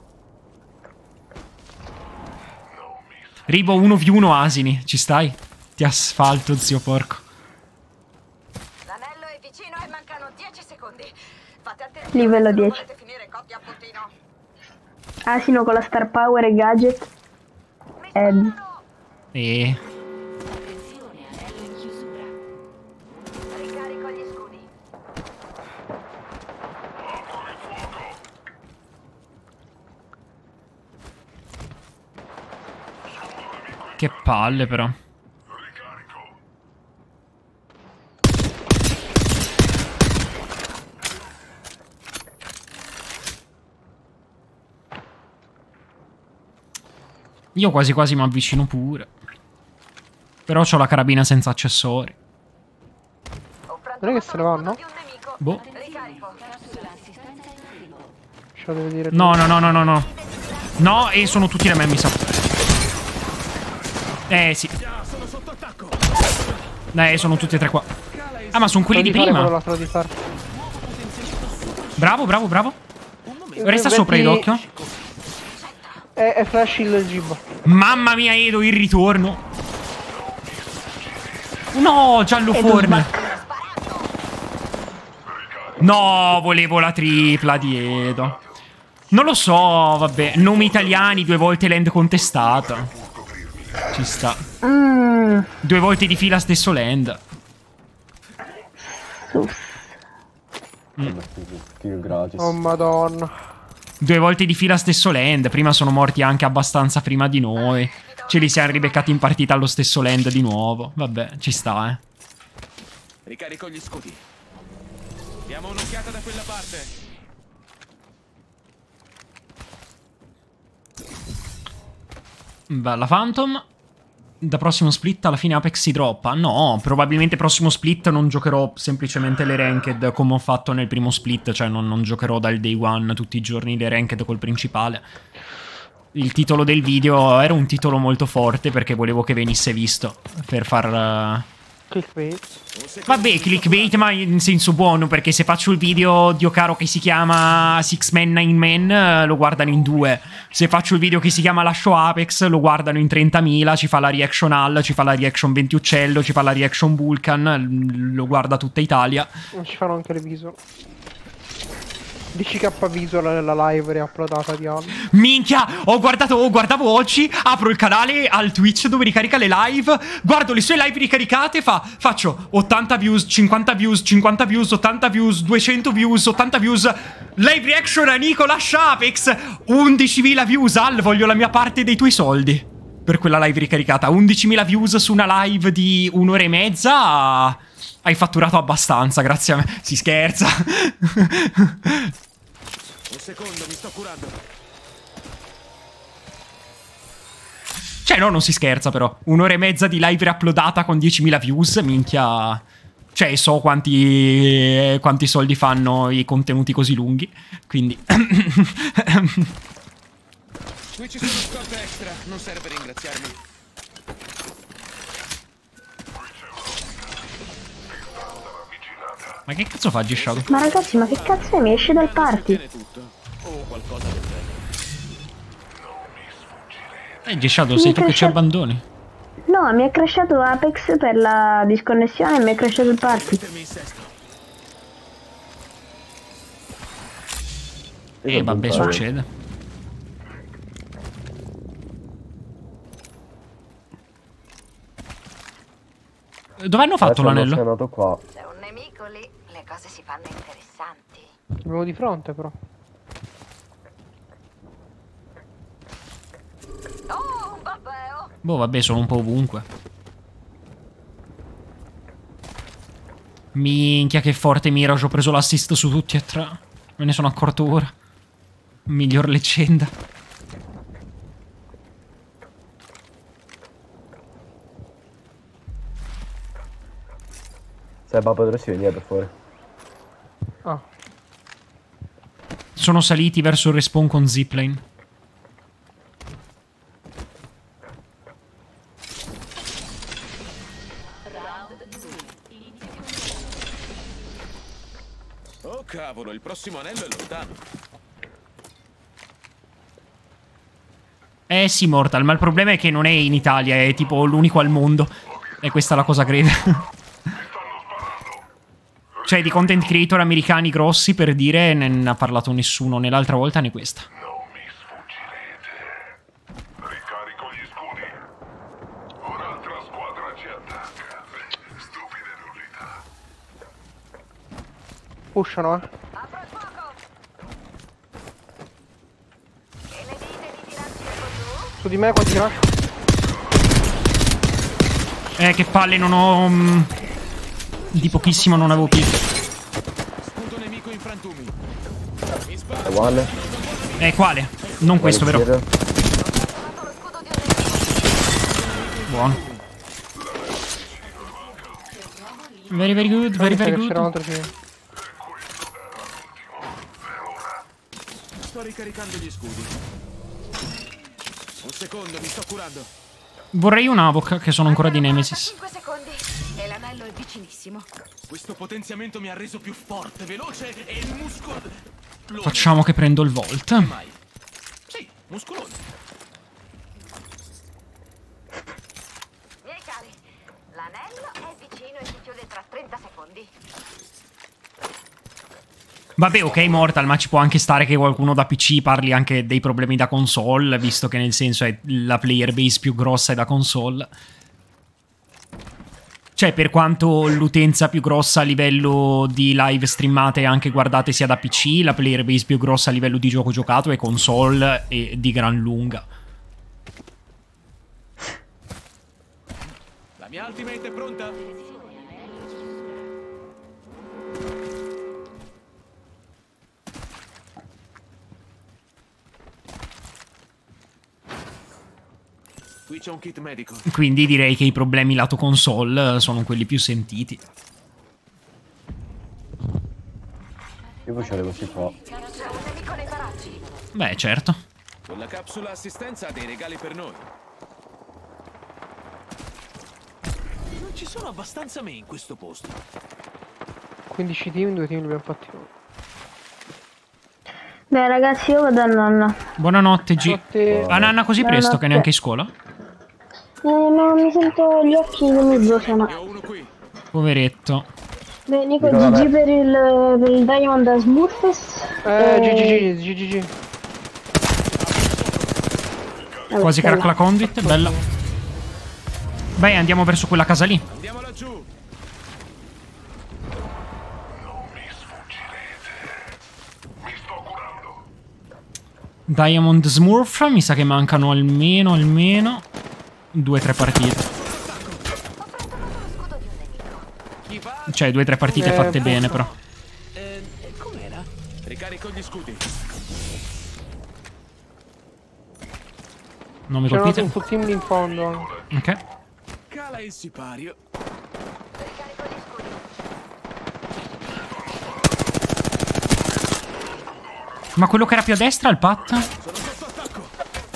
Ribo 1v1 asini, ci stai? Ti asfalto, zio porco. L'anello è vicino e mancano 10 secondi. Fate attenzione. Livello se non 10. volete finire coppia a puntino. Asino con la star power e gadget. Ed. Attenzione, anello in chiusura. Ricarico gli scudi. Che palle, però. Io quasi quasi mi avvicino pure. Però c'ho la carabina senza accessori. Non è che se ne vanno? Boh. Ce lo devo dire. No, no, no, no, no, no. No, e sono tutti da me, mi sa. Sì. Sono tutti e tre qua. Ah, ma sono quelli di prima. Bravo, bravo, bravo. Resta sopra, d'occhio. È flash il gib. Mamma mia, Edo, il ritorno. No, giallo forno. No, volevo la tripla di Edo. Non lo so, vabbè. Nomi italiani, 2 volte land contestata. Ci sta. 2 volte di fila stesso land. Gratis. Oh madonna. 2 volte di fila stesso land. Prima sono morti anche abbastanza prima di noi. Ce li siamo ribeccati in partita allo stesso land di nuovo. Vabbè, ci sta, Ricarico gli scudi. Diamo un'occhiata da quella parte. Bella Phantom. Da prossimo split alla fine Apex si droppa? No, probabilmente prossimo split non giocherò semplicemente le ranked come ho fatto nel primo split, cioè non giocherò dal day one tutti i giorni le ranked col principale. Il titolo del video era un titolo molto forte perché volevo che venisse visto per far... Clickbait. Vabbè, clickbait, ma in senso buono, perché se faccio il video, Dio caro, che si chiama Six Man, Nine Man, lo guardano in 2. Se faccio il video che si chiama Lascio Apex, lo guardano in 30.000, ci fa la reaction Al, ci fa la reaction Ventiuccello, ci fa la reaction Vulcan, lo guarda tutta Italia. Ci fanno anche le visual. 10k visual nella live riuploadata di Al. Minchia, guardavo oggi, apro il canale al Twitch dove ricarica le live, guardo le sue live ricaricate, faccio 80 views, 50 views, 50 views, 80 views, 200 views, 80 views, live reaction a Nicolas Apex, 11.000 views. Al, voglio la mia parte dei tuoi soldi per quella live ricaricata. 11.000 views su una live di 1 ora e mezza, hai fatturato abbastanza, grazie a me. Si scherza. Un secondo, mi sto curando. Cioè no, non si scherza però. 1 ora e mezza di live riuploadata con 10.000 views, minchia. Cioè so quanti soldi fanno i contenuti così lunghi, quindi... Qui ci sono scorte extra, non serve ringraziarmi. Ma che cazzo fa G-Shadow? Ma ragazzi, ma che cazzo è? Mi esce dal party. G-Shadow, sei tu che ci abbandoni. No, mi è crashato Apex per la disconnessione e mi è crashato il party. Vabbè, succede. Dove hanno fatto l'anello? Sono andato qua. C'è un nemico lì, le cose si fanno interessanti. Avevo di fronte però. Oh, un babbeo! Boh, vabbè, sono un po' ovunque. Minchia, che forte Mirage, ho preso l'assist su tutti e 3. Me ne sono accorto ora. Miglior leggenda. Seba, potresti venire per fuori. Ah. Sono saliti verso il respawn con zipline. Oh cavolo, il prossimo anello è lontano. Sì, Mortal, ma il problema è che non è in Italia, è tipo l'unico al mondo. E questa è la cosa greve. Cioè, di content creator americani grossi, per dire, ne ha parlato nessuno né l'altra volta né questa. Non mi sfuggirete. Ricarico gli scudi. Un'altra squadra ci attacca. Stupide nullità. Pushano, Apro il fuoco! E ne dite di tirarci giù? Su di me quanti crash? Che palle, non ho... Di pochissimo non avevo più. Spunto nemico in frantumi. Mi sparo. Uguale. Quale? Non questo, vero? Buono. Very very good, very very good. Sto ricaricando gli scudi. Un secondo, mi sto curando. Vorrei un Avoc, che sono ancora di Nemesis. 5 secondi e l'anello è vicinissimo. Questo potenziamento mi ha reso più forte, veloce e muscoloso. Facciamo che prendo il Volt. Sì, muscoloso. Miei cari, l'anello è vicino e si chiude tra 30 secondi. Vabbè, ok, Mortal, ma ci può anche stare che qualcuno da PC parli anche dei problemi da console, visto che nel senso è la player base più grossa è da console. Cioè, per quanto l'utenza più grossa a livello di live streamate e anche guardate sia da PC, la player base più grossa a livello di gioco giocato è console e di gran lunga. La mia ultimate è pronta. Qui c'è un kit medico. Quindi direi che i problemi lato console sono quelli più sentiti. Io poi ce così qua. Beh, certo. Quella capsula assistenza ha dei regali per noi. Non ci sono abbastanza me in questo posto. 15 team, 2 team li abbiamo fatti. Beh ragazzi, io vado a nanna. Buonanotte G. A nanna così presto che neanche in scuola? No, mi sento gli occhi che mi bruciano. Poveretto. Beh, Nico, GG per il Diamond Smurfs. GG. Quasi crack la conduit, bella. Beh, andiamo verso quella casa lì. Andiamo laggiù. Non mi sfuggirete. Mi sto curando. Diamond Smurf, mi sa che mancano almeno 2-3 partite. Cioè 2-3 partite fatte bene però. Com'era? Ricarico gli scudi. Non mi c'è colpite? un full team in fondo. Ok. Cala il sipario. Ma quello che era più a destra, il Pat? Sono sotto attacco.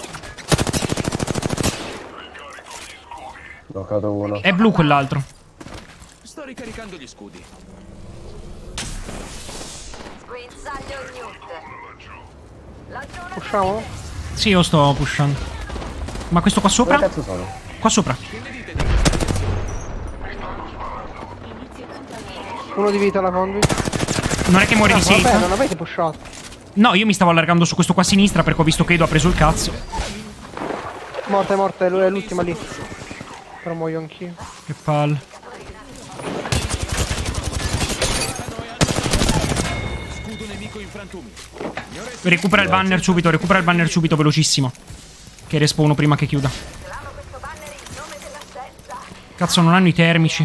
Bloccato uno. È blu quell'altro. Sto ricaricando gli scudi. Usciamo? Sì, io sto pushando. Ma questo qua sopra? Dove cazzo sono? Qua sopra. Uno di vita la conduit. Non è che muore di Vabbè, safe? non avete pushato. No, io mi stavo allargando su questo qua a sinistra perché ho visto che Edo ha preso il cazzo. Morta, è morta, è l'ultima lì. Però muoio anch'io. Che palle. Scudo nemico in frantumi. Recupera il banner subito, velocissimo. Che respawno prima che chiuda. Cazzo, non hanno i termici.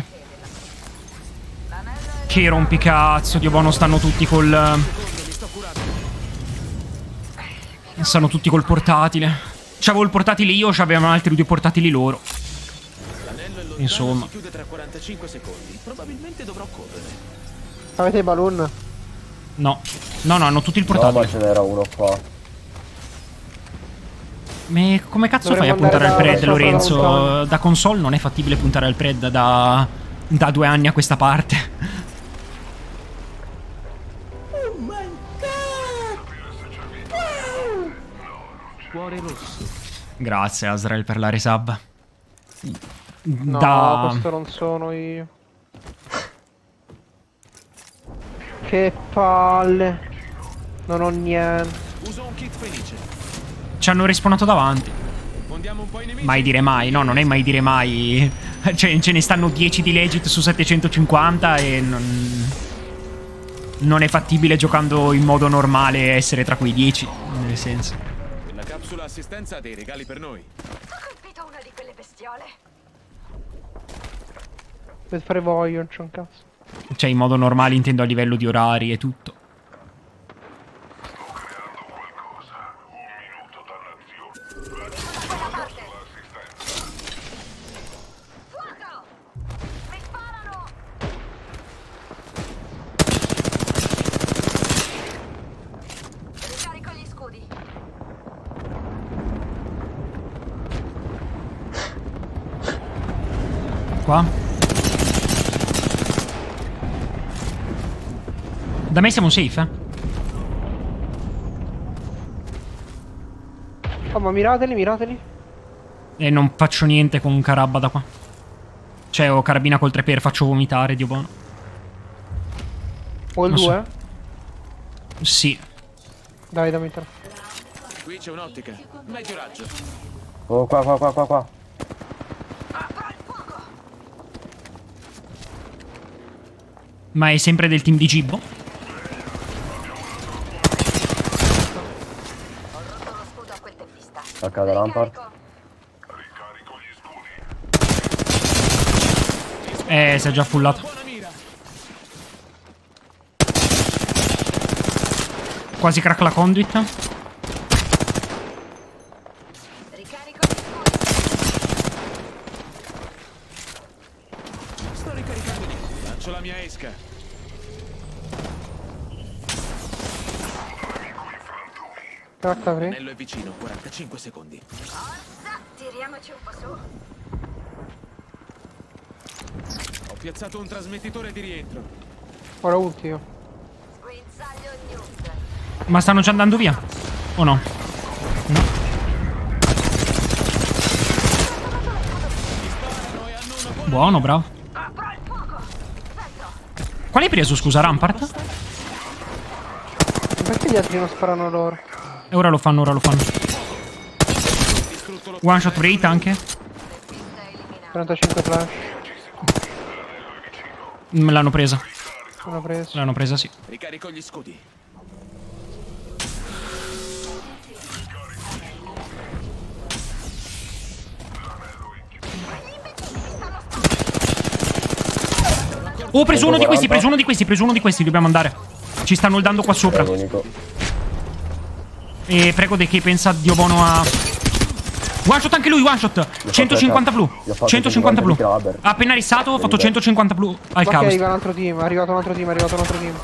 Che rompicazzo, Dio buono, stanno tutti col... Stanno tutti col portatile. C'avevo il portatile io, c'avevano altri 2 portatili loro. Insomma. Si chiude tra 45 secondi. Probabilmente dovrò correre. Avete i balloon? No. No, hanno tutti il No, portatile. ma ce n'era uno qua. Ma come cazzo Dovremmo fai a puntare al andare pred, da Lorenzo? lontano. Da console non è fattibile puntare al pred da 2 anni a questa parte. Cuore rosso. Grazie Azrael per la resub. No, questo non sono io. Che palle. Non ho niente. Uso un kit felice. Ci hanno respawnato davanti. Fondiamo un po' i nemici. Mai dire mai, no, non è mai dire mai. Cioè, ce ne stanno 10 di legit su 750 e non è fattibile giocando in modo normale essere tra quei 10. Nel senso. La capsula assistenza ha dei regali per noi. Ho colpito una di quelle bestiole. Per fare voglio, non c'è un cazzo. Cioè, in modo normale intendo a livello di orari e tutto. Ricarico gli scudi. Qua. Da me siamo safe, eh? Oh, ma mirateli. E non faccio niente con carabba da qua. Cioè, ho carabina col 3x, faccio vomitare, Dio buono. O il Non so. 2? Sì. Dai, dammi 3. Qui c'è un'ottica. Medio raggio. Oh, qua. Ma è sempre del team di Gibbo? Attacca da Rampart. Si è già fullato. Quasi crack la conduit. Lancio la mia esca. L'anello è vicino, 45 secondi. Forza, tiriamoci un po' su. Ho piazzato un trasmettitore di rientro. Ora ultimo. Guinzaglio news. Ma stanno già andando via? O no? No. Buono, bravo. Quale hai preso, scusa, Rampart? Perché gli altri non sparano loro? E ora lo fanno, ora lo fanno. One shot rate anche. 35 flash. Me l'hanno presa. L'hanno presa. L'hanno presa, sì. Ricarico gli scudi. Oh, ho preso uno di questi, preso uno di questi, preso uno di questi. Dobbiamo andare. Ci stanno holdando qua sopra. E prego di che pensa Dio buono a... One shot anche lui, one shot. 150 blu. 150 blu. Ha appena rissato, ho fatto 150 blu al caos. Ok, arriva un altro team, è arrivato un altro team, è arrivato un altro team.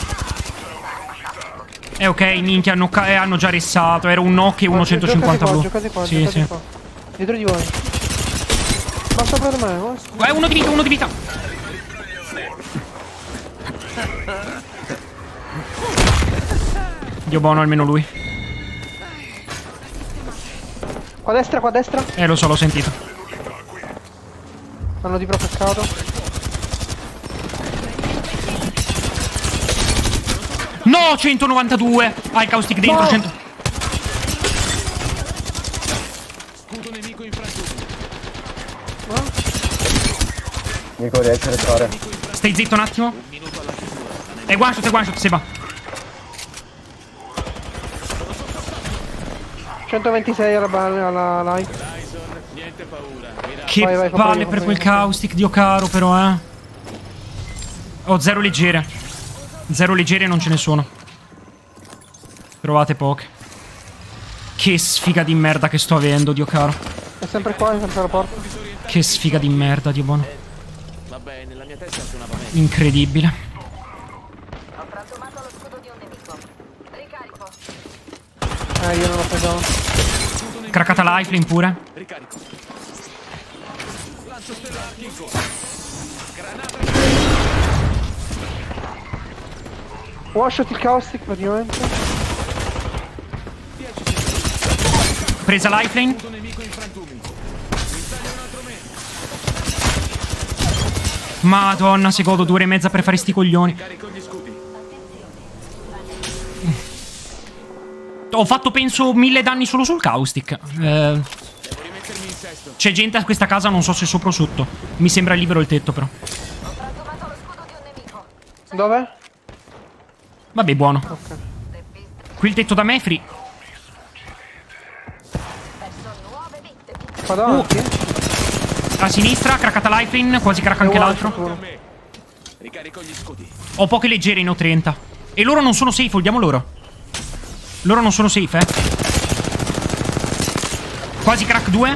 Ok, minchia, hanno già rissato. Era un knock e uno 150 blu. Giocate qua, sì, sì. qua. Dietro di voi. Basta per me, uno di vita, uno di vita. Dio buono, almeno lui. Qua a destra, qua a destra. Lo so, l'ho sentito. Hanno di profescato. No, 192. Ah, il caustic dentro, no. 100. Scudo nemico infrantito. Nico, riesci a entrare. Stai zitto un attimo. È one shot, se va. 126 alla live. Niente paura. Che vai, palle per quel caustic, Dio caro, però, eh. Ho 0 leggere. 0 leggere e non ce ne sono. Trovate poche. Che sfiga di merda che sto avendo, Dio caro. È sempre qua, è sempre alla porta. Che sfiga di merda, Dio buono. Vabbè, nella mia testa suonava meglio. Incredibile. Ho frantumato lo scudo di un nemico. Ricarico. Io non l'ho preso. Craccata lifeline pure. Ricarico. Lancio stellare Kinko. Granata. One shot il caustic praticamente. Presa lifeline. Madonna, se godo 2 ore e mezza per fare sti coglioni. Ho fatto penso 1000 danni solo sul caustic. C'è gente a questa casa, non so se sopra o sotto. Mi sembra libero il tetto però. Dove? Vabbè, buono. Ok. Qui il tetto da me è free. Qua davanti? A sinistra, craccata lifeline, quasi cracca anche l'altro. Ricarico gli scudi. Ho poche leggere in O30. E loro non sono safe, vogliamo loro. Loro non sono safe, eh. Quasi crack 2.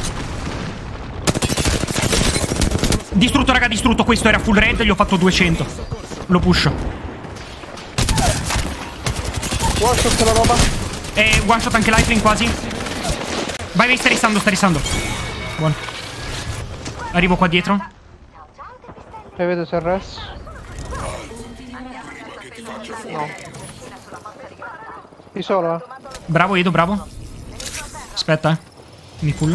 Distrutto, raga, distrutto. Questo era full red, gli ho fatto 200. Lo pusho. One shot la roba. One shot anche lifeline quasi. Vai, vai, sta restando. Buono. Arrivo qua dietro. E vedo se il res. No. Di solo, eh. Bravo, Edo, bravo. Aspetta, mi pulla.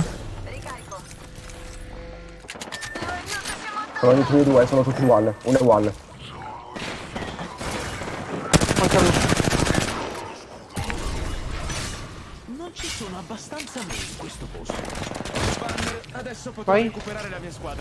Sono gli ultimi 2, sono tutti one. Uno è one. Manca lui. Non ci sono abbastanza me in questo posto. Spanner, adesso potrò recuperare la mia squadra.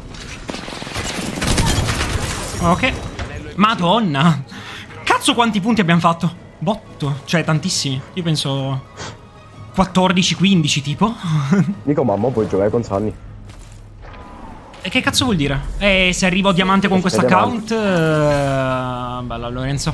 Ok. Madonna. Cazzo quanti punti abbiamo fatto. Botto. Cioè tantissimi. Io penso 14-15 tipo. Dico mamma, puoi giocare con Sunny. E che cazzo vuol dire? Se arrivo a diamante con questo account... bella Lorenzo.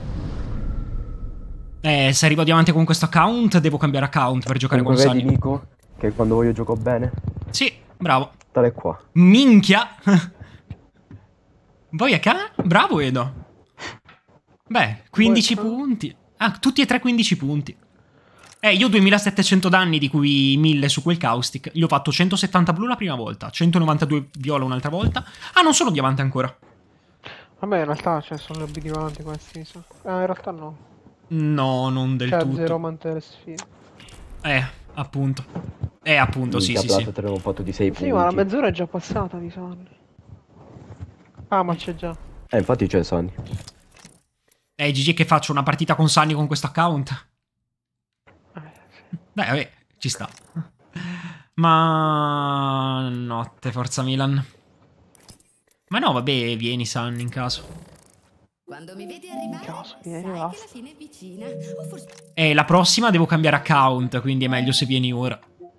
Se arrivo a diamante con questo account devo cambiare account per giocare con Sunny. Vedi Nico che quando voglio gioco bene? Sì, bravo. Tale qua. Minchia. Boyaka? Bravo Edo. Beh, 15 punti. Ah, tutti e tre 15 punti. Io ho 2700 danni, di cui 1000 su quel caustic. Gli ho fatto 170 blu la prima volta, 192 viola un'altra volta. Ah, non sono diamante ancora. Vabbè, in realtà sono gli diamanti questi. Ah, in realtà no. No, non del tutto. Zero mante le sfide. Appunto. Appunto, sì. Abbiamo fatto di 6 punti. Sì, ma la mezz'ora è già passata di Sunny. Ah, ma c'è già. Infatti c'è Sunny. GG, che faccio una partita con Sunny con questo account? Beh, vabbè, ci sta. Ma... notte, forza Milan. Ma no, vabbè, vieni Sunny in caso. Quando mi vedi arrivare, sai che la fine è vicina. O forse... la prossima devo cambiare account, quindi è meglio se vieni ora.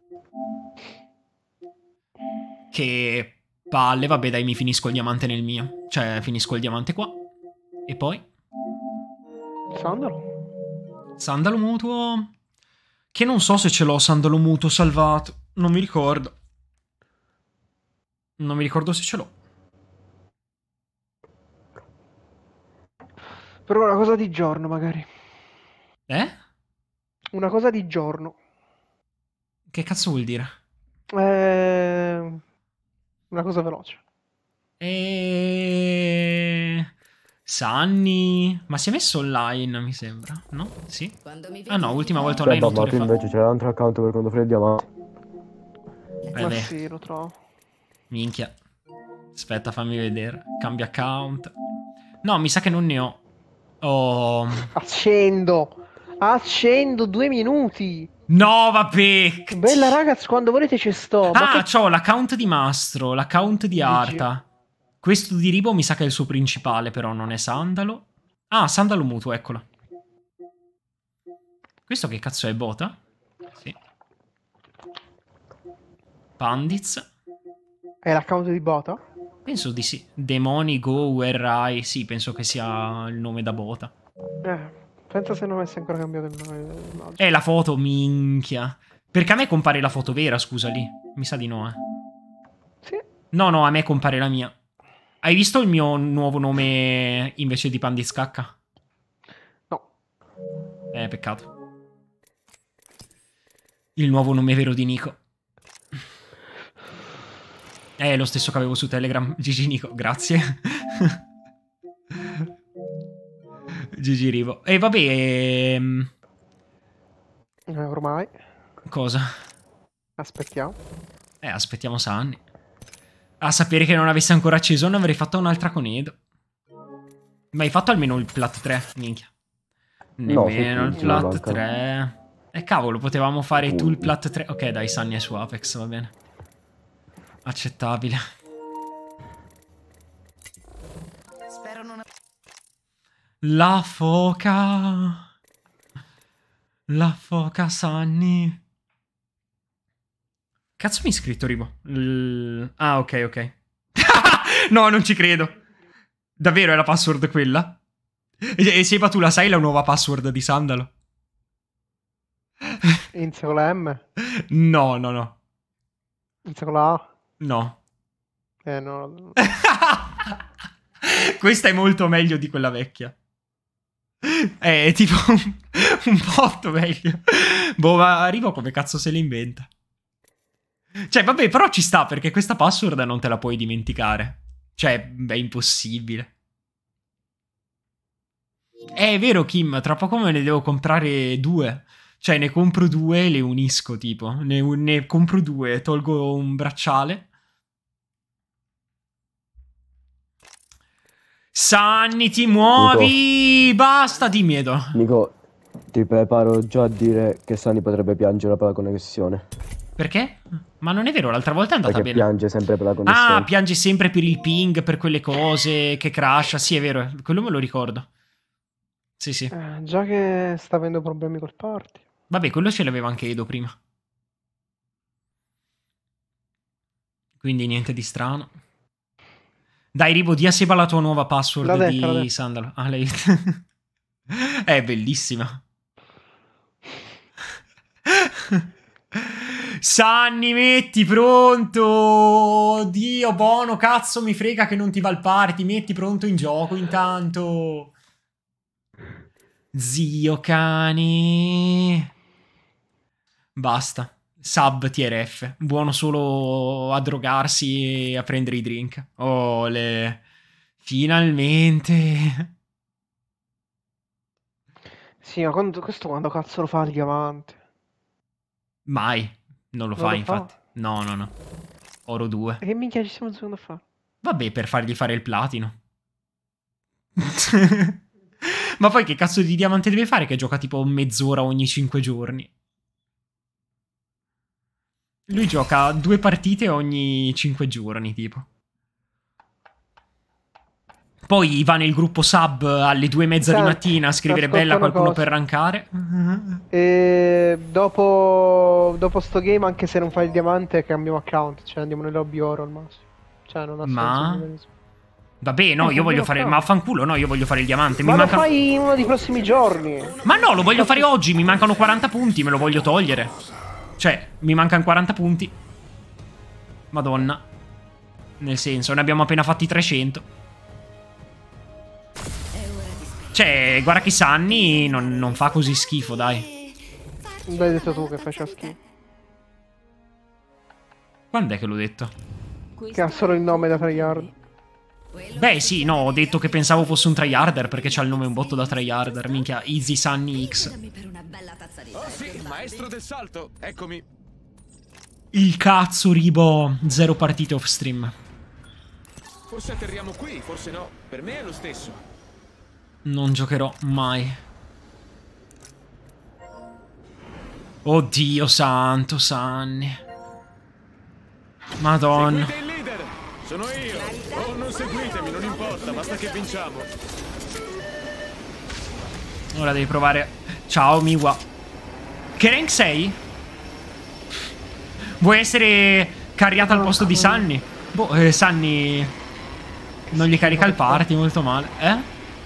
Che palle, vabbè dai, mi finisco il diamante nel mio. Cioè, finisco il diamante qua. E poi? Sandalo mutuo... Che non so se ce l'ho sandalo mutuo salvato. Non mi ricordo. Non mi ricordo se ce l'ho. Però una cosa di giorno, magari. Una cosa di giorno. Che cazzo vuol dire? Una cosa veloce. Sunny... Ma si è messo online, mi sembra, no? Sì? Ah no, ultima volta online ma tu invece c'è l'altro account per quando fai il diamante. Ma sì, lo trovo. Minchia. Aspetta, fammi vedere. Cambia account. No, mi sa che non ne ho. Accendo 2 minuti. No, vabbè. Bella ragazzi, quando volete ci sto. C'ho l'account di Mastro, l'account di Arta. Questo di Ribo mi sa che è il suo principale, però non è Sandalo. Ah, Sandalo mutuo, eccolo. Questo che cazzo è, Bota? Sì. Pandits. È l'account di Bota? Penso di sì. Demoni Go Where I. Sì, penso che sia il nome da Bota. Pensa se non avesse ancora cambiato il nome. La foto, minchia. Perché a me compare la foto vera, scusa lì. Mi sa di no, Sì. No, a me compare la mia. Hai visto il mio nuovo nome invece di Pandits Cacca? No. Peccato. Il nuovo nome vero di Nico. È lo stesso che avevo su Telegram. GG Nico, grazie. GG Rivo. E vabbè... ormai. Cosa? Aspettiamo. Aspettiamo Sunny. A sapere che non avessi ancora acceso ne avrei fatto un'altra con Edo. Ma hai fatto almeno il plat 3, minchia. Nemmeno il plat 3. Cavolo, potevamo fare tu il plat 3. Ok, dai, Sunny è su Apex, va bene. Accettabile. Spero non... La foca. La foca Sunny. Cazzo mi hai scritto, Ribo? Ah, ok. No, non ci credo. Davvero è la password quella? E Seba, tu la sai la nuova password di Sandalo? Inizia con la M? No. Inizia con la A? No. No. Questa è molto meglio di quella vecchia. È tipo un botto meglio. Boh, ma Ribo come cazzo se le inventa? Cioè, vabbè, però ci sta, perché questa password non te la puoi dimenticare. Cioè, è impossibile. È vero, Kim, tra poco me ne devo comprare 2. Cioè, ne compro 2 e le unisco, tipo. Ne compro 2, tolgo un bracciale. Sunny, ti muovi! Nico. Basta, dimmi Edo. Nico, ti preparo già a dire che Sunny potrebbe piangere per la connessione. Perché? Ma non è vero, l'altra volta è andata perché bene. Piange sempre per la connessione. Ah, piange sempre per il ping, per quelle cose, che crasha. Sì, è vero, quello me lo ricordo. Sì. Già che sta avendo problemi col party. Vabbè, quello ce l'aveva anche Edo prima. Quindi niente di strano. Dai, Ribo, di a Seba la tua nuova password di Sandalo. Ah, lei... È bellissima. Sanni, metti pronto. Dio, Bono, cazzo mi frega che non ti va il party. Metti pronto in gioco intanto. Zio cane. Basta. Sub TRF. Buono solo a drogarsi e a prendere i drink. Ole. Finalmente. Sì, ma questo quando cazzo lo fa il diamante? Mai. Non lo fa, infatti. No, no, no. Oro 2. E che minchia ci stiamo giocando a fare? Vabbè, per fargli fare il platino. Ma poi che cazzo di diamante deve fare che gioca tipo mezz'ora ogni 5 giorni? Lui gioca 2 partite ogni 5 giorni, tipo. Poi va nel gruppo sub alle 2:30 di mattina a scrivere bella a qualcuno per rankare. E dopo sto game, anche se non fai il diamante, cambiamo account. Cioè andiamo nel lobby oro al massimo. Cioè non ha senso. Vabbè, no, io voglio fare... Ma affanculo, no, io voglio fare il diamante. Ma lo fai in uno dei prossimi giorni. Ma no, lo voglio fare oggi. Mi mancano 40 punti, me lo voglio togliere. Cioè, mi mancano 40 punti. Madonna. Nel senso, ne abbiamo appena fatti 300. Cioè, guarda che Sunny non fa così schifo, dai. L'hai detto tu che faceva schifo. Quando è che l'ho detto? Che ha solo il nome da tryhard. Beh, sì, no, ho detto che pensavo fosse un tryharder perché c'ha il nome un botto da tryharder. Minchia, Easy Sunny X. Oh sì, maestro del salto, eccomi. Il cazzo, Ribo. 0 partite off stream. Forse atterriamo qui, forse no. Per me è lo stesso. Non giocherò mai. Oddio santo, Sunny. Madonna. Seguite il leader. Sono io. Oh, non seguitemi, non importa, basta che vinciamo. Ora devi provare. Ciao, Miwa. Che rank sei? Vuoi essere carriata al posto di Sunny? Boh, Sunny non gli carica il party, molto male.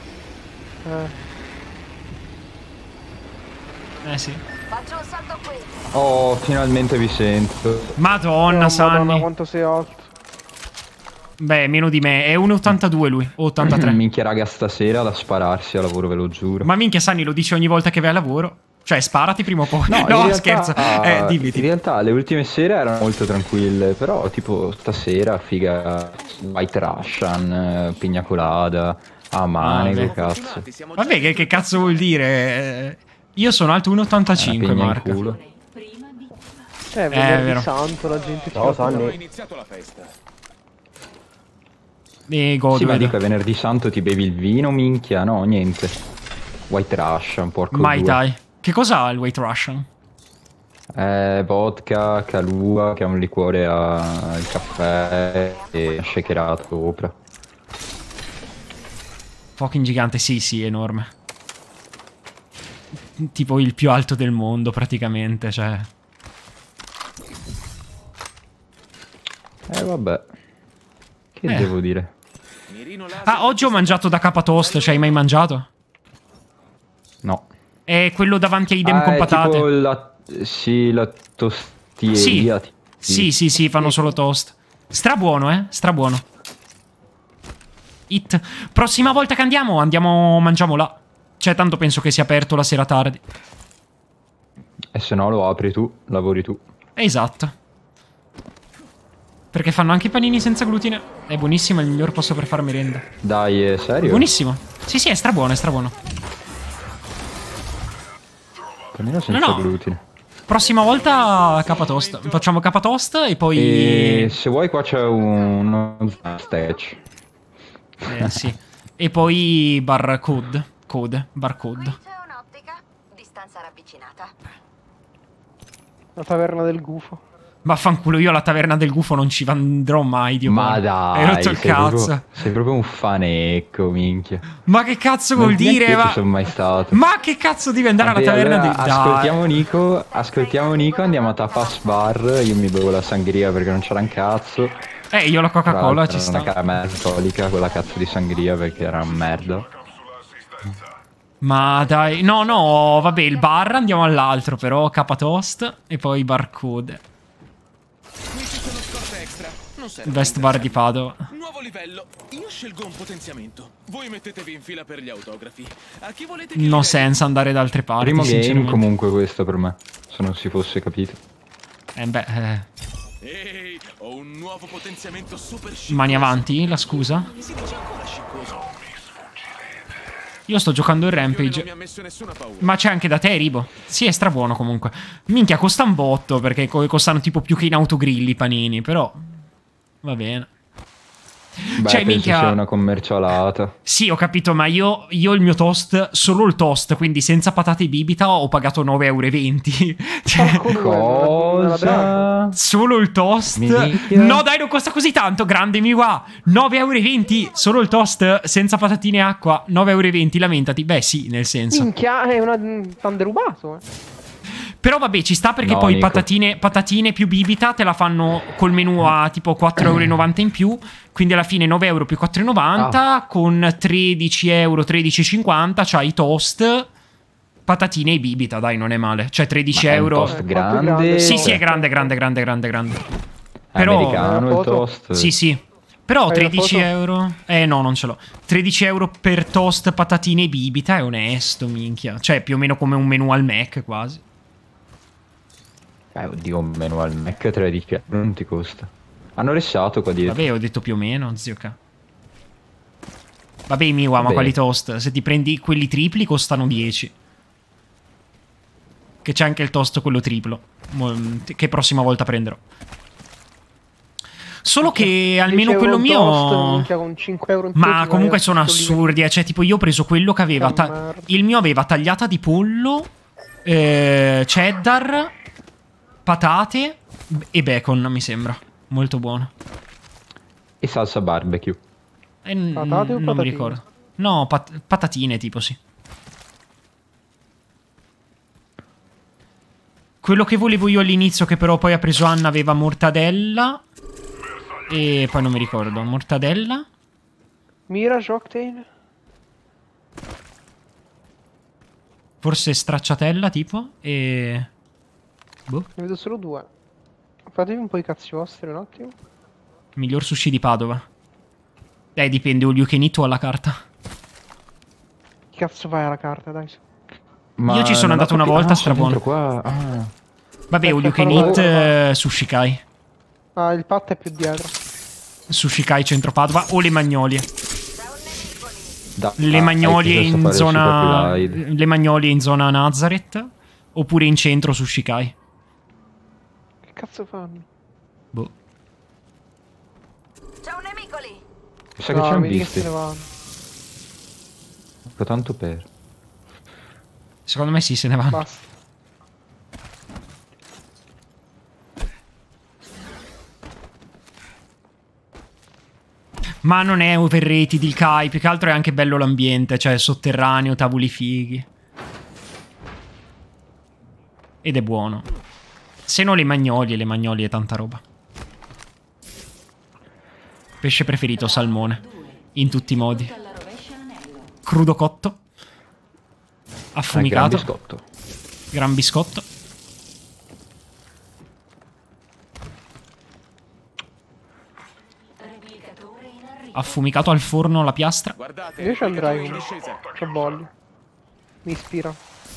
Sì. Faccio un salto qui. Oh, finalmente vi sento. Madonna, Sunny. Madonna, quanto sei alto. Beh, meno di me. È 1,82 lui. O 83. Minchia, raga, stasera da spararsi a lavoro, ve lo giuro. Ma minchia, Sunny lo dice ogni volta che vai a lavoro. Cioè, sparati prima o poi. No, realtà, scherzo. Dimmi. In realtà le ultime sere erano molto tranquille. Però, tipo, stasera, figa, White Russian, Pina Colada, Amane, cazzo. Vabbè, che cazzo vuol dire? Io sono alto 1,85, Marco. Culo. Venerdì santo, la gente ci Sanni. iniziato la festa. Godo, sì, ma dico, è venerdì santo, ti bevi il vino, minchia? No, niente. White Russian, porco Mai due. dai. Che cos'ha il White Russian? Vodka, Kahlua, che è un liquore al caffè e shakerato sopra. Fucking gigante, sì, enorme. Tipo il più alto del mondo, praticamente, cioè. Vabbè. Che devo dire? Ah, oggi ho mangiato da Capatoast, ci hai mai mangiato? No. È quello davanti a Idem con patate. Tipo sì, la tostieria. Sì, fanno solo toast. Strabuono, strabuono. Prossima volta che andiamo, mangiamo là. Cioè, tanto penso che sia aperto la sera tardi. E se no lo apri tu, lavori tu. Esatto. Perché fanno anche i panini senza glutine. È buonissimo, è il miglior posto per fare merenda. Dai, è serio? Buonissimo. Sì, è strabuono, è strabuono. Panino senza glutine. Prossima volta Capatoast. Facciamo Capatoast e poi... E se vuoi qua c'è uno stage. Sì. E poi barcode. Barcode. C'è un'ottica. Distanza ravvicinata. La taverna del gufo. Vaffanculo, io alla taverna del gufo non ci andrò mai, Dio. Ma dai, hai rotto il cazzo. Sei proprio un fanecco, minchia. Ma che cazzo vuol dire? Io ci sono mai stato. Ma che cazzo devi andare alla taverna del gufo? Ascoltiamo Nico, andiamo a Tapas Bar. Io mi bevo la sangria perché non c'era un cazzo. Io la Coca-Cola ci sta. Una caramella cattolica, quella cazzo di sangria perché era una merda. Ma dai, no, vabbè, il bar andiamo all'altro, però Capatoast e poi barcode. extra. Non serve Vest bar di Padova. Nuovo livello. Io scelgo un potenziamento. Voi mettetevi in fila per gli autografi. A chi volete che No sense andare da altre parti. Primo game sinceramente. comunque questo per me, se non si fosse capito. Ehi, ho un nuovo potenziamento super sciccoso. Mani avanti, la scusa. Si dice ancora sciccoso. Io sto giocando il Non Rampage. mi ha messo nessuna paura. Ma c'è anche da te, Ribo. Sì, è strabuono comunque. Minchia, costa un botto, perché costano tipo più che in autogrill i panini, però va bene. Beh, Cioè, penso minchia... sia una commercialata. Sì, ho capito, ma io il mio toast, solo il toast, quindi senza patate e bibita, ho pagato 9,20 €. Cioè, cosa? solo il toast. Minchia. No, dai, non costa così tanto, grande Miwa. 9,20 €, solo il toast, senza patatine e acqua. 9,20 €, lamentati. Beh, sì, nel senso. Minchia, è t'han derubato, Però vabbè, ci sta perché No, poi Nico. patatine più bibita te la fanno col menù a tipo 4,90 € in più. Quindi alla fine 9 € più 4,90 con 13 €, 13,50 c'hai i toast, patatine e bibita, dai, non è male. Cioè 13 Ma è un euro. toast grande? Sì, sì, è grande. Però Americano il toast? Sì, sì. Però Hai 13 la euro. No, non ce l'ho. 13 € per toast, patatine e bibita è onesto, minchia. Cioè più o meno come un menù al Mac quasi. Oddio, un menù al Mac 13 € non ti costa. Hanno resciato qua dietro. Vabbè, ho detto più o meno, zio K. Vabbè, Miwa, ma Vabbè. quali toast? Se ti prendi quelli tripli costano 10. Che c'è anche il toast quello triplo. Che prossima volta prenderò. Solo che almeno quello mio... Con 5 euro in più Ma ti comunque vai sono a tutto assurdi. Cioè, tipo, io ho preso quello che aveva... merda. Il mio aveva tagliata di pollo, cheddar, patate e bacon, mi sembra. Molto buono. E salsa barbecue. Patate o Non mi patatine? ricordo. No, patatine tipo, sì. Quello che volevo io all'inizio, che però poi ha preso Anna, aveva mortadella. E poi non mi ricordo. Mortadella? Mirage Octane? Forse stracciatella, tipo. E... boh. Ne vedo solo 2. Fatevi un po' i cazzi vostri un attimo. Miglior sushi di Padova. Dipende, all you can eat o alla carta. Che cazzo fai alla carta, dai? Io ci sono andato una volta, strabuono. Qua. Vabbè, all you can eat Sushi Kai. Ah, il pat è più dietro. Sushi Kai centro Padova o le Magnolie. Le hai Magnolie chiesto in fare zona... super glide. Le Magnolie in zona Nazareth. Oppure in centro Sushi Kai. Che cazzo fanno? Boh. C'è un nemico lì. Mi sa che c'è un vedi che visti. se ne vanno. Tanto per. Secondo me sì, se ne vanno. Basta. Ma non è overrated il Kai, più che altro è anche bello l'ambiente, cioè sotterraneo, tavoli fighi. Ed è buono. Se no le magnolie è tanta roba. Pesce preferito, salmone. In tutti i modi. Crudo cotto. Affumicato. Gran biscotto. Gran biscotto. Affumicato al forno la piastra. Guardate, Io ci andrei in uno. discesa. Che voglio. Mi ispira.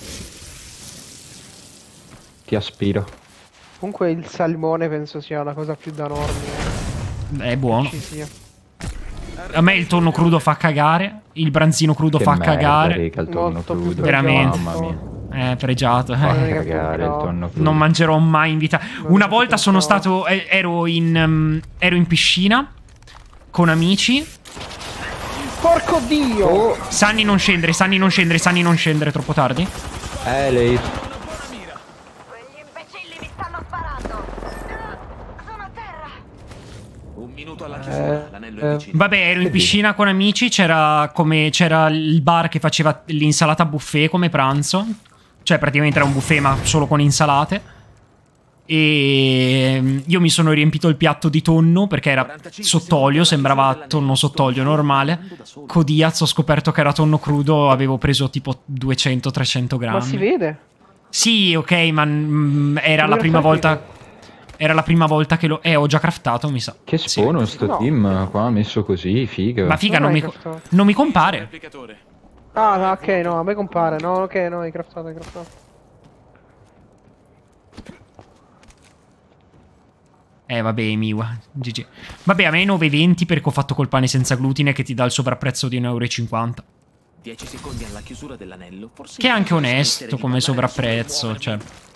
Ti aspiro. Comunque il salmone penso sia la cosa più da normi. È buono. Ci sia. A me il tonno crudo fa cagare. Il branzino crudo Che fa merda, cagare. raga, il tonno Molto più crudo. Veramente. Mamma mia. Pregiato. Fa raga, cagare il no. tonno crudo. Non mangerò mai in vita. Una volta sono stato. Ero in piscina con amici. Porco dio! Sanni non scendere, troppo tardi. Lei. Quegli imbecilli mi stanno sparando. Sono a terra. Un minuto alla chiusura, l'anello è vicino. Vabbè, ero in piscina con amici. C'era il bar che faceva l'insalata buffet come pranzo. Cioè, praticamente era un buffet, ma solo con insalate. E io mi sono riempito il piatto di tonno perché era sott'olio, sembrava tonno sott'olio normale. Codiaz ho scoperto che era tonno crudo, avevo preso tipo 200-300 grammi. Ma si vede? Sì, ok, ma era la prima volta. Era la prima volta che lo... ho già craftato, mi sa. Che spawn sto team qua messo così, figa. Ma figa, non mi compare. Ah, ok, no, a me compare. No, ok, no, hai craftato, hai craftato. Vabbè, Miwa, GG. Vabbè, a me è 9,20 perché ho fatto col pane senza glutine che ti dà il sovrapprezzo di 1,50 €. 10 secondi alla chiusura dell'anello, forse... Che è anche onesto come sovrapprezzo, cioè...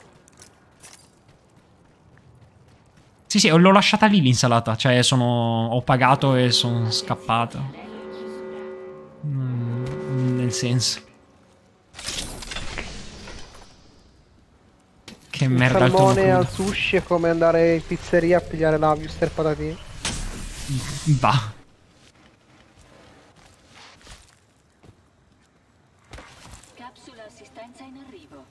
Sì, l'ho lasciata lì l'insalata, cioè ho pagato e sono scappato. Nel senso. Che merda il salmone al sushi è come andare in pizzeria a pigliare la Wuster patatine. Va. Capsula assistenza in arrivo.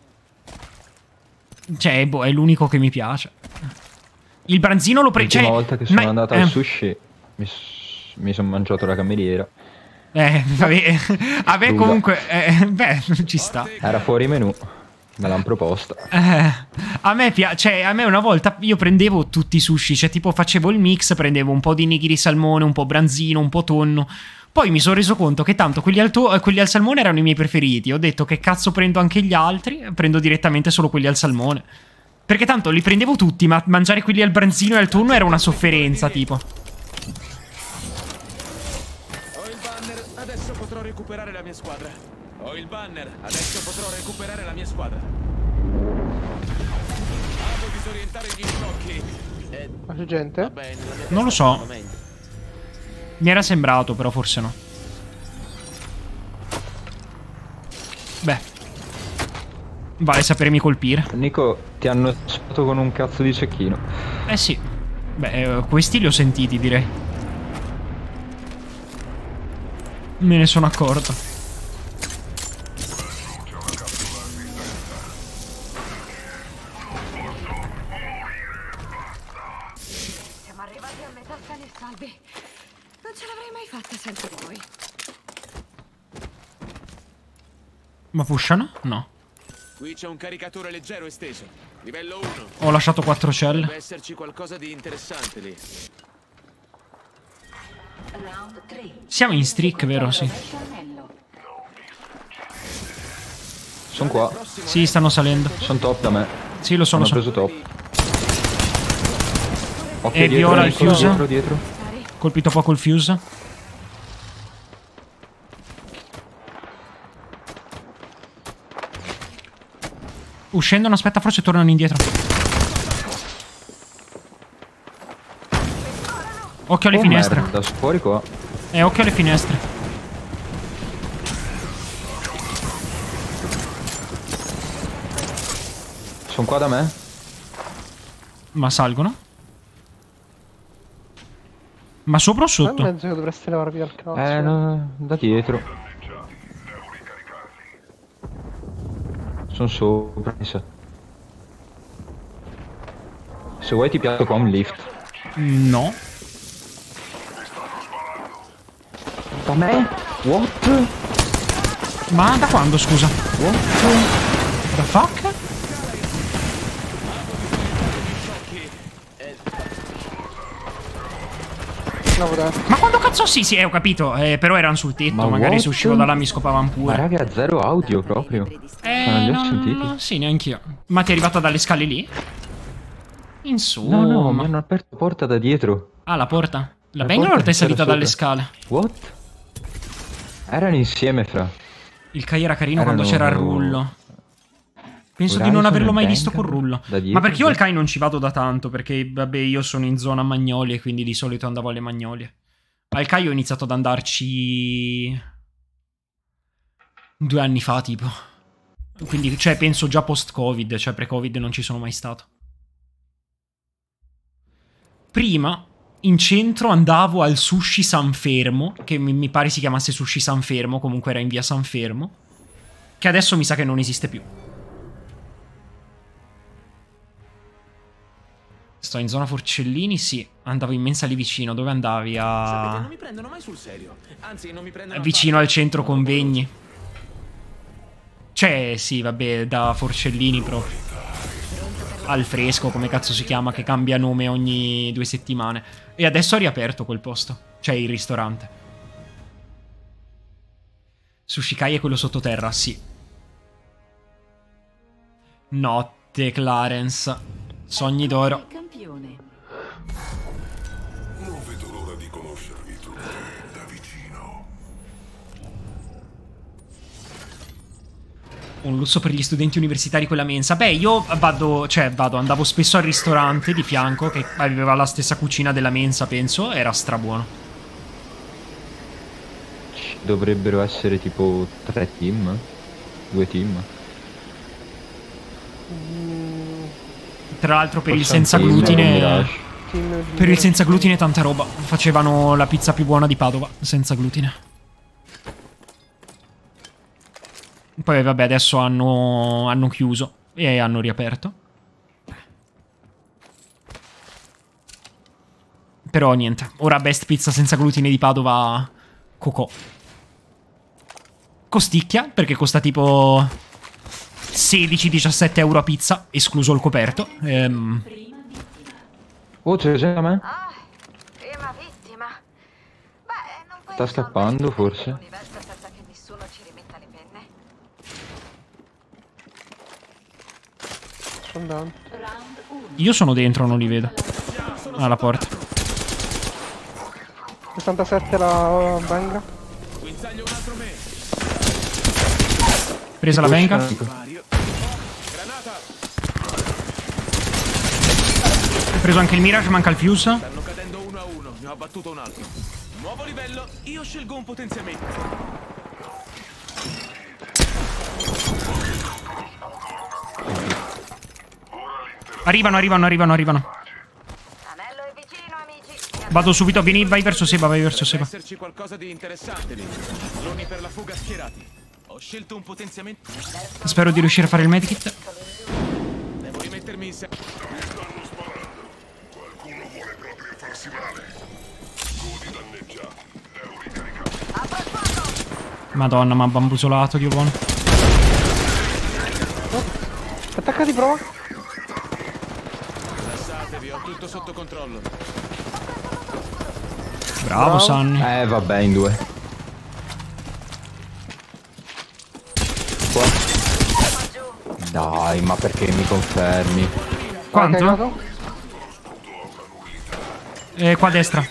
Cioè, boh, è l'unico che mi piace. Il branzino lo prendo. L'ultima volta che sono andato al sushi mi sono mangiato la cameriera. Vabbè. Vabbè, comunque, beh, ci sta. Era fuori menù. Me l'hanno proposta. A me piace. Cioè, a me una volta io prendevo tutti i sushi. Cioè, tipo, facevo il mix, prendevo un po' di nigiri salmone, un po' branzino, un po' tonno. Poi mi sono reso conto che tanto quelli al salmone erano i miei preferiti. Ho detto che cazzo prendo anche gli altri. Prendo direttamente solo quelli al salmone. Perché tanto li prendevo tutti, ma mangiare quelli al branzino e al tonno era una sofferenza, tipo. Ho il banner, adesso potrò recuperare la mia squadra. Ho il banner, adesso potrò recuperare la mia squadra. Devo disorientare gli sblocchi. Ma c'è gente? Vabbè, Non lo so. Mi era sembrato, però forse no. Beh. Vale sapermi colpire. Nico, ti hanno sparato con un cazzo di cecchino. Sì. Beh, questi li ho sentiti, direi. Me ne sono accorto. Siamo arrivati a metà sani e salvi. Non ce l'avrei mai fatta senza di voi. Ma pushano? No. Qui c'è un caricatore leggero esteso. Livello 1. Ho lasciato 4 celle. Deve esserci qualcosa di interessante lì. Siamo in streak, vero? Sì. Sono qua. Sì, stanno salendo. Sono top da me. Sì, lo sono. Hanno preso top. E viola il fuse. Dietro. Colpito poco il fuse. Uscendono, aspetta, forse tornano indietro. Occhio alle finestre. Merda, fuori qua. Occhio alle finestre. Sono qua da me. Ma salgono? Ma sopra o sotto? Penso che dovreste levarvi dal cazzo. No, da dietro. Sono sopra, mi sa. Se vuoi ti piazzo qua un lift. No. Da me? What? Ma da quando, scusa? What? The fuck? Ma quando cazzo sì, ho capito. Però erano sul tetto. Ma magari what? se uscivo da là mi scopavano pure. Ma raga, zero audio proprio. Non li ho sentiti. Sì, neanch'io. Ma ti è arrivata dalle scale lì? Insomma. No, mi hanno aperto porta da dietro. Ah, la porta? La Bangalore è salita dalle scale. What? Erano insieme, fra. Il Kai era carino quando c'era il rullo. Penso di non averlo mai visto col rullo. Ma perché io al Kai non ci vado da tanto, perché vabbè io sono in zona Magnolie, quindi di solito andavo alle Magnolie. Al Kai ho iniziato ad andarci 2 anni fa tipo. Quindi cioè penso già post-Covid, cioè pre-Covid non ci sono mai stato. Prima in centro andavo al Sushi San Fermo, che mi pare si chiamasse Sushi San Fermo, comunque era in via San Fermo, che adesso mi sa che non esiste più. Sto in zona Forcellini, sì. Andavo in mensa lì vicino. Dove andavi? Sapete, non mi prendono mai sul serio. Anzi, non mi prendono vicino al centro convegni. Cioè, sì, vabbè, da Forcellini proprio. al fresco, come cazzo si chiama, che cambia nome ogni 2 settimane. E adesso ha riaperto quel posto, cioè il ristorante. Sushikai è quello sottoterra, sì. Notte, Clarence. Sogni d'oro. Non vedo l'ora di conoscervi tutti da vicino. Un lusso per gli studenti universitari quella mensa. Beh, io andavo spesso al ristorante di fianco, che aveva la stessa cucina della mensa, penso. Era strabuono. Dovrebbero essere tipo 3 team? 2 team? Tra l'altro per il senza glutine... Per il senza glutine tanta roba. Facevano la pizza più buona di Padova, senza glutine. Poi vabbè, adesso hanno chiuso e hanno riaperto. Però niente, ora best pizza senza glutine di Padova, Cocò. Costicchia, perché costa tipo 16-17 euro a pizza, escluso il coperto. Oh, c'è a me? Ah, prima vittima. Beh, non puoi Sta scappando, forse? l'universo senza che nessuno ci rimetta le penne. Sto andando. Io sono dentro, non li vedo. Alla porta. 67 la venga. Guinzaglio un altro me. Presa la venga. Granata. Ho preso anche il Mirage, manca il fuse. Stanno cadendo 1 a 1. Ne ho abbattuto un altro. Nuovo livello. Io scelgo un potenziamento. Arrivano. Anello è vicino, amici. Vado subito, vai verso Seba, vai verso Seba. Deve esserci qualcosa di interessante lì. Droni per la fuga schierati. Ho scelto un potenziamento. Spero di riuscire a fare il medkit. Devo rimettermi in Mi stanno sparando. Qualcuno vuole proprio farsi male. Scudi danneggiati. Devo ricaricare. Madonna, mi ha bambusolato, Dio buono. Attaccati, prova. Rilassatevi, ho tutto sotto controllo. Bravo, Sunny. Vabbè, in 2. Qua. Dai, ma perché mi confermi? Quanto? Qua a destra.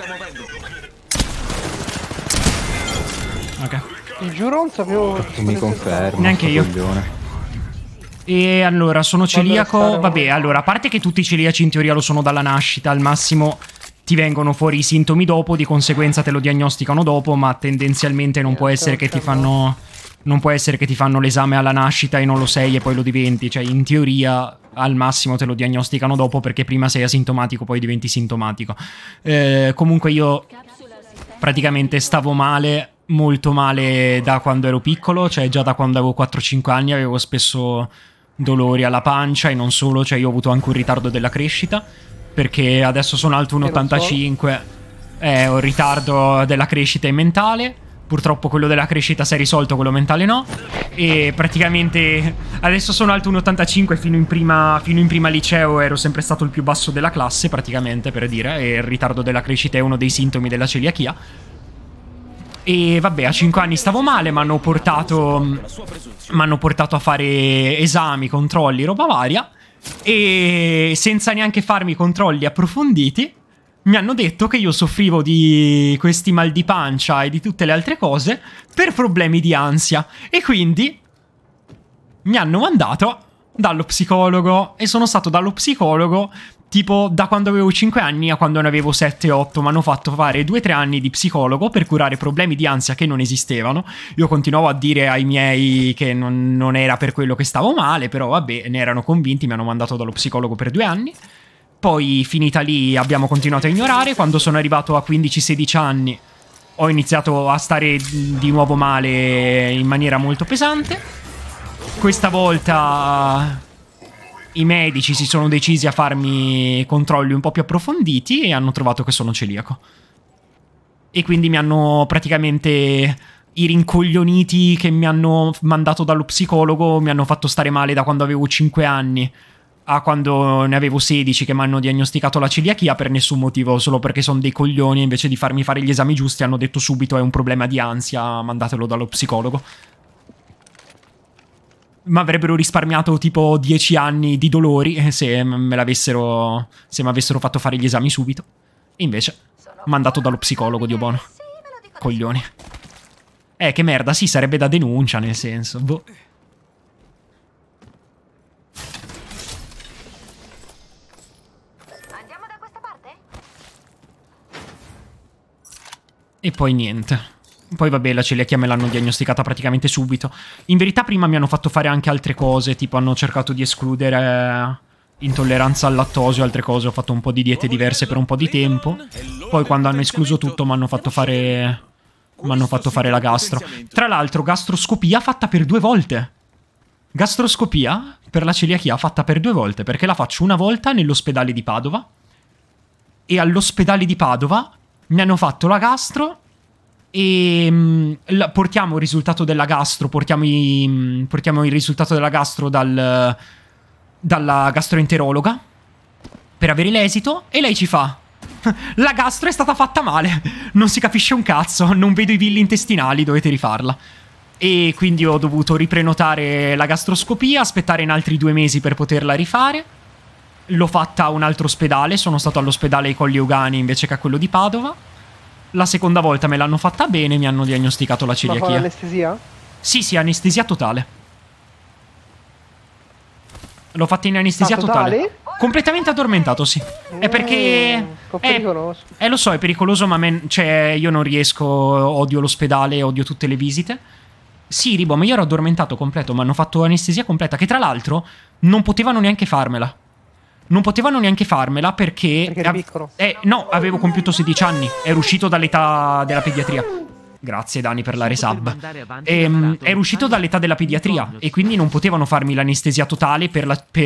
Ok. Ti giuro, non sapevo. Tu mi confermi? Neanche io. Coglione. E allora, sono celiaco. Vabbè, allora, a parte che tutti i celiaci in teoria lo sono dalla nascita, al massimo ti vengono fuori i sintomi dopo, di conseguenza te lo diagnosticano dopo, ma tendenzialmente non può essere che ti fanno... Non può essere che ti fanno l'esame alla nascita e non lo sei e poi lo diventi. Cioè, in teoria, al massimo te lo diagnosticano dopo, perché prima sei asintomatico, poi diventi sintomatico. Comunque io praticamente stavo male, molto male da quando ero piccolo. Cioè, già da quando avevo 4-5 anni avevo spesso dolori alla pancia e non solo. Cioè, io ho avuto anche un ritardo della crescita, perché adesso sono alto 1,85. Ho un ritardo della crescita e mentale. Purtroppo quello della crescita si è risolto, quello mentale no. E praticamente adesso sono alto 1,85. Fino in prima liceo ero sempre stato il più basso della classe, praticamente, per dire. E il ritardo della crescita è uno dei sintomi della celiachia. E vabbè, a 5 anni stavo male, mi hanno portato a fare esami, controlli, roba varia. E senza neanche farmi controlli approfonditi mi hanno detto che io soffrivo di questi mal di pancia e di tutte le altre cose per problemi di ansia. E quindi mi hanno mandato dallo psicologo. E sono stato dallo psicologo tipo da quando avevo 5 anni a quando ne avevo 7-8. Mi hanno fatto fare 2-3 anni di psicologo per curare problemi di ansia che non esistevano. Io continuavo a dire ai miei che non era per quello che stavo male, però vabbè, ne erano convinti, mi hanno mandato dallo psicologo per 2 anni. Poi, finita lì, abbiamo continuato a ignorare. Quando sono arrivato a 15-16 anni ho iniziato a stare di nuovo male in maniera molto pesante. Questa volta i medici si sono decisi a farmi controlli un po' più approfonditi e hanno trovato che sono celiaco. E quindi mi hanno praticamente... I rincoglioniti che mi hanno mandato dallo psicologo mi hanno fatto stare male da quando avevo 5 anni a quando ne avevo 16 che mi hanno diagnosticato la celiachia per nessun motivo, solo perché sono dei coglioni, invece di farmi fare gli esami giusti hanno detto subito è un problema di ansia, mandatelo dallo psicologo. Ma avrebbero risparmiato tipo 10 anni di dolori se mi avessero fatto fare gli esami subito. E invece mandato dallo psicologo, Dio buono. Coglioni. Che merda, sì, sarebbe da denuncia, nel senso. Boh. Andiamo da questa parte? E poi niente. Poi vabbè, la celiachia me l'hanno diagnosticata praticamente subito. In verità prima mi hanno fatto fare anche altre cose, tipo hanno cercato di escludere intolleranza al lattosio e altre cose. Ho fatto un po' di diete diverse per un po' di tempo. Poi quando hanno escluso tutto mi hanno fatto fare la gastro. Tra l'altro gastroscopia fatta per 2 volte. Gastroscopia per la celiachia fatta per 2 volte, perché la faccio una volta nell'ospedale di Padova e all'ospedale di Padova mi hanno fatto la gastro e portiamo il risultato della gastro, portiamo il risultato della gastro dalla gastroenterologa per avere l'esito e lei ci fa: la gastro è stata fatta male, non si capisce un cazzo, non vedo i villi intestinali, dovete rifarla. E quindi ho dovuto riprenotare la gastroscopia, aspettare in altri 2 mesi per poterla rifare. L'ho fatta a un altro ospedale, sono stato all'ospedale ai Colli Euganei invece che a quello di Padova. La seconda volta me l'hanno fatta bene, mi hanno diagnosticato la celiachia. Ma con anestesia? Sì, anestesia totale. L'ho fatta in anestesia totale. Completamente addormentato, sì. È perché... un po' pericoloso. Lo so, è pericoloso, ma cioè, io non riesco, odio l'ospedale, odio tutte le visite. Sì, Ribo, ma io ero addormentato completo, mi hanno fatto anestesia completa, che tra l'altro non potevano neanche farmela. Non potevano neanche farmela perché eri piccolo? No, avevo compiuto 16 anni, ero uscito dall'età della pediatria. Grazie Dani per la resub. Ero uscito dall'età della pediatria e quindi non potevano farmi l'anestesia totale per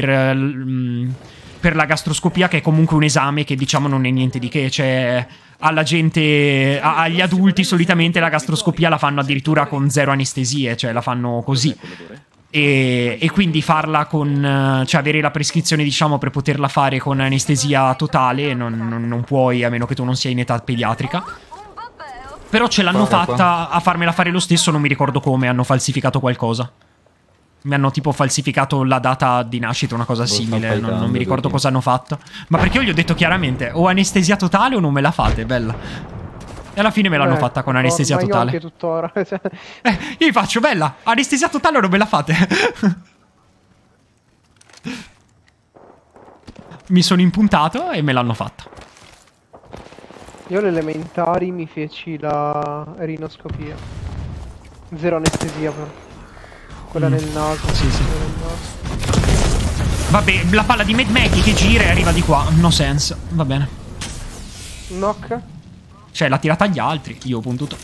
la gastroscopia, che è comunque un esame che diciamo non è niente di che. Cioè, alla gente, agli adulti solitamente la gastroscopia la fanno addirittura con 0 anestesie, cioè la fanno così. E quindi farla con, cioè avere la prescrizione diciamo per poterla fare con anestesia totale non puoi, a meno che tu non sia in età pediatrica. Però ce l'hanno fatta a farmela fare lo stesso, non mi ricordo come, hanno falsificato qualcosa. Mi hanno tipo falsificato la data di nascita, una cosa simile, non mi ricordo cosa hanno fatto. Ma perché io gli ho detto chiaramente, o anestesia totale o non me la fate, bella. E alla fine me l'hanno fatta con anestesia totale. Io anche tuttora. Io gli faccio, bella, anestesia totale o non me la fate? Mi sono impuntato e me l'hanno fatta. Io alle elementari mi feci la rinoscopia. 0 anestesia però. Quella nel naso. Sì. Vabbè, la palla di Mad Maggie che gira e arriva di qua. No sense. Va bene. Knock. Cioè, l'ha tirata agli altri. Io ho puntuto.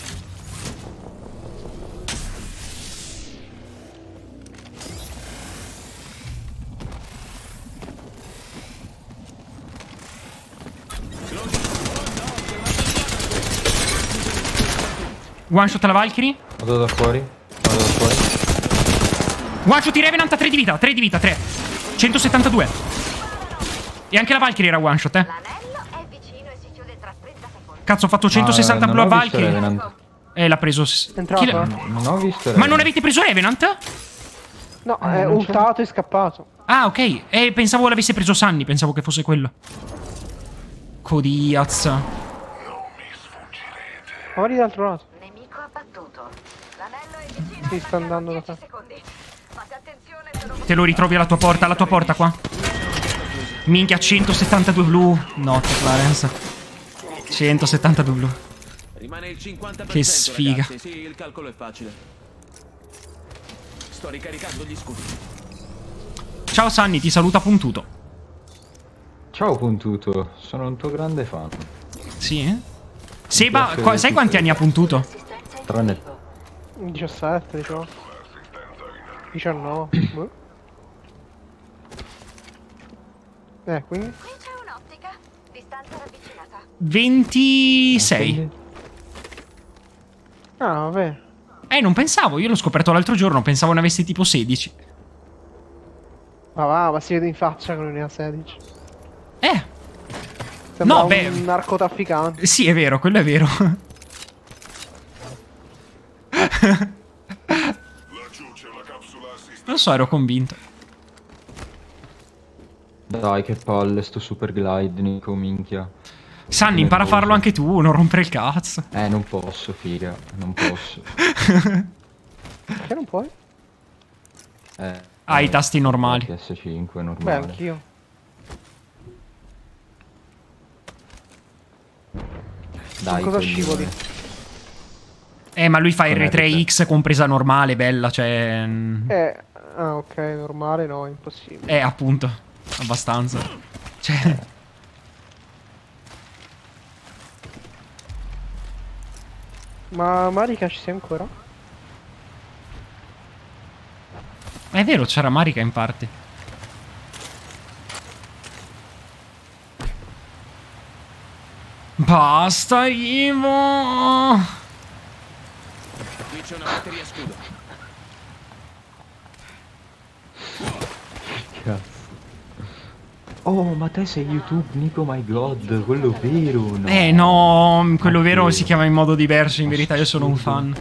One shot alla Valkyrie. Vado da fuori. One shot di Revenant a 3 di vita. 3 di vita, 3. 172. E anche la Valkyrie era one shot, Cazzo, ho fatto 160 blu a Valkyrie. L'ha preso. Non ho visto. Ma non avete preso Revenant? No, è ultato e scappato. Ah, ok. Pensavo l'avesse preso Sunny. Pensavo che fosse quello. Codiaz. Ma guardi dall'altro lato. Nemico abbattuto. L'anello è vicino. Si sta andando da te. Fate attenzione, sono... Te lo ritrovi alla tua porta qua. Minchia, 172 blu. Notte, Clarence. 172 blu. Rimane il 50%, che sfiga. Ragazzi. Sì, il calcolo è facile. Sto ricaricando gli scudi. Ciao Sunny, ti saluta Puntuto. Ciao Puntuto, sono un tuo grande fan. Sì? Seba, sai quanti anni ha Puntuto? 17, 18. 19. Quindi? Qui c'è un'ottica. Distanza ravvicinata. 26. Ah, vabbè. Non pensavo, io l'ho scoperto l'altro giorno, pensavo ne avessi tipo 16. Ma si vede in faccia con ne ha 16. Sembra no, un narcotrafficante. Sì, è vero, quello è vero. Non so, ero convinto. Dai, che palle, sto super glide, Nico, minchia. Sunny, impara a farlo anche tu, non rompere il cazzo. Non posso, figa, non posso. Perché non puoi? I tasti normali. PS5 normale. Beh, anch'io. Dai, cosa scivoli? Ma lui fa R3X compresa normale, bella, cioè... Ah, ok, normale no, è impossibile. Appunto, abbastanza. Cioè... Ma Marika ci sei ancora? È vero, c'era Marika in parte. Basta, Ivo! Qui c'è una batteria scudo. Cazzo. Oh, ma te sei YouTube, Nico, my god, quello vero, no? No, quello vero si chiama in modo diverso, in verità io sono un fan.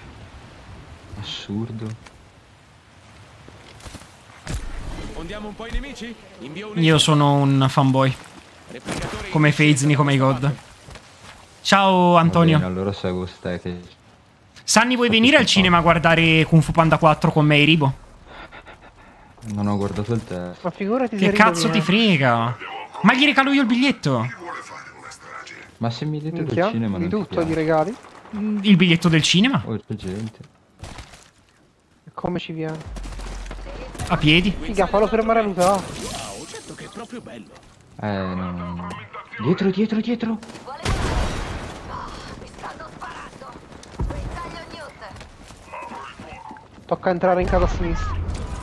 Assurdo. Ondiamo un po' i nemici? Io sono un fanboy. Come FaZe, Nico, my god. Ciao, Antonio. Va bene, allora seguo ste che... Sunny, vuoi venire al cinema a guardare Kung Fu Panda 4 con me e Ribo? Non ho guardato il testo. Ma figurati. Che cazzo ti frega? Ma gli regalo io il biglietto. Ma se mi dite del cinema non di tutto gli regali? Il biglietto del cinema? Oh, c'è gente. Come ci viene? A piedi. Figa, fallo fermare l'uta. Wow, certo che è proprio bello. No. Dietro, dietro, dietro. Mi stanno sparando. Bersaglio Newt. Tocca entrare in casa a sinistra.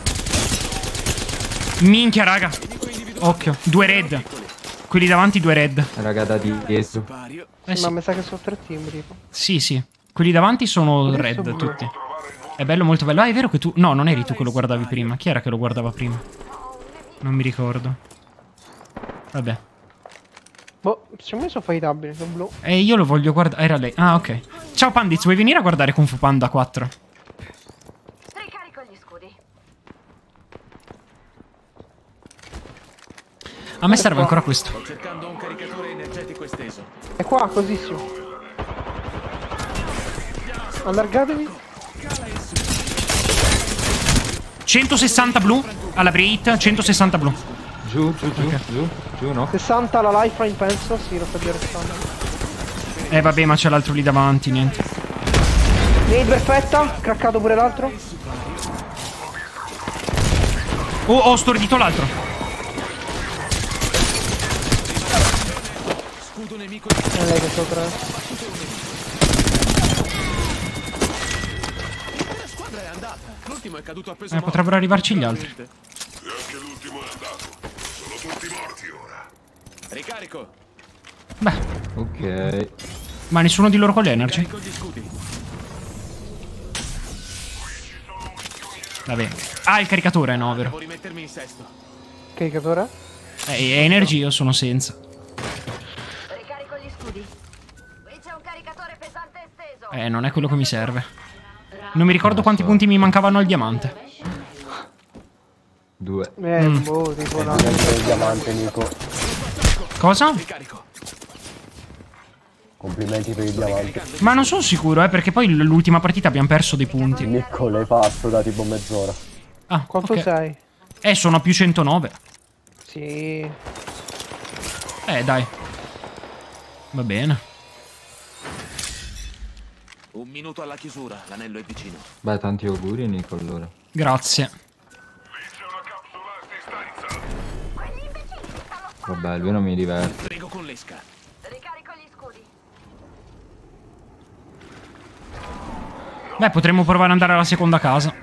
Minchia, raga. Occhio, 2 red. Quelli davanti 2 red. Raga, da dietro. Sì. Ma mi sa che sono 3 team, tipo. Sì. Quelli davanti sono red tutti. È bello, molto bello. Ah, è vero che tu... No, non eri tu che lo guardavi prima. Chi era che lo guardava prima? Non mi ricordo. Vabbè. Boh, secondo me sono fightabili, sono blu. Io lo voglio guardare... Era lei. Ah, ok. Ciao, Pandits, vuoi venire a guardare Kung Fu Panda 4? Ricarico gli scudi. A me serve ancora questo. Sto cercando un caricatore energetico esteso. È qua, cosissimo. Allargatevi. 160 blu alla Brait, 160 blu. Giù, no? 60 la lifeline, penso. Sì, lo sta già restando. Vabbè, ma c'è l'altro lì davanti, niente. Nade perfetta, craccato pure l'altro. Oh, ho stordito l'altro. Scudo nemico. È lei che sopra. La squadra è andata. L'ultimo è caduto a peso. Potrebbero arrivarci gli altri. E anche l'ultimo è andato. Sono tutti morti ora. Ricarico. Beh. Ok. Ma nessuno di loro con l'energy? Carico gli scudi. Vabbè. Ah, il caricatore, no, vero? Devo rimettermi in sesto. Caricatore? Energy io sono senza. Ricarico gli scudi. Qui c'è un caricatore pesante esteso. Non è quello che mi serve. Non mi ricordo quanti punti mi mancavano al diamante. 2. Boh, tipo no. Il diamante, Nico. Cosa? Ricarico. Complimenti per il diamante. Ma non sono sicuro, perché poi l'ultima partita abbiamo perso dei punti. Nico, l'hai fatto da tipo mezz'ora. Ah, quanto okay. sei? Sono a più 109. Sì. Dai. Va bene. Un minuto alla chiusura, l'anello è vicino. Beh, tanti auguri, Nico, allora. Grazie. Vabbè, lui non mi diverte. Prego con l'esca. Ricarico gli scudi. Beh, potremmo provare ad andare alla seconda casa.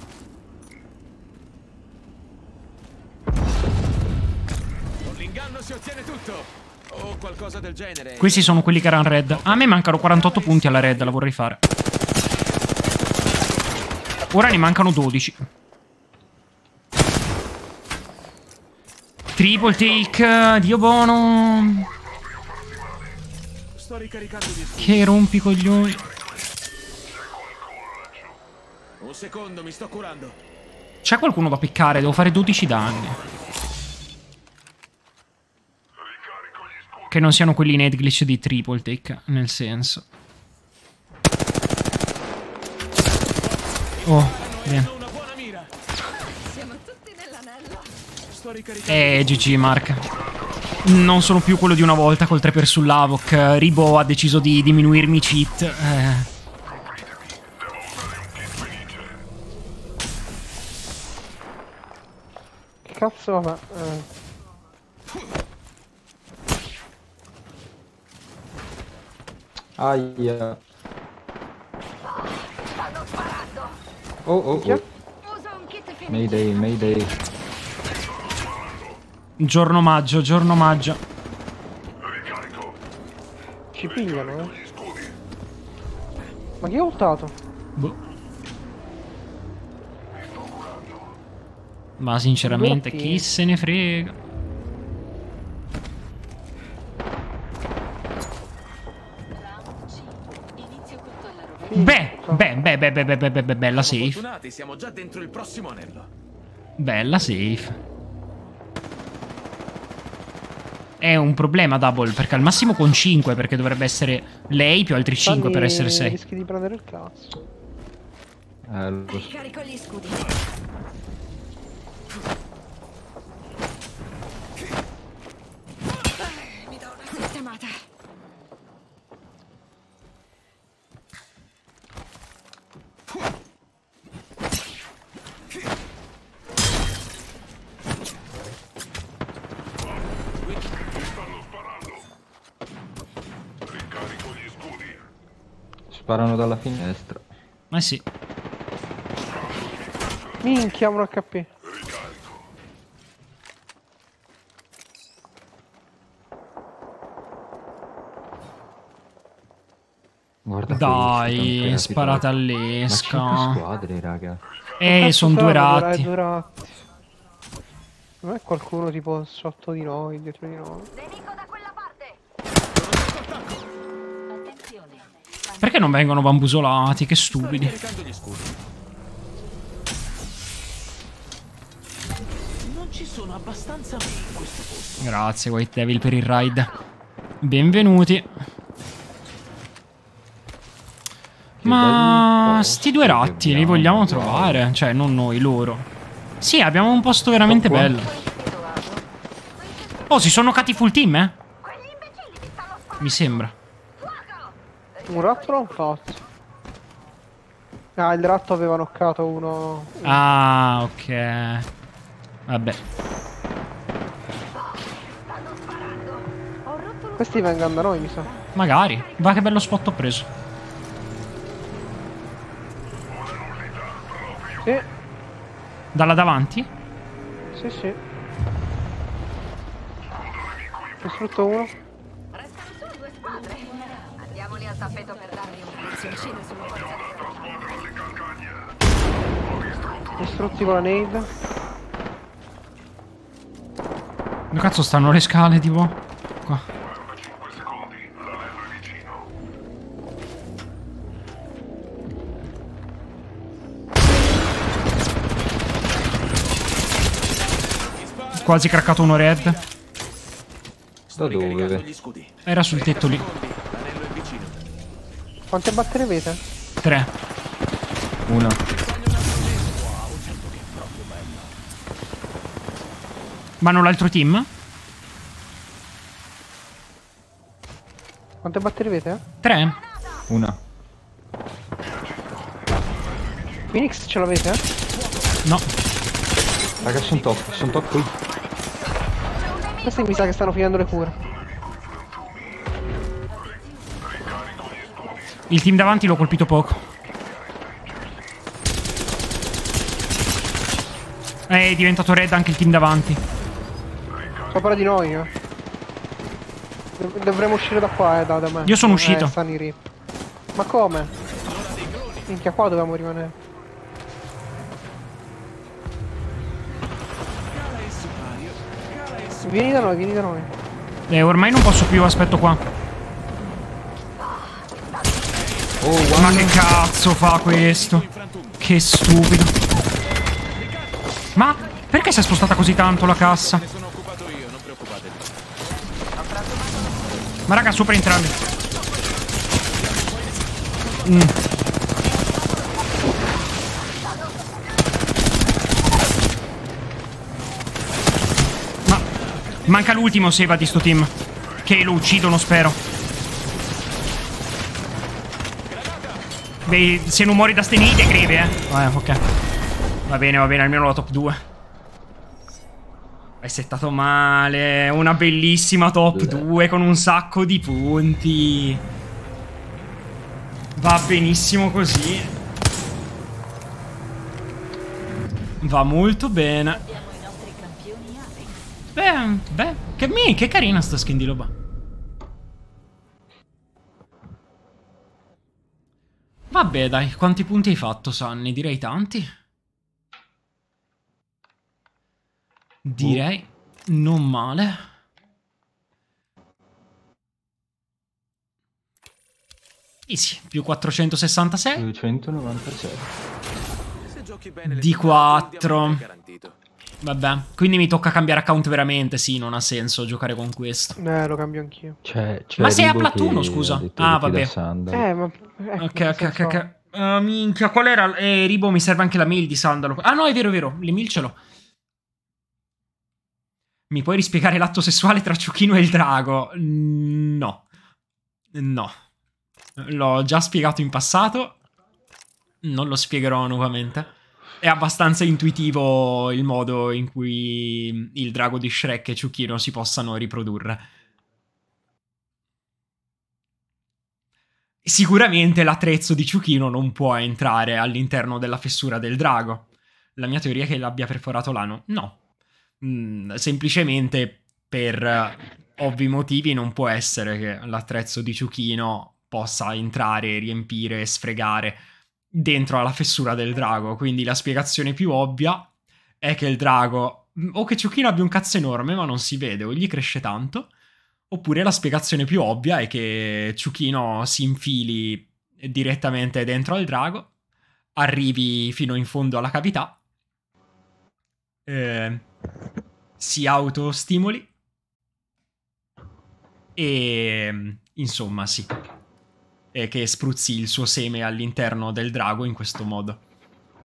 Con l'inganno si ottiene tutto. O qualcosa del genere. Questi sono quelli che erano red. A me mancano 48 punti alla red, la vorrei fare. Ora ne mancano 12. Triple take, Dio buono. Sto ricaricando gli scudi. Che rompicoglioni. Un secondo, mi sto curando. C'è qualcuno da piccare, devo fare 12 danni. Che non siano quelli net glitch di triple take, nel senso. Oh, bene. GG Mark. Non sono più quello di una volta col 3 sull'Avok. Ribo ha deciso di diminuirmi i cheat. Che cazzo va? Aia. Oh. Mayday, Mayday. Giorno maggio, giorno maggio. Ci pigliano, Ma chi ha ultato? Boh. Ma sinceramente, chi se ne frega? Bella safe. Fortunati, siamo già dentro il prossimo anello. Bella safe. È un problema Double, perché al massimo con 5, perché dovrebbe essere lei più altri 5 per essere 6. Rischi di prendere il cazzo. Carico gli scudi. Mi do una sistemata. Sparano dalla finestra. Sì. Minchia, un HP. Guarda dai, sparata all'esca. Ma 5 squadre, raga. Sono 2 ratti. Non è qualcuno tipo sotto di noi, dietro di noi. Perché non vengono bambusolati? Che stupidi. Non ci sono abbastanza me in questo posto. Grazie White Devil per il raid. Benvenuti. Ma sti 2 ratti li vogliamo trovare? Cioè, non noi, loro. Sì, abbiamo un posto veramente bello. Oh, si sono cati full team, eh? Mi sembra. Un ratto l'ho fatto. Ah, il ratto aveva knoccato uno. Ah, ok. Vabbè. Questi vengono da noi, mi sa. Magari. Va che bello spot ho preso. Sì. Dalla davanti? Sì, sì. Distrutto uno. Restano solo 2 squadre. Andiamoli al tappeto per dargli una lezioncina sulla forza di Distrutti con la nade. Dove cazzo stanno le scale, tipo? Qua. Quasi craccato uno red. Da dove? Era sul tetto lì. Quante batterie avete? 3. Una. Vanno l'altro team? Quante batterie avete? 3. Una. Phoenix ce l'avete? No. Raga, sono top qui. Questi mi sa che stanno finendo le cure. Il team davanti l'ho colpito poco. È diventato red anche il team davanti. Sopra di noi, Dovremmo uscire da qua, da me. Io sono uscito. Stanno i rip. Ma come? Minchia, qua dobbiamo rimanere. Vieni da noi, vieni da noi. Ormai non posso più, aspetto qua. Oh, ma che cazzo fa questo? Che stupido. Ma perché si è spostata così tanto la cassa? Ma raga, sopra entrambi. Ma manca l'ultimo save di sto team. Che lo uccidono, spero. Beh, se non muori da stenite, greve, ok. Va bene, almeno la top 2. Hai settato male. Una bellissima top 2 con un sacco di punti. Va benissimo così. Va molto bene. Beh, che carina sta skin di Loba. Vabbè, dai, quanti punti hai fatto, Sunny? Direi tanti. Direi non male. Easy, più 466. 296. Di 4. Vabbè, quindi mi tocca cambiare account veramente, sì, non ha senso giocare con questo. Lo cambio anch'io. Ma sei a Platuno, scusa. Ah, vabbè. Ma... Ok. Minchia, qual era? Ribo, mi serve anche la mail di Sandalo. Ah no, è vero, le mail ce l'ho. Mi puoi rispiegare l'atto sessuale tra Ciuchino e il drago? No. L'ho già spiegato in passato. Non lo spiegherò nuovamente. È abbastanza intuitivo il modo in cui il drago di Shrek e Ciuchino si possano riprodurre. Sicuramente l'attrezzo di Ciuchino non può entrare all'interno della fessura del drago. La mia teoria è che l'abbia perforato l'ano. No. Semplicemente per ovvi motivi non può essere che l'attrezzo di Ciuchino possa entrare, riempire e sfregare dentro alla fessura del drago. Quindi la spiegazione più ovvia è che il drago, o che Ciuchino abbia un cazzo enorme ma non si vede, o gli cresce tanto, oppure la spiegazione più ovvia è che Ciuchino si infili direttamente dentro al drago, arrivi fino in fondo alla cavità, si autostimoli e insomma sì, e che spruzzi il suo seme all'interno del drago in questo modo.